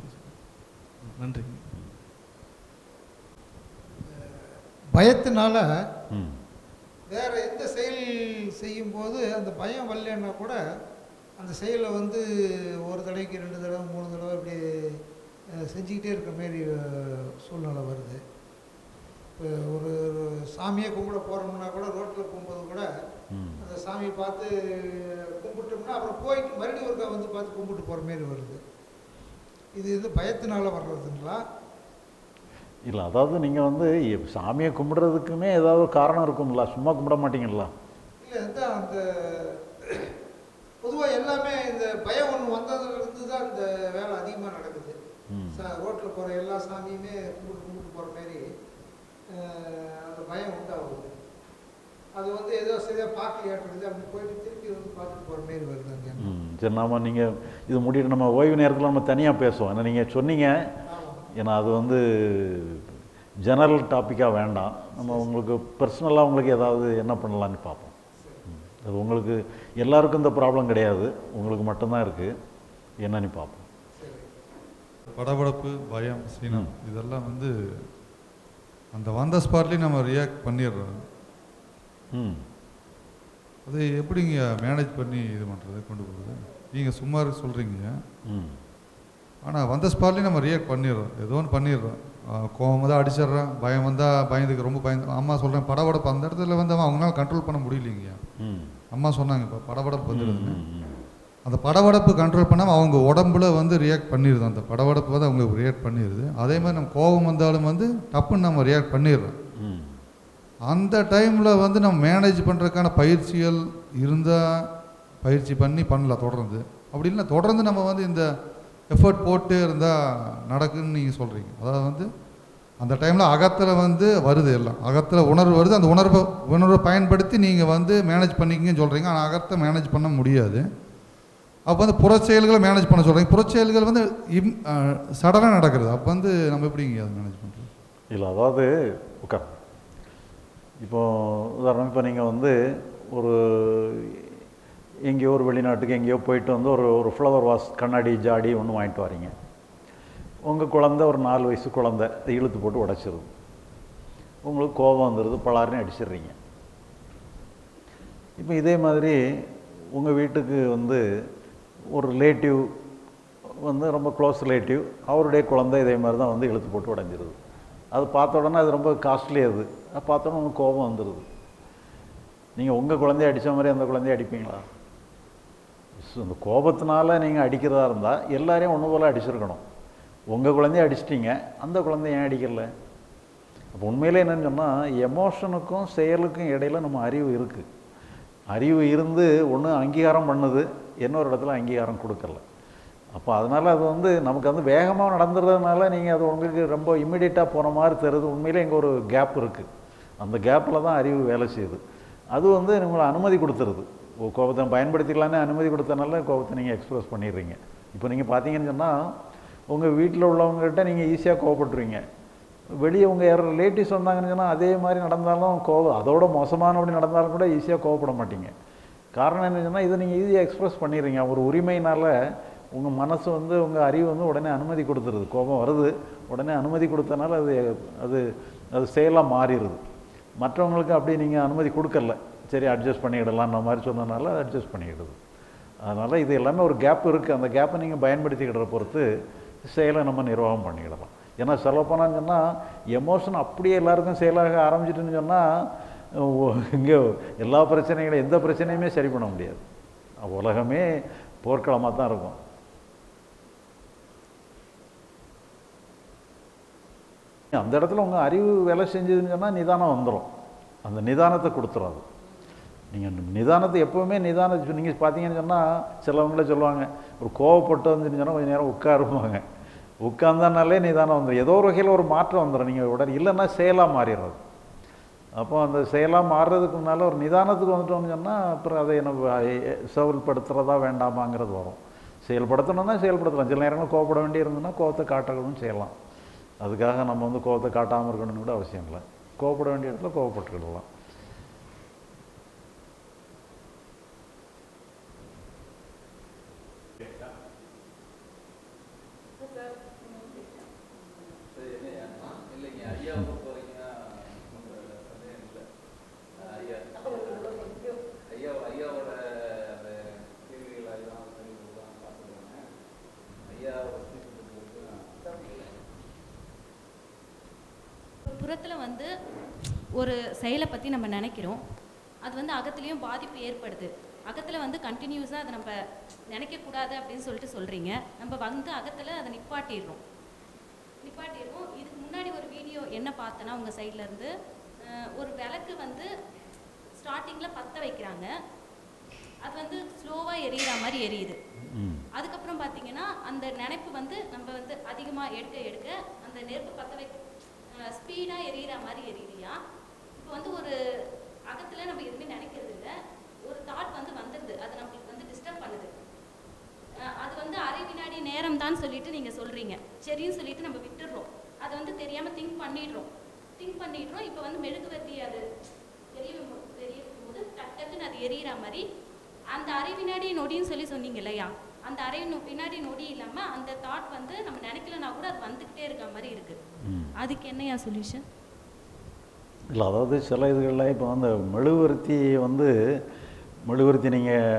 நன்றி. பயத்தினால வேற எந்த செயல் செய்யும்போது அந்த பயம் வரலன்னா கூட அந்த செயலை வந்து ஒரு தடவைக்கு ரெண்டு தடவை மூணு தடவை இப்படி செஞ்சுக்கிட்டே இருக்கிற மாரி சூழ்நிலை வருது. இப்போ ஒரு சாமியை கும்பிட போகிறோம்னா கூட ரோட்டில் போகும்போது கூட அந்த சாமியை பார்த்து கும்பிட்டோம்னா அப்புறம் போயிட்டு மறுபடியும் ஒருக்கா வந்து பார்த்து கும்பிட்டு போகிற மாரி வருது. இது இது பயத்தினால வர்றதுங்களா? இல்லை, அதாவது நீங்கள் வந்து சாமியை கும்பிட்றதுக்குமே ஏதாவது காரணம் இருக்குங்களா? சும்மா கும்பிட மாட்டீங்களா? இல்லை, அதுதான் அந்த பொதுவாக எல்லாமே இந்த பயம் ஒன்று வந்ததுலேருந்து தான் இந்த வேலை அதிகமாக நடக்குது. சா ரோட்டில் போகிற எல்லா சாமியுமே கும்பிட்டு கும்பிட்டு போகிற மாரி அந்த பயம் உண்டாகுது. அது வந்து ஏதோ சரியாக பார்க்கலையாட்டுறது, அப்படி போயிட்டு திருப்பி வந்து பார்த்துட்டு போகிற மாரி வருது அங்கே. ம் சரி, நாம் நீங்கள் இது முடிட்டு நம்ம ஓய்வு நேரத்தில் நம்ம தனியாக பேசுவோம். ஏன்னா நீங்கள் சொன்னீங்க, ஏன்னா அது வந்து ஜெனரல் டாப்பிக்காக வேண்டாம். நம்ம உங்களுக்கு பர்சனலாக உங்களுக்கு ஏதாவது என்ன பண்ணலான்னு பார்ப்போம். அது உங்களுக்கு எல்லாருக்கும் இந்த ப்ராப்ளம் கிடையாது, உங்களுக்கு மட்டும்தான் இருக்குது. என்னன்னு பார்ப்போம். படபடப்பு, பயம், சீனம் இதெல்லாம் வந்து அந்த வந்த ஸ்பாட்லேயும் நம்ம ரியாக்ட் பண்ணிடுறோம். ம் அது எப்படிங்க மேனேஜ் பண்ணி இது பண்ணுறது, கொண்டு போகிறது? நீங்கள் சும்மா சொல்கிறீங்க, ம் ஆனால் வந்த ஸ்பாட்லேயும் நம்ம ரியாக்ட் பண்ணிடுறோம். ஏதோ ஒன்று பண்ணிடுறோம். கோவம் வந்தால் அடிச்சிட்றோம், பயம் வந்தால் பயந்துக்கு ரொம்ப பயந்து. அம்மா சொல்கிறேன் படபடப்பு அந்த இடத்துல வந்து அவங்களால கண்ட்ரோல் பண்ண முடியலைங்க. அம்மா சொன்னாங்க இப்போ படபடப்பு வந்துடுதுன்னு. அந்த படபடப்பு கண்ட்ரோல் பண்ணாமல் அவங்க உடம்புல வந்து ரியாக்ட் பண்ணிடுது. அந்த படபடப்பு வந்து அவங்க ரியாக்ட் பண்ணிடுது. அதே மாதிரி நம்ம கோபம் வந்தாலும் வந்து டப்புன்னு நம்ம ரியாக்ட் பண்ணிடுறோம். அந்த டைமில் வந்து நம்ம மேனேஜ் பண்ணுறதுக்கான பயிற்சிகள் இருந்தால் பயிற்சி பண்ணி பண்ணலாம் தொடர்ந்து. அப்படி இல்லை தொடர்ந்து நம்ம வந்து இந்த எஃபர்ட் போட்டு இருந்தால் நடக்குன்னு நீங்கள் சொல்கிறீங்க. அதாவது வந்து அந்த டைமில் அகத்தில் வந்து வருது, எல்லாம் அகத்தில் உணர்வு வருது, அந்த உணர்வை உணர்வை பயன்படுத்தி நீங்கள் வந்து மேனேஜ் பண்ணிக்கிங்கன்னு சொல்கிறீங்க. ஆனால் அகத்தை மேனேஜ் பண்ண முடியாது. அப்போ வந்து புற செயல்களை மேனேஜ் பண்ண சொல்கிறீங்க. புற செயல்கள் வந்து இம் சடனாக நடக்கிறது. அப்போ வந்து நம்ம எப்படிங்க அதை மேனேஜ் பண்ணுறோம்? இல்லை, அதாவது உட்கார். இப்போ உதாரணம், இப்போ நீங்கள் வந்து ஒரு எங்கேயோ ஒரு வெளிநாட்டுக்கு எங்கேயோ போயிட்டு வந்து ஒரு ஒரு ஃப்ளவர் வாஸ் கண்ணாடி ஜாடி ஒன்று வாங்கிட்டு வரீங்க. உங்கள் குழந்தை ஒரு நாலு வயசு குழந்தை இழுத்து போட்டு உடைச்சிருது. உங்களுக்கு கோபம் வந்துடுது, பலாருன்னு அடிச்சிடுறீங்க. இப்போ இதே மாதிரி உங்கள் வீட்டுக்கு வந்து ஒரு ரிலேட்டிவ் வந்து ரொம்ப க்ளோஸ் ரிலேட்டிவ், அவருடைய குழந்தை இதே மாதிரி தான் வந்து இழுத்து போட்டு உடஞ்சிருது. அது பார்த்த உடனே அது ரொம்ப காஸ்ட்லி, அது அது பார்த்த உடனே உங்களுக்கு கோபம் வந்துடுது. நீங்கள் உங்கள் குழந்தைய அடித்த மாதிரி அந்த குழந்தைய அடிப்பீங்களா? அந்த கோபத்தினால நீங்கள் அடிக்கிறதா இருந்தால் எல்லாரையும் ஒன்று போல் அடிச்சிருக்கணும். உங்கள் குழந்தைய அடிச்சிட்டிங்க, அந்த குழந்தைய ஏன் அடிக்கல? அப்போ உண்மையிலே என்னென்னு சொன்னால், எமோஷனுக்கும் செயலுக்கும் இடையில் நம்ம அறிவு இருக்குது. அறிவு இருந்து ஒன்று அங்கீகாரம் பண்ணுது, இன்னொரு இடத்துல அங்கீகாரம் கொடுக்கல. அப்போ அதனால் அது வந்து நமக்கு வந்து வேகமாக நடந்துடுறதுனால நீங்கள் அது உங்களுக்கு ரொம்ப இம்மிடியட்டாக போன மாதிரி தருது. உண்மையிலே இங்கே ஒரு கேப் இருக்குது. அந்த கேப்பில் தான் அறிவு வேலை செய்யுது. அது வந்து உங்களை அனுமதி கொடுத்துருது. கோபத்தை பயன்படுத்திக்கலான்னு அனுமதி கொடுத்தனால கோபத்தை நீங்கள் எக்ஸ்ப்ரெஸ் பண்ணிடுறீங்க. இப்போ நீங்கள் பார்த்தீங்கன்னு சொன்னால், உங்கள் வீட்டில் உள்ளவங்ககிட்ட நீங்கள் ஈஸியாக கோவப்பட்டுருவீங்க. வெளியே உங்கள் யாரும் ரிலேட்டிவ்ஸ் வந்தாங்கன்னு சொன்னால் அதே மாதிரி நடந்தாலும் கோவம், அதோட மோசமானபடி நடந்தாலும் கூட ஈஸியாக கோவப்பட மாட்டீங்க. காரணம் என்ன சொன்னால், இதை நீங்கள் ஈஸியாக எக்ஸ்ப்ரெஸ் பண்ணிடுறீங்க. ஒரு உரிமையினால் உங்கள் மனசு வந்து உங்கள் அறிவு வந்து உடனே அனுமதி கொடுத்துருது. கோபம் வருது, உடனே அனுமதி கொடுத்தனால அது அது அது செயலாக மாறிடுது. மற்றவங்களுக்கு அப்படி நீங்கள் அனுமதி கொடுக்கல, சரி அட்ஜஸ்ட் பண்ணிக்கிடலான்ற மாதிரி சொன்னதுனால அட்ஜஸ்ட் பண்ணிக்கிடுது. அதனால் இது எல்லாமே ஒரு கேப் இருக்குது. அந்த கேப்பை நீங்கள் பயன்படுத்திக்கிற பொறுத்து செயலை நம்ம நிர்வாகம் பண்ணிக்கிடலாம். ஏன்னா சொல்லப்போனான்னு சொன்னால், எமோஷன் அப்படியே எல்லாருக்கும் செயலாக ஆரம்பிச்சிட்டுன்னு சொன்னால் இங்கே எல்லா பிரச்சனைகளும் எந்த பிரச்சனையுமே சரி பண்ண முடியாது. உலகமே போர்க்களமாக தான் இருக்கும். அந்த இடத்துல உங்கள் அறிவு வேலை செஞ்சதுன்னு சொன்னால் நிதானம் வந்துடும். அந்த நிதானத்தை கொடுத்துரும். அது நீங்கள் நிதானத்தை எப்போவுமே நிதானம் நீங்கள் பார்த்தீங்கன்னு சொன்னால், சிலவங்களே சொல்லுவாங்க ஒரு கோவப்பட்டு வந்துன்னு சொன்னால் கொஞ்சம் நேரம் உட்காருவாங்க. உட்கார்ந்தானாலே நிதானம் வந்துடும். ஏதோ ஒரு வகையில் ஒரு மாற்றம் வந்துடும். நீங்கள் உடனே இல்லைன்னா செயலாக மாறிடுறது. அப்போ அந்த செயலாக மாறுறதுக்கு முன்னால் ஒரு நிதானத்துக்கு வந்துட்டோம்னு சொன்னால் அப்புறம் அதை நம்ம செயல்படுத்துகிறதா வேண்டாமாங்கிறது வரும். செயல்படுத்தணும்னா செயல்படுத்தலாம். சில நேரங்கள் கோவப்பட வேண்டி இருந்ததுன்னா கோவத்தை காட்டவும் செய்யலாம். அதுக்காக நம்ம வந்து கோவத்தை காட்டாமல் இருக்கணும்னு கூட அவசியம் இல்லை. கோவப்பட வேண்டிய இடத்துல கோவப்பட்டுக்கிடலாம். புறத்தில் வந்து ஒரு செயலை பற்றி நம்ம நினைக்கிறோம், அது வந்து அகத்துலேயும் பாதிப்பு ஏற்படுது. அகத்தில் வந்து கண்டினியூஸாக அதை நம்ம நினைக்கக்கூடாது அப்படின்னு சொல்லிட்டு சொல்கிறீங்க. நம்ம வந்து அகத்தில் அதை நிப்பாட்டிடுறோம் நிப்பாட்டிடுறோம் இதுக்கு முன்னாடி ஒரு வீடியோ என்ன பார்த்தேன்னா, உங்கள் சைட்லேருந்து ஒரு விளக்கு வந்து ஸ்டார்டிங்கில் பற்ற வைக்கிறாங்க, அது வந்து ஸ்லோவாக எரியிற மாதிரி எரியுது. அதுக்கப்புறம் பார்த்தீங்கன்னா அந்த நினைப்பு வந்து நம்ம வந்து அதிகமாக எடுக்க எடுக்க அந்த நெருப்பு பற்ற வைக்க ஸ்பீடாக எரியிற மாதிரி எரியுதியா. இப்போ வந்து ஒரு அகத்தில் நம்ம எதுவுமே நினைக்கிறது இல்லை, ஒரு தாட் வந்து வந்துடுது, அது நம்மளுக்கு வந்து டிஸ்டர்ப் பண்ணுது. அது வந்து அரை வினாடி நேரம் தான் சொல்லிட்டு நீங்கள் சொல்கிறீங்க, சரின்னு சொல்லிட்டு நம்ம விட்டுடுறோம். அதை வந்து தெரியாமல் திங்க் பண்ணிடுறோம் திங்க் பண்ணிடுறோம் இப்போ வந்து மெழுகுவர்த்தி அது தெரிய தெரியும் போது டக்குன்னு அது எரியிற மாதிரி அந்த அரை வினாடி நொடின்னு சொல்லி சொன்னீங்க இல்லையா, அந்த அரை வினாடி நொடி இல்லாமல் அந்த தாட் வந்து நம்ம நினைக்கலனா கூட அது வந்துக்கிட்டே இருக்க மாதிரி இருக்குது. அதுக்கு என்னையா சொல்யூஷன்? இல்லை, அதாவது சில இதுகளில் இப்போ அந்த மெழுகுவர்த்தி வந்து மெழுகுவர்த்தி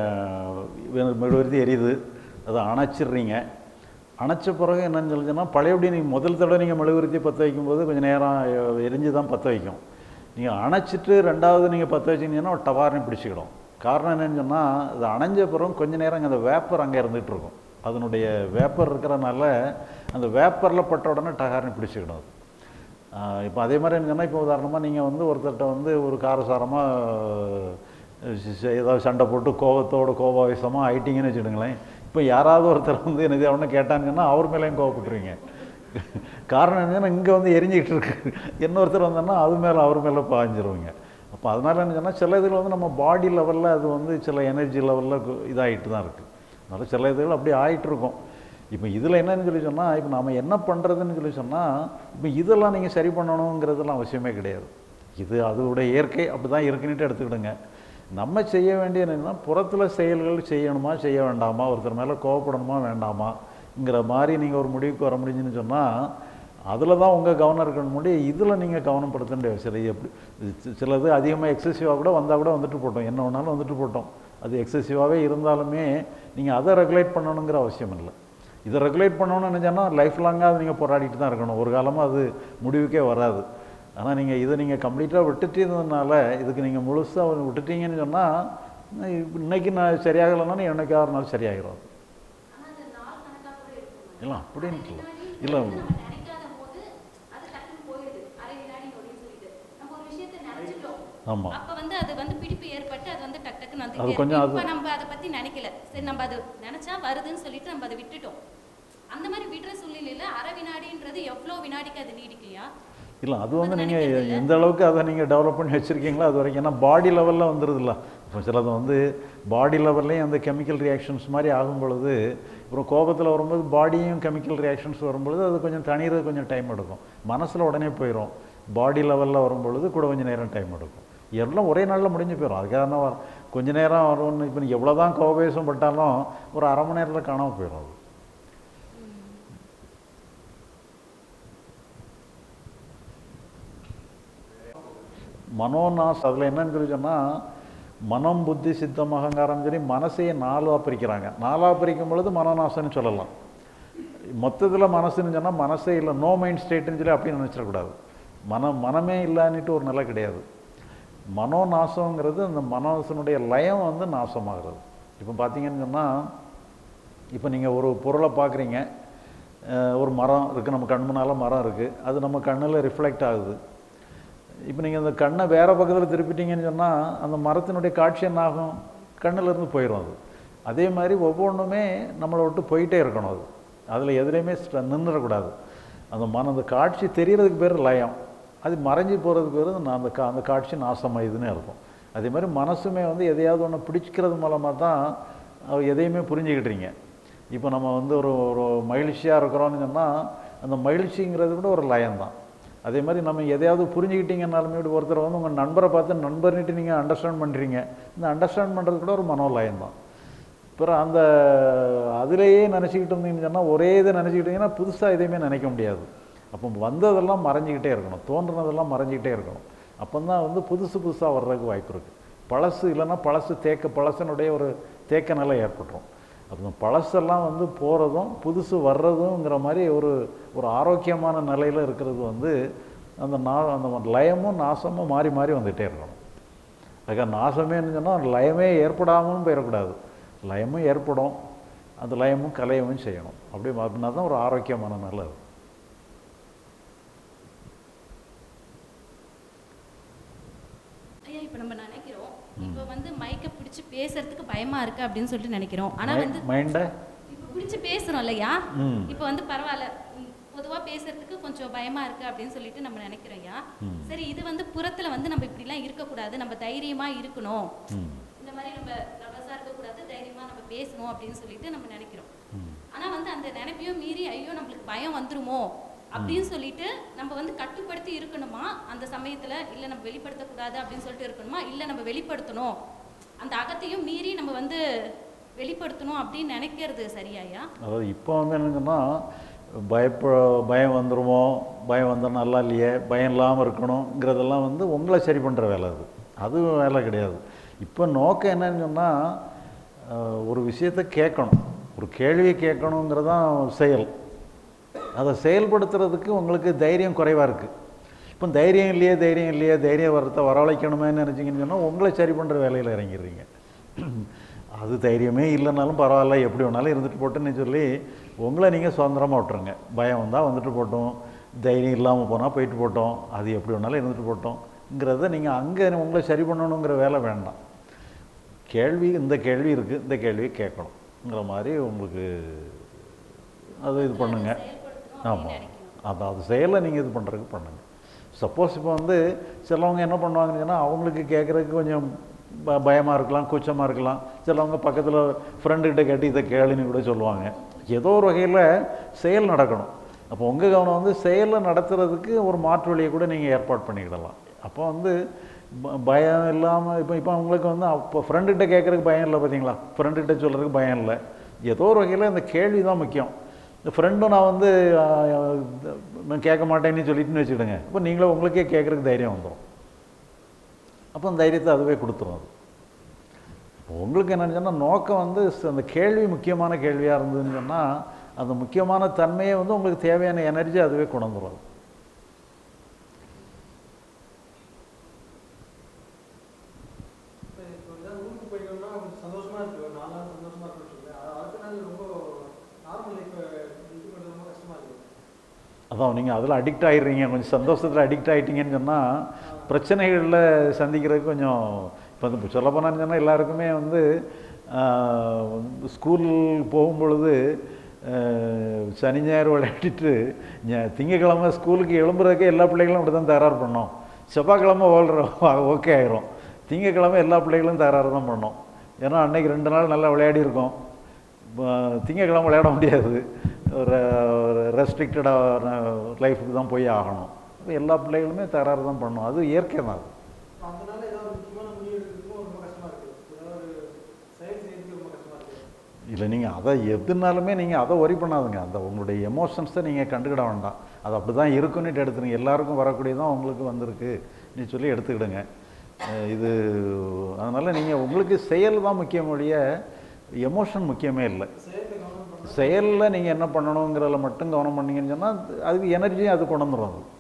நீங்கள் மெழுகுவர்த்தி எரியுது, அதை அணைச்சிடுறீங்க. அணைச்ச பிறகு என்னன்னு சொல்லிச்சுன்னா, பழையபடி நீங்கள் முதல் தடவை நீங்கள் மெழுகுவர்த்தி பற்ற வைக்கும்போது கொஞ்சம் நேரம் எரிஞ்சு தான் பற்ற வைக்கும். நீங்கள் அணைச்சிட்டு ரெண்டாவது நீங்கள் பற்ற வச்சிங்கன்னா ஒரு டவார்னு பிடிச்சிக்கிடும். காரணம் என்னென்னு சொன்னால், அது அணைஞ்ச பிறகு கொஞ்சம் நேரம் அந்த வேப்பர் அங்கே இருந்துகிட்டு இருக்கும். அதனுடைய வேப்பர் இருக்கிறனால அந்த வேப்பரில் பட்ட உடனே டகார்னு பிடிச்சிக்கிடும். அது இப்போ அதே மாதிரி என்ன சொன்னால், இப்போ உதாரணமாக நீங்கள் வந்து ஒருத்தர்கிட்ட வந்து ஒரு காரசாரமாக ஏதாவது சண்டை போட்டு கோபத்தோடு கோபாவேசமாக ஆயிட்டீங்கன்னு வச்சுடுங்களேன், இப்போ யாராவது ஒருத்தர் வந்து என்னது அவனை கேட்டாங்கன்னா அவர் மேலேயும் கோவப்பட்டுருவீங்க. காரணம் என்னன்னா இங்கே வந்து எரிஞ்சிக்கிட்டு இருக்கு, இன்னொருத்தர் வந்தோன்னா அது மேலே அவர் மேலே பாய்ஞ்சிருவீங்க. அப்போ அதனால என்ன சொன்னால் சில இதில் வந்து நம்ம பாடி லெவலில் அது வந்து சில எனர்ஜி லெவலில் இதாகிட்டு தான் இருக்குது. அதனால் சில இதுகள் அப்படி ஆகிட்டுருக்கோம். இப்போ இதில் என்னன்னு சொல்லி சொன்னால், இப்போ நம்ம என்ன பண்ணுறதுன்னு சொல்லி சொன்னால், இப்போ இதெல்லாம் நீங்கள் சரி பண்ணணுங்கிறதுலாம் அவசியமே கிடையாது. இது அதோடைய இயற்கை அப்படி தான் இருக்குன்னுட்டு எடுத்துக்கிடுங்க. நம்ம செய்ய வேண்டியது என்னென்னா, புறத்தில் செயல்கள் செய்யணுமா செய்ய வேண்டாமா, ஒருத்தர் மேலே கோவப்படணுமா வேண்டாமாங்கிற மாதிரி நீங்கள் ஒரு முடிவுக்கு வர முடிஞ்சுன்னு சொன்னால், அதில் தான் உங்கள் கவனம் இருக்கணும் முடியும். இதில் நீங்கள் கவனப்படுத்த வேண்டிய சில எப்படி சிலது அதிகமாக எக்ஸசிவாக கூட வந்தால் கூட வந்துட்டு போட்டோம், என்ன வேணாலும் வந்துட்டு போட்டோம். அது எக்ஸசிவாகவே இருந்தாலுமே நீங்கள் அதை ரெகுலேட் பண்ணணுங்கிற அவசியம் இல்லை. இதை ரெகுலேட் பண்ணணும்னு நினச்சோன்னா லைஃப் லாங்காக அது நீங்கள் போராடிட்டு தான் இருக்கணும், ஒரு காலமாக அது முடிவுக்கே வராது. ஆனால் நீங்கள் இதை நீங்கள் கம்ப்ளீட்டாக விட்டுட்டதுனால, இதுக்கு நீங்கள் முழுசாக விட்டுட்டீங்கன்னு சொன்னால், இன்றைக்கி நான் சரியாகலைன்னா என்னைக்காக ஒரு நாள் சரியாகிடும். இல்லை அப்படின்ட்டு இல்லை இல்லை ஆமாம். அப்ப வந்து அது வந்து பிடிப்பு ஏற்பட்டு அது வந்து டக் டக்குன்னு அது வந்து கொஞ்சம் இப்ப நம்ம அதை பத்தி நினைக்கல, சரி நம்ம அது நினைச்சா வருதுன்னு சொல்லிட்டு நம்ம அதை விட்டுட்டோம். அந்த மாதிரி விடுற சூழ்நிலையில அரை வினாடின்றது எவ்வளவு வினாடிக்கு அது நீடிக்கலையா? இல்லை அது வந்து நீங்கள் எந்த அளவுக்கு அதை நீங்கள் டெவலப் பண்ணி வச்சுருக்கீங்களோ அது வரைக்கும். ஏன்னா பாடி லெவலில் வந்துடுதுல்ல, இப்போ சிலது வந்து பாடி லெவல்லையும் அந்த கெமிக்கல் ரியாக்ஷன்ஸ் மாதிரி ஆகும் பொழுது, அப்புறம் கோபத்தில் வரும்போது பாடியும் கெமிக்கல் ரியாக்ஷன்ஸ் வரும்பொழுது அது கொஞ்சம் தனிகிறது கொஞ்சம் டைம் எடுக்கும். மனசில் உடனே போயிடும், பாடி லெவலில் வரும்பொழுது கூட கொஞ்சம் நேரம் டைம் எடுக்கும். எல்லாம் ஒரே நாளில் முடிஞ்சு போயிடும். அதுக்காக கொஞ்சம் நேரம் வரும்னு இப்போ எவ்வளோ தான் கோபவேசம் பட்டாலும் ஒரு அரை மணி நேரத்தில் காணாமல் போயிடும். அது மனோநாஸ் அதில் என்னன்னு சொல்லி சொன்னால், மனம் புத்தி சித்தம் அகங்காரம் சரி மனசையே நாலாக பிரிக்கிறாங்க. நாலாக பிரிக்கும் பொழுது மனோநாசன்னு சொல்லலாம். மொத்தத்தில் மனசுன்னு சொன்னால் மனசே இல்லை, நோ மைண்ட் ஸ்டேட்டுன்னு சொல்லி அப்படின்னு நினச்சிடக்கூடாது. மனம் மனமே இல்லைன்னுட்டு ஒரு நிலை கிடையாது. மனோநாசங்கிறது அந்த மனசனுடைய லயம் வந்து நாசமாகிறது. இப்போ பார்த்தீங்கன்னு சொன்னால், இப்போ நீங்கள் ஒரு பொருளை பார்க்குறீங்க, ஒரு மரம் இருக்குது, நம்ம கண் முன்னால் மரம் இருக்குது, அது நம்ம கண்ணில் ரிஃப்ளெக்ட் ஆகுது. இப்போ நீங்கள் அந்த கண்ணை வேறு பக்கத்தில் திருப்பிட்டீங்கன்னு சொன்னால் அந்த மரத்தினுடைய காட்சி என்ன ஆகும், கண்ணிலேருந்து போயிடும். அது அதே மாதிரி ஒவ்வொன்றுமே நம்மளை விட்டு போயிட்டே இருக்கணும். அது அதில் எதுலேயுமே நின்றுடக்கூடாது. அந்த மன அந்த காட்சி தெரிகிறதுக்கு பேர் லயம், அது மறைஞ்சி போகிறதுக்கு பேர் அந்த கா அந்த காட்சி நாசமாயுதுன்னு இருக்கும். அதே மாதிரி மனசுமே வந்து எதையாவது ஒன்று பிடிச்சிக்கிறது மூலமாக தான் எதையுமே புரிஞ்சுக்கிட்டுறீங்க. இப்போ நம்ம வந்து ஒரு ஒரு மகிழ்ச்சியாக இருக்கிறோன்னு சொன்னால் அந்த மகிழ்ச்சிங்கிறது கூட ஒரு லயம்தான். அதே மாதிரி நம்ம எதையாவது புரிஞ்சுக்கிட்டீங்கன்னாலுமே இப்படி ஒருத்தர் வந்து உங்கள் நண்பரை பார்த்து நண்பர்னிட்டு நீங்கள் அண்டர்ஸ்டாண்ட் பண்ணுறீங்க, இந்த அண்டர்ஸ்டாண்ட் பண்ணுறது கூட ஒரு மனோலயம் தான். அப்புறம் அந்த அதிலேயே நினச்சிக்கிட்டு இருந்தீங்கன்னு சொன்னால், ஒரே இதை நினச்சிக்கிட்டிங்கன்னா புதுசாக எதையுமே நினைக்க முடியாது. அப்போ வந்ததெல்லாம் மறைஞ்சிக்கிட்டே இருக்கணும், தோன்றுனதெல்லாம் மறைஞ்சிக்கிட்டே இருக்கணும். அப்போ தான் வந்து புதுசு புதுசாக வர்றதுக்கு வாய்ப்பு இருக்குது. பழசு இல்லைன்னா பழசு தேக்க பழசனுடைய ஒரு தேக்க நிலை ஏற்பட்டுரும். அப்போ பழசெல்லாம் வந்து போகிறதும் புதுசு வர்றதுங்கிற மாதிரி ஒரு ஒரு ஆரோக்கியமான நிலையில் இருக்கிறது வந்து அந்த நா அந்த லயமும் நாசமும் மாறி மாறி வந்துகிட்டே இருக்கணும். அதுக்காக நாசமேன்னு சொன்னால் லயமே ஏற்படாமலும் போயிடக்கூடாது, லயமும் ஏற்படும், அந்த லயமும் கலையவும் செய்யணும். அப்படி அப்படின்னா தான் ஒரு ஆரோக்கியமான நிலை. ஐயா இப்போ நம்ம நினைக்கிறோம், இப்போ வந்து மைக்கை பிடிச்சி பேசுறதுக்கு பயமா இருக்கு அப்படின்னு சொல்லிட்டு நினைக்கிறோம். ஆனா வந்து மைண்டை இப்போ பிடிச்சி பேசுறோம் இல்லையா, இப்போ வந்து பரவாயில்ல பொதுவாக பேசுறதுக்கு கொஞ்சம் பயமா இருக்கு அப்படின்னு சொல்லிட்டு நம்ம நினைக்கிறோம். ஐயா சரி, இது வந்து புறத்துல வந்து நம்ம இப்படிலாம் இருக்கக்கூடாது, நம்ம தைரியமா இருக்கணும், இந்த மாதிரி நம்ம நர்வஸா இருக்கக்கூடாது, தைரியமா நம்ம பேசணும் அப்படின்னு சொல்லிட்டு நம்ம நினைக்கிறோம். ஆனா வந்து அந்த நினைப்பையும் மீறி ஐயோ நம்மளுக்கு பயம் வந்துருமோ அப்படின்னு சொல்லிட்டு நம்ம வந்து கட்டுப்படுத்தி இருக்கணுமா அந்த சமயத்துல, இல்ல நம்ம வெளிப்படுத்தக்கூடாது அப்படின்னு சொல்லிட்டு இருக்கணுமா, இல்ல நம்ம வெளிப்படுத்தணும், அந்த அகத்தையும் மீறி நம்ம வந்து வெளிப்படுத்தணும் அப்படின்னு நினைக்கிறது சரியாயா? அதாவது இப்போ வந்து என்னங்கன்னா பயப்ப பயம் வந்துருமோ, பயம் வந்தால் நல்லா இல்லையே, பயம் இல்லாமல் இருக்கணுங்கிறதெல்லாம் வந்து உங்களை சரி பண்ணுற வேலை. அது அதுவும் வேலை கிடையாது. இப்போ நோக்கம் என்னன்னு சொன்னால், ஒரு விஷயத்தை கேட்கணும், ஒரு கேள்வியை கேட்கணுங்கிறதான் செயல். அதை செயல்படுத்துறதுக்கு உங்களுக்கு தைரியம் குறைவாக இருக்குது. இப்போ தைரியம் இல்லையே தைரியம் இல்லையே தைரியம் வரத்தை வரவழைக்கணுமேன்னு நினச்சிங்கன்னு சொன்னால் உங்களை சரி பண்ணுற வேலையில் இறங்கிடுறீங்க. அது தைரியமே இல்லைனாலும் பரவாயில்ல, எப்படி வேணாலும் இருந்துட்டு போட்டுன்னு சொல்லி உங்களை நீங்கள் சுதந்திரமாக விட்டுருங்க. பயம் வந்தால் வந்துட்டு போட்டோம், தைரியம் இல்லாமல் போனால் போயிட்டு போட்டோம், அது எப்படி வேணாலும் இருந்துட்டு போட்டோங்கிறத நீங்கள் அங்கே உங்களை சரி பண்ணணுங்கிற வேலை வேண்டாம். கேள்வி இந்த கேள்வி இருக்குது, இந்த கேள்வியை கேட்கணும். இருக்குங்கிற மாதிரி உங்களுக்கு அது இது பண்ணுங்க. ஆமாம், அது அது செயலை நீங்கள் இது பண்ணுறதுக்கு பண்ணுங்கள். சப்போஸ் இப்போ வந்து சிலவங்க என்ன பண்ணுவாங்கன்னு சொன்னால் அவங்களுக்கு கேட்குறதுக்கு கொஞ்சம் ப பயமாக இருக்கலாம், கூச்சமாக இருக்கலாம். சிலவங்க பக்கத்தில் ஃப்ரெண்டுக்கிட்ட கேட்டு இதை கேளுன்னு கூட சொல்லுவாங்க. ஏதோ ஒரு வகையில் செயல் நடக்கணும். அப்போ உங்கள் கவனம் வந்து செயலை நடத்துறதுக்கு ஒரு மாற்று வழியை கூட நீங்கள் ஏற்பாடு பண்ணிக்கிடலாம். அப்போ வந்து ப பயம் இல்லாமல் இப்போ இப்போ உங்களுக்கு வந்து அப்போ ஃப்ரெண்டுக்கிட்ட கேட்குறதுக்கு பயம் இல்லை பார்த்தீங்களா, ஃப்ரெண்டுக்கிட்ட சொல்கிறதுக்கு பயம் இல்லை. ஏதோ ஒரு வகையில் அந்த கேள்வி தான் முக்கியம். இந்த ஃப்ரெண்டும் நான் வந்து நான் கேட்க மாட்டேன்னு சொல்லிட்டுன்னு வச்சுக்கிடுங்க, அப்போ நீங்களே உங்களுக்கே கேட்குறதுக்கு தைரியம் வந்துடும். அப்போ அந்த தைரியத்தை அதுவே கொடுத்துரும். அது உங்களுக்கு என்னென்னு சொன்னால் நோக்கம் வந்து அந்த கேள்வி முக்கியமான கேள்வியாக இருந்ததுன்னு சொன்னால் அந்த முக்கியமான தன்மையை வந்து உங்களுக்கு தேவையான எனர்ஜி அதுவே கொண்டுரும். அதான் நீங்கள் அதில் அடிக்ட் ஆகிடுறீங்க. கொஞ்சம் சந்தோஷத்தில் அடிக்ட் ஆகிட்டீங்கன்னு சொன்னால் பிரச்சனைகளில் சந்திக்கிறதுக்கு கொஞ்சம் இப்போ சொல்ல போனான்னு சொன்னால் எல்லாருக்குமே வந்து ஸ்கூல் போகும்பொழுது சனி ஞாயிறு விளையாடிட்டு திங்கக்கிழமை ஸ்கூலுக்கு எழும்புறதுக்கே எல்லா பிள்ளைகளும் அப்படி தான் தயார் பண்ணோம். செவ்வாய்க்கிழமை ஓடுற ஓகே ஆயிரும். திங்கக்கிழமை எல்லா பிள்ளைகளும் தயாராக தான் பண்ணோம். ஏன்னா அன்றைக்கி ரெண்டு நாள் நல்லா விளையாடி இருக்கோம். திங்கக்கிழமை விளையாட முடியாது, ஒரு ரெஸ்ட்ரிக்டடான லைஃபுக்கு தான் போய் ஆகணும். இப்போ எல்லா பிள்ளைகளுமே தயாராக தான் பண்ணணும். அது இயற்கை தான். இல்லை நீங்கள் அதை எதுனாலுமே நீங்கள் அதை ஒரி பண்ணாதுங்க. அந்த உங்களுடைய எமோஷன்ஸை நீங்கள் கண்டுக்கிட வேண்டாம். அது அப்படி தான் இருக்குன்னுட்டு எடுத்துருங்க. எல்லாருக்கும் வரக்கூடியதான் உங்களுக்கு வந்திருக்கு நீ சொல்லி எடுத்துக்கிடுங்க. இது அதனால் நீங்கள் உங்களுக்கு செயல் தான் முக்கியம் ஒழிய எமோஷன் முக்கியமே இல்லை. செயலில் நீங்கள் என்ன பண்ணணுங்கிறதில் மட்டும் கவனம் பண்ணிங்கன்னு சொன்னால் அதுக்கு எனர்ஜியும் அது கொண்டு வந்துடும். அது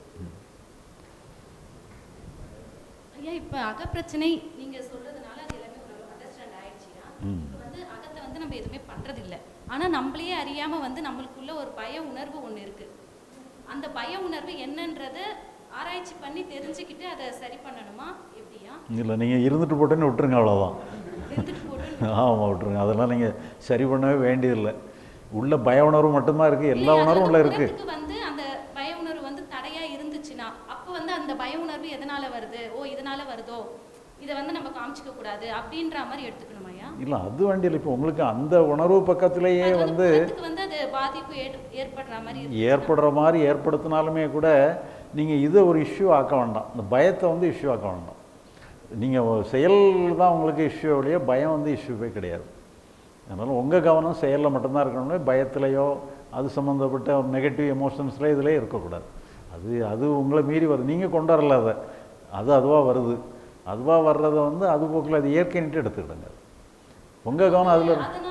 ஐயா இப்போ அகப்பிரச்சனை நீங்கள் சொல்கிறதுனால அது எல்லாமே ஒரு அண்டர்ஸ்டாண்ட் ஆயிடுச்சுன்னா இப்போ வந்து அகத்தை வந்து நம்ம எதுவுமே பண்ணுறதில்லை. ஆனால் நம்மளையே அறியாமல் வந்து நம்மளுக்குள்ள ஒரு பய உணர்வு ஒன்று இருக்குது. அந்த பய உணர்வு என்னன்றதை ஆராய்ச்சி பண்ணி தெரிஞ்சுக்கிட்டு அதை சரி பண்ணணுமா எப்படியா? இல்லை நீங்கள் இருந்துட்டு போட்டேன்னு விட்டுருங்க, அவ்வளோதான். ஆமாம் விட்டுருங்க. அதெல்லாம் நீங்கள் சரி பண்ணவே வேண்டியதில்லை. உள்ள பய உணர்வு மட்டும்தான் இருக்குது, எல்லா உணர்வும் உள்ள இருக்குது. வந்து அந்த பய உணர்வு வந்து தடையாக இருந்துச்சுன்னா அப்போ வந்து அந்த பய உணர்வு எதனால் வருது, ஓ இதனால் வருதோ, இதை வந்து நம்ம காமிச்சிக்க கூடாது அப்படின்ற மாதிரி எடுத்துக்கணுமாயா? இல்லை அது வேண்டியதில்லை. இப்போ உங்களுக்கு அந்த உணர்வு பக்கத்திலேயே வந்து வந்து அது பாதிப்பு ஏற்படுற மாதிரி ஏற்படுற மாதிரி ஏற்படுத்தினாலுமே கூட நீங்கள் இதை ஒரு இஷ்யூ ஆக்க வேண்டாம். இந்த பயத்தை வந்து இஷ்யூ ஆக்க வேண்டாம். நீங்கள் செயல் தான் உங்களுக்கு இஷ்யூ ஒழிய பயம் வந்து இஷ்யூவே கிடையாது. அதனால் உங்கள் கவனம் செயலில் மட்டும்தான் இருக்கணுமே, பயத்திலையோ அது சம்மந்தப்பட்ட ஒரு நெகட்டிவ் எமோஷன்ஸ்லேயே இதிலே இருக்கக்கூடாது. அது அது உங்களை மீறி வருது, நீங்கள் கொண்டு வரல அதை, அது அதுவாக வருது. அதுவாக வர்றதை வந்து அது போக்கில் அது இயற்கைன்ட்டு எடுத்துக்கிடுங்க. உங்கள் கவனம் அதில்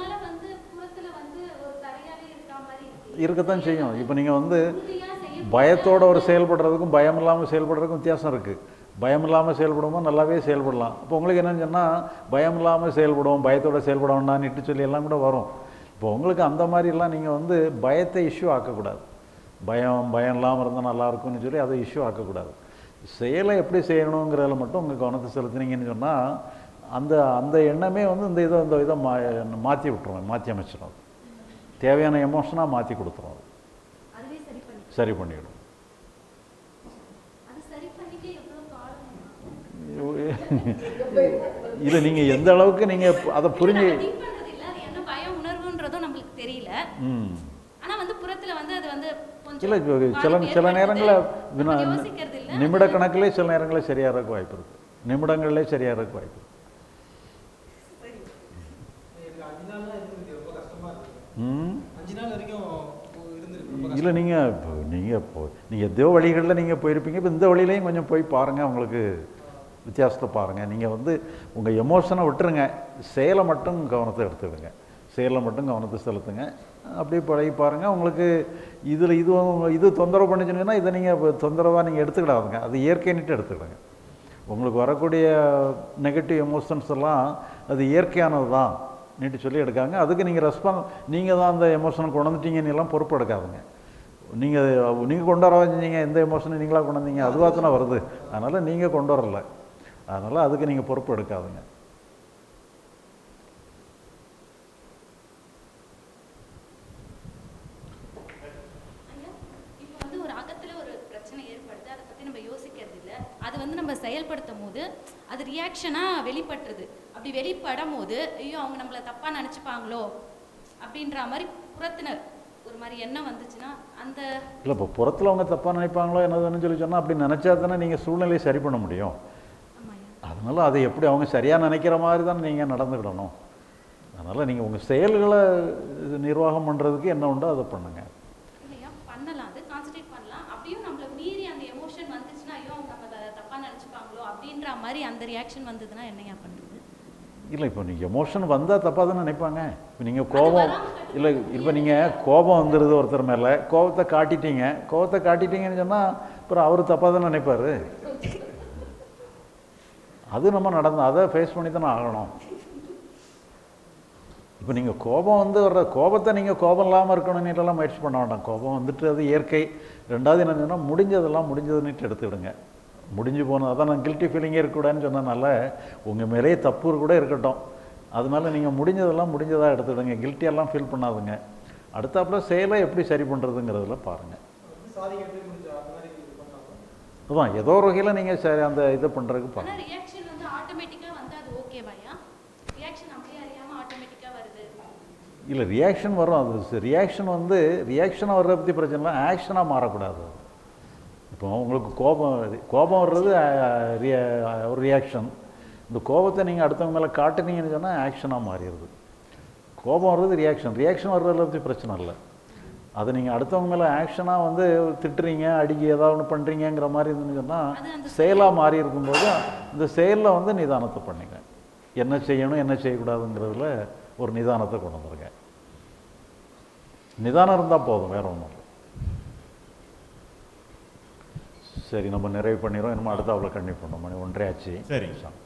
இருக்கத்தான் செய்யும். இப்போ நீங்கள் வந்து பயத்தோடு ஒரு செயல்படுறதுக்கும் பயம் இல்லாமல் செயல்படுறதுக்கும் வித்தியாசம் இருக்குது. பயம் இல்லாமல் செயல்படும்போது நல்லாவே செயல்படலாம். இப்போ உங்களுக்கு என்னென்னு சொன்னால் பயம் இல்லாமல் செயல்படுவோம், பயத்தோடு செயல்பட வேண்டாம்னு இட்டு சொல்லி எல்லாம் கூட வரும். இப்போ உங்களுக்கு அந்த மாதிரிலாம் நீங்கள் வந்து பயத்தை இஷ்யூ ஆக்கக்கூடாது. பயம் பயம் இல்லாமல் இருந்தால் நல்லாயிருக்கும்னு சொல்லி அதை இஷ்யூ ஆக்கக்கூடாது. செயலை எப்படி செய்யணுங்கிறதில் மட்டும் உங்கள் கவனத்தை செலுத்துனீங்கன்னு சொன்னால் அந்த அந்த எண்ணமே வந்து இந்த இதை இந்த இதை மா மாற்றி விட்டுருவோம், மாற்றி அமைச்சிடும். தேவையான எமோஷனாக மாற்றி கொடுத்துரும். அது சரி பண்ணிவிடும். இல்லை நீங்கள் எந்த அளவுக்கு நீங்கள் அதை புரிஞ்சு என்ன பய உணர்வுன்றதும் நம்மளுக்கு தெரியல. ஆனால் வந்து புறத்தில் வந்து அது வந்து இல்லை சில சில நேரங்களில் நிமிட கணக்கிலே சில நேரங்களில் சரியாக வாய்ப்பு இருக்குது. நிமிடங்கள்லே சரியாக வாய்ப்பு இருக்குது. இல்லை நீங்கள் இப்போ நீங்கள் இப்போ நீங்கள் எதோ வழிகளில் நீங்கள் போயிருப்பீங்க. இப்போ இந்த வழியிலையும் கொஞ்சம் போய் பாருங்கள், உங்களுக்கு வித்தியாசத்தை பாருங்கள். நீங்கள் வந்து உங்கள் எமோஷனை விட்டுருங்க, செயலை மட்டும் கவனத்தை எடுத்துடுங்க. செயலை மட்டும் கவனத்தை செலுத்துங்க. அப்படியே பழகி பாருங்கள். உங்களுக்கு இதில் இது இது தொந்தரவு பண்ணிச்சுன்னா இதை நீங்கள் தொந்தரவாக நீங்கள் எடுத்துக்கிடாதுங்க, அது இயற்கைன்னுட்டு எடுத்துக்கிடுங்க. உங்களுக்கு வரக்கூடிய நெகட்டிவ் எமோஷன்ஸ் எல்லாம் அது இயற்கையானது தான் நீட்டு சொல்லி எடுக்காங்க. அதுக்கு நீங்கள் ரெஸ்பான்ஸ் நீங்கள் தான் அந்த எமோஷனை கொண்டு வந்துட்டீங்கன்னு எல்லாம் பொறுப்பு எடுக்காதுங்க. நீங்கள் நீங்கள் கொண்டு வர வந்தீங்க, எந்த எமோஷனை நீங்களாக கொண்டு வந்தீங்க, அதுவாக தானே வருது. அதனால் நீங்கள் கொண்டு வரல, அதனால் அதுக்கு நீங்கள் பொறுப்பு எடுக்காதுங்க. செயல்படுத்தும் போது அது ரியாக்ஷனாக வெளிப்பட்டுருது. அப்படி வெளிப்படும் போது ஐயோ அவங்க நம்மளை தப்பாக நினச்சிப்பாங்களோ அப்படின்ற மாதிரி புறத்தினர் ஒரு மாதிரி எண்ணம் வந்துச்சுன்னா அந்த இல்லை இப்போ புறத்தில் அவங்க தப்பாக நினைப்பாங்களோ என்னதுன்னு சொல்லி சொன்னால் அப்படி நினச்சா தானே நீங்கள் சூழ்நிலையை சரி பண்ண முடியும். அதனால் அதை எப்படி அவங்க சரியாக நினைக்கிற மாதிரி தான் நீங்கள் நடந்துக்கிடணும். அதனால் நீங்கள் உங்கள் செயல்களை நிர்வாகம் பண்ணுறதுக்கு என்ன உண்டோ அதை பண்ணுங்கள். இல்லையா பண்ணலாம், அது கான்சன்ட்ரேட் பண்ணலாம். அப்படியும் நம்மளை மீறி அந்த எமோஷன் வந்துச்சுன்னா ஐயோ அவங்க நம்ம தப்பாக நினச்சிப்பாங்களோ அப்படின்ற மாதிரி அந்த ரியாக்ஷன் வந்ததுன்னா என்னையா பண்ணுறது? இல்லை இப்போ நீங்கள் எமோஷன் வந்தால் தப்பாக தானே நினைப்பாங்க. இப்போ நீங்கள் கோபம் இல்லை இப்போ நீங்கள் கோபம் வந்துடுது ஒருத்தர் மேலே, கோபத்தை காட்டிட்டீங்க கோபத்தை காட்டிட்டீங்கன்னு சொன்னால் அப்புறம் அவர் தப்பாக தானே நினைப்பார். அது நம்ம நடந்து அதை ஃபேஸ் பண்ணி தானே ஆகணும். இப்போ நீங்கள் கோபம் வந்து வர்ற கோபத்தை நீங்கள் கோபம் இல்லாமல் இருக்கணும்னுலாம் முயற்சி பண்ண வேண்டாம். கோபம் வந்துட்டு அது இயற்கை. ரெண்டாவது என்ன சொன்னால் முடிஞ்சதெல்லாம் முடிஞ்சதுன்னுட்டு எடுத்துக்கிடுங்க. முடிஞ்சு போனது அதான் நான் கில்ட்டி ஃபீலிங்கே இருக்கக்கூடாதுன்னு சொன்னதுனால உங்கள் மேலேயே தப்பு கூட இருக்கட்டும், அதனால நீங்கள் முடிஞ்சதெல்லாம் முடிஞ்சதாக எடுத்துடுங்க. கில்ட்டியெல்லாம் ஃபீல் பண்ணாதுங்க. அடுத்தாப்புல செயலை எப்படி சரி பண்ணுறதுங்கிறதுல பாருங்கள். அதான் ஏதோ ஒரு வகையில் நீங்கள் சரி அந்த இதை பண்ணுறதுக்கு பாருங்கள். ரியாக்ஷன் வந்து ஆட்டோமேட்டிக்காக வந்து அது ஓகேவாயா? ரியாக்ஷன் அப்படியே அறியாமல் ஆட்டோமேட்டிக்காக வருது. இல்லை ரியாக்ஷன் வரும். அது ரியாக்ஷன் வந்து ரியாக்ஷனாக வர்றதை பற்றி பிரச்சனை இல்லை, ஆக்ஷனாக மாறக்கூடாது. இப்போ உங்களுக்கு கோபம் கோபம் வர்றது ஒரு ரியாக்ஷன். இந்த கோபத்தை நீங்கள் அடுத்தவங்க மேலே காட்டுனீங்கன்னு சொன்னால் ஆக்ஷனாக மாறிடுது. கோபம் வர்றது ரியாக்ஷன், ரியாக்ஷன் வர்றதை பற்றி பிரச்சனை இல்லை. அதை நீங்கள் அடுத்தவங்க மேலே ஆக்ஷனாக வந்து திட்டுறீங்க, அடிக்க ஏதாவது ஒன்று பண்ணுறீங்கிற மாதிரி இருந்துன்னு சொன்னால் செயலாக மாறி இருக்கும்போது இந்த செயலில் வந்து நிதானத்தை பண்ணிங்க. என்ன செய்யணும் என்ன செய்யக்கூடாதுங்கிறதுல ஒரு நிதானத்தை கொண்டு வந்துருங்க. நிதானம் இருந்தால் போதும், வேற ஒன்றும் இல்லை. சரி, நம்ம நிறைவு பண்ணிடுறோம். இன்னும் அடுத்த அவ்வளோ கண்டிப்பாக பண்ணோம். மணி ஒன்றரை ஆச்சு. சரி.